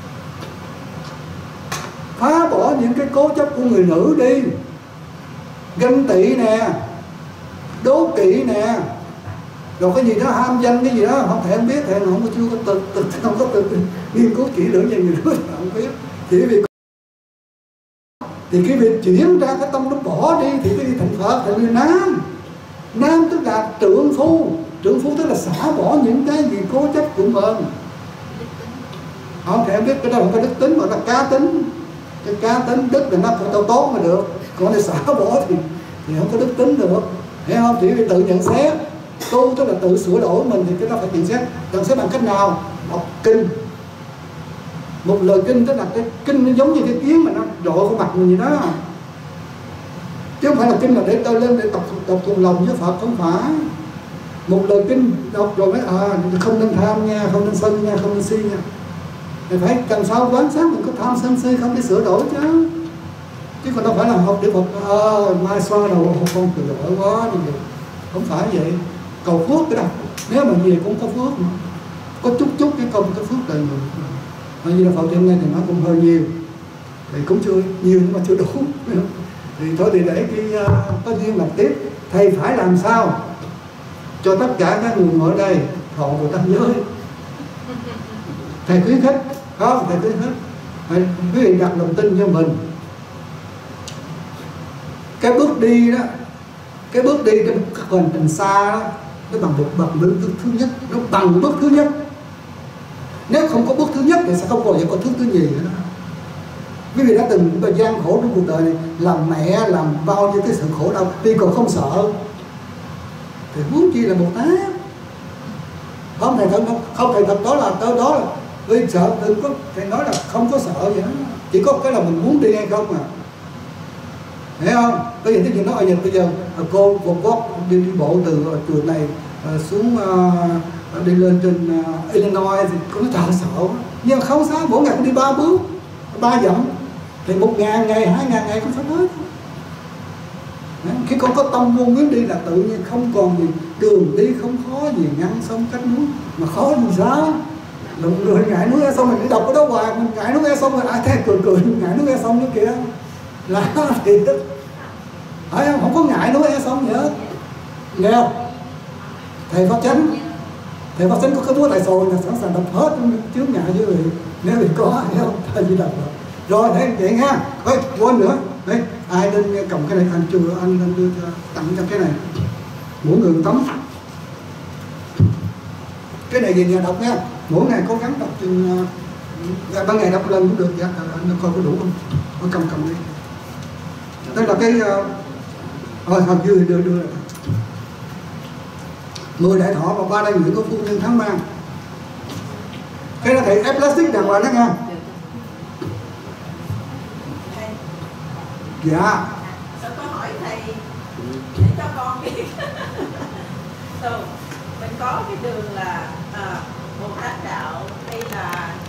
Phá bỏ những cái cố chấp của người nữ đi, ganh tị nè, đố kỵ nè, rồi cái gì đó ham danh cái gì đó không thể không biết, thầy không có chưa có tự, tự không có tự nghiên cứu kỹ lưỡng về người nữ không biết, chỉ vì thì cái việc chuyển ra cái tâm nó bỏ đi thì cái đi thành Phật, thành người nam. Nam tức là trượng phu, trượng phu tức là xả bỏ những cái gì cố chấp của mình. Không thể em biết cái đó không phải đức tính mà là cá tính. Cái cá tính đức là nó phải tao tốt mà được, còn để xả bỏ thì, thì không có đức tính được, hiểu không? Chỉ vì tự nhận xét, tu tức là tự sửa đổi mình thì cái đó phải nhận xét. Nhận xét bằng cách nào? Đọc kinh. Một lời kinh tức là cái kinh nó giống như cái kiến mà nó rọi vào mặt mình gì đó, chứ không phải là kinh là để tôi lên để tập tập thuần lòng với Phật, không phải. Một lời kinh đọc rồi mới à không nên tham nha, không nên sân nha, không nên si nha. Thì phải cần sao quán sát mình có tham sân si không để sửa đổi chứ, chứ còn đâu phải là học để Phật à, mai xoa đầu con cười giỏi quá như vậy, không phải vậy. Cầu phước cái đâu, nếu mà gì cũng có phước mà. Có chút chút cái công cái phước đời người. Bởi vì là Phật hôm nay thì nó cũng hơi nhiều, thì cũng chưa nhiều nhưng mà chưa đủ. Thì thôi thì để khi uh, có duyên làm tiếp. Thầy phải làm sao cho tất cả các người ngồi đây thọ Bồ Tát giới. Thầy khuyến khích, không? Thầy khuyến khích. Thầy, quý vị đặt lòng tin cho mình. Cái bước đi đó, cái bước đi trong cái hành trình xa đó, nó bằng một bằng bước thứ nhất, nó bằng bước thứ nhất. Nếu không có bước thứ nhất thì sẽ không bao giờ có thứ thứ gì nữa. Quý vị đã từng thời gian khổ trong cuộc đời này, làm mẹ, làm bao nhiêu cái sự khổ đau, tuy còn không sợ, thì muốn chi là Bồ Tát. Không thầy thật không thầy thật đó là tới đó là vì sợ, đừng có thầy nói là không có sợ gì hết, chỉ có cái là mình muốn đi hay không à, hiểu không? Bây giờ cái gì nói bây giờ cô cô có đi, đi bộ từ chùa này xuống uh, đi lên trên uh, Illinois thì cũng nó thật sợ, nhưng không sao, mỗi ngày cũng đi ba bước, ba dặm thì một ngàn ngày, hai ngàn ngày cũng phải tới. Khi con có tâm vô muốn đi là tự nhiên không còn gì, đường đi không khó gì, ngăn sông cách núi mà khó gì sao? Lụng người ngại núi e sông mình đi đọc ở đó hoài, mình ngại núi e sông rồi ai thấy cười cười ngại núi e sông nữa kìa, là thì phải không? Không có ngại núi e sông gì hết, nghe không? Thầy Pháp Chánh, thầy Pháp Chánh có cái búa tài sồi là sẵn sàng đập hết chướng ngại với người, nếu thì có, hiểu không? Thầy chỉ đập rồi. Rồi thế vậy nha, thôi quên nữa, đấy ai lên cầm cái này, anh chưa anh lên đưa cho, tặng cho cái này, mỗi người tấm. Cái này về nhà đọc nha, mỗi ngày cố gắng đọc chừng uh, ban ngày đọc lần cũng được, dạ, anh coi có đủ không? Tôi cầm cầm đi. Đây là cái, thôi thôi đưa đưa đưa. Mười đại thọ và ba đại nguyện của phu nhân Thắng Mang. Cái đó thầy ép plastic đàng hoàng đó nha. Dạ. Sao tôi hỏi thầy để cho con biết. mình có cái đường là à, Bồ Tát đạo hay là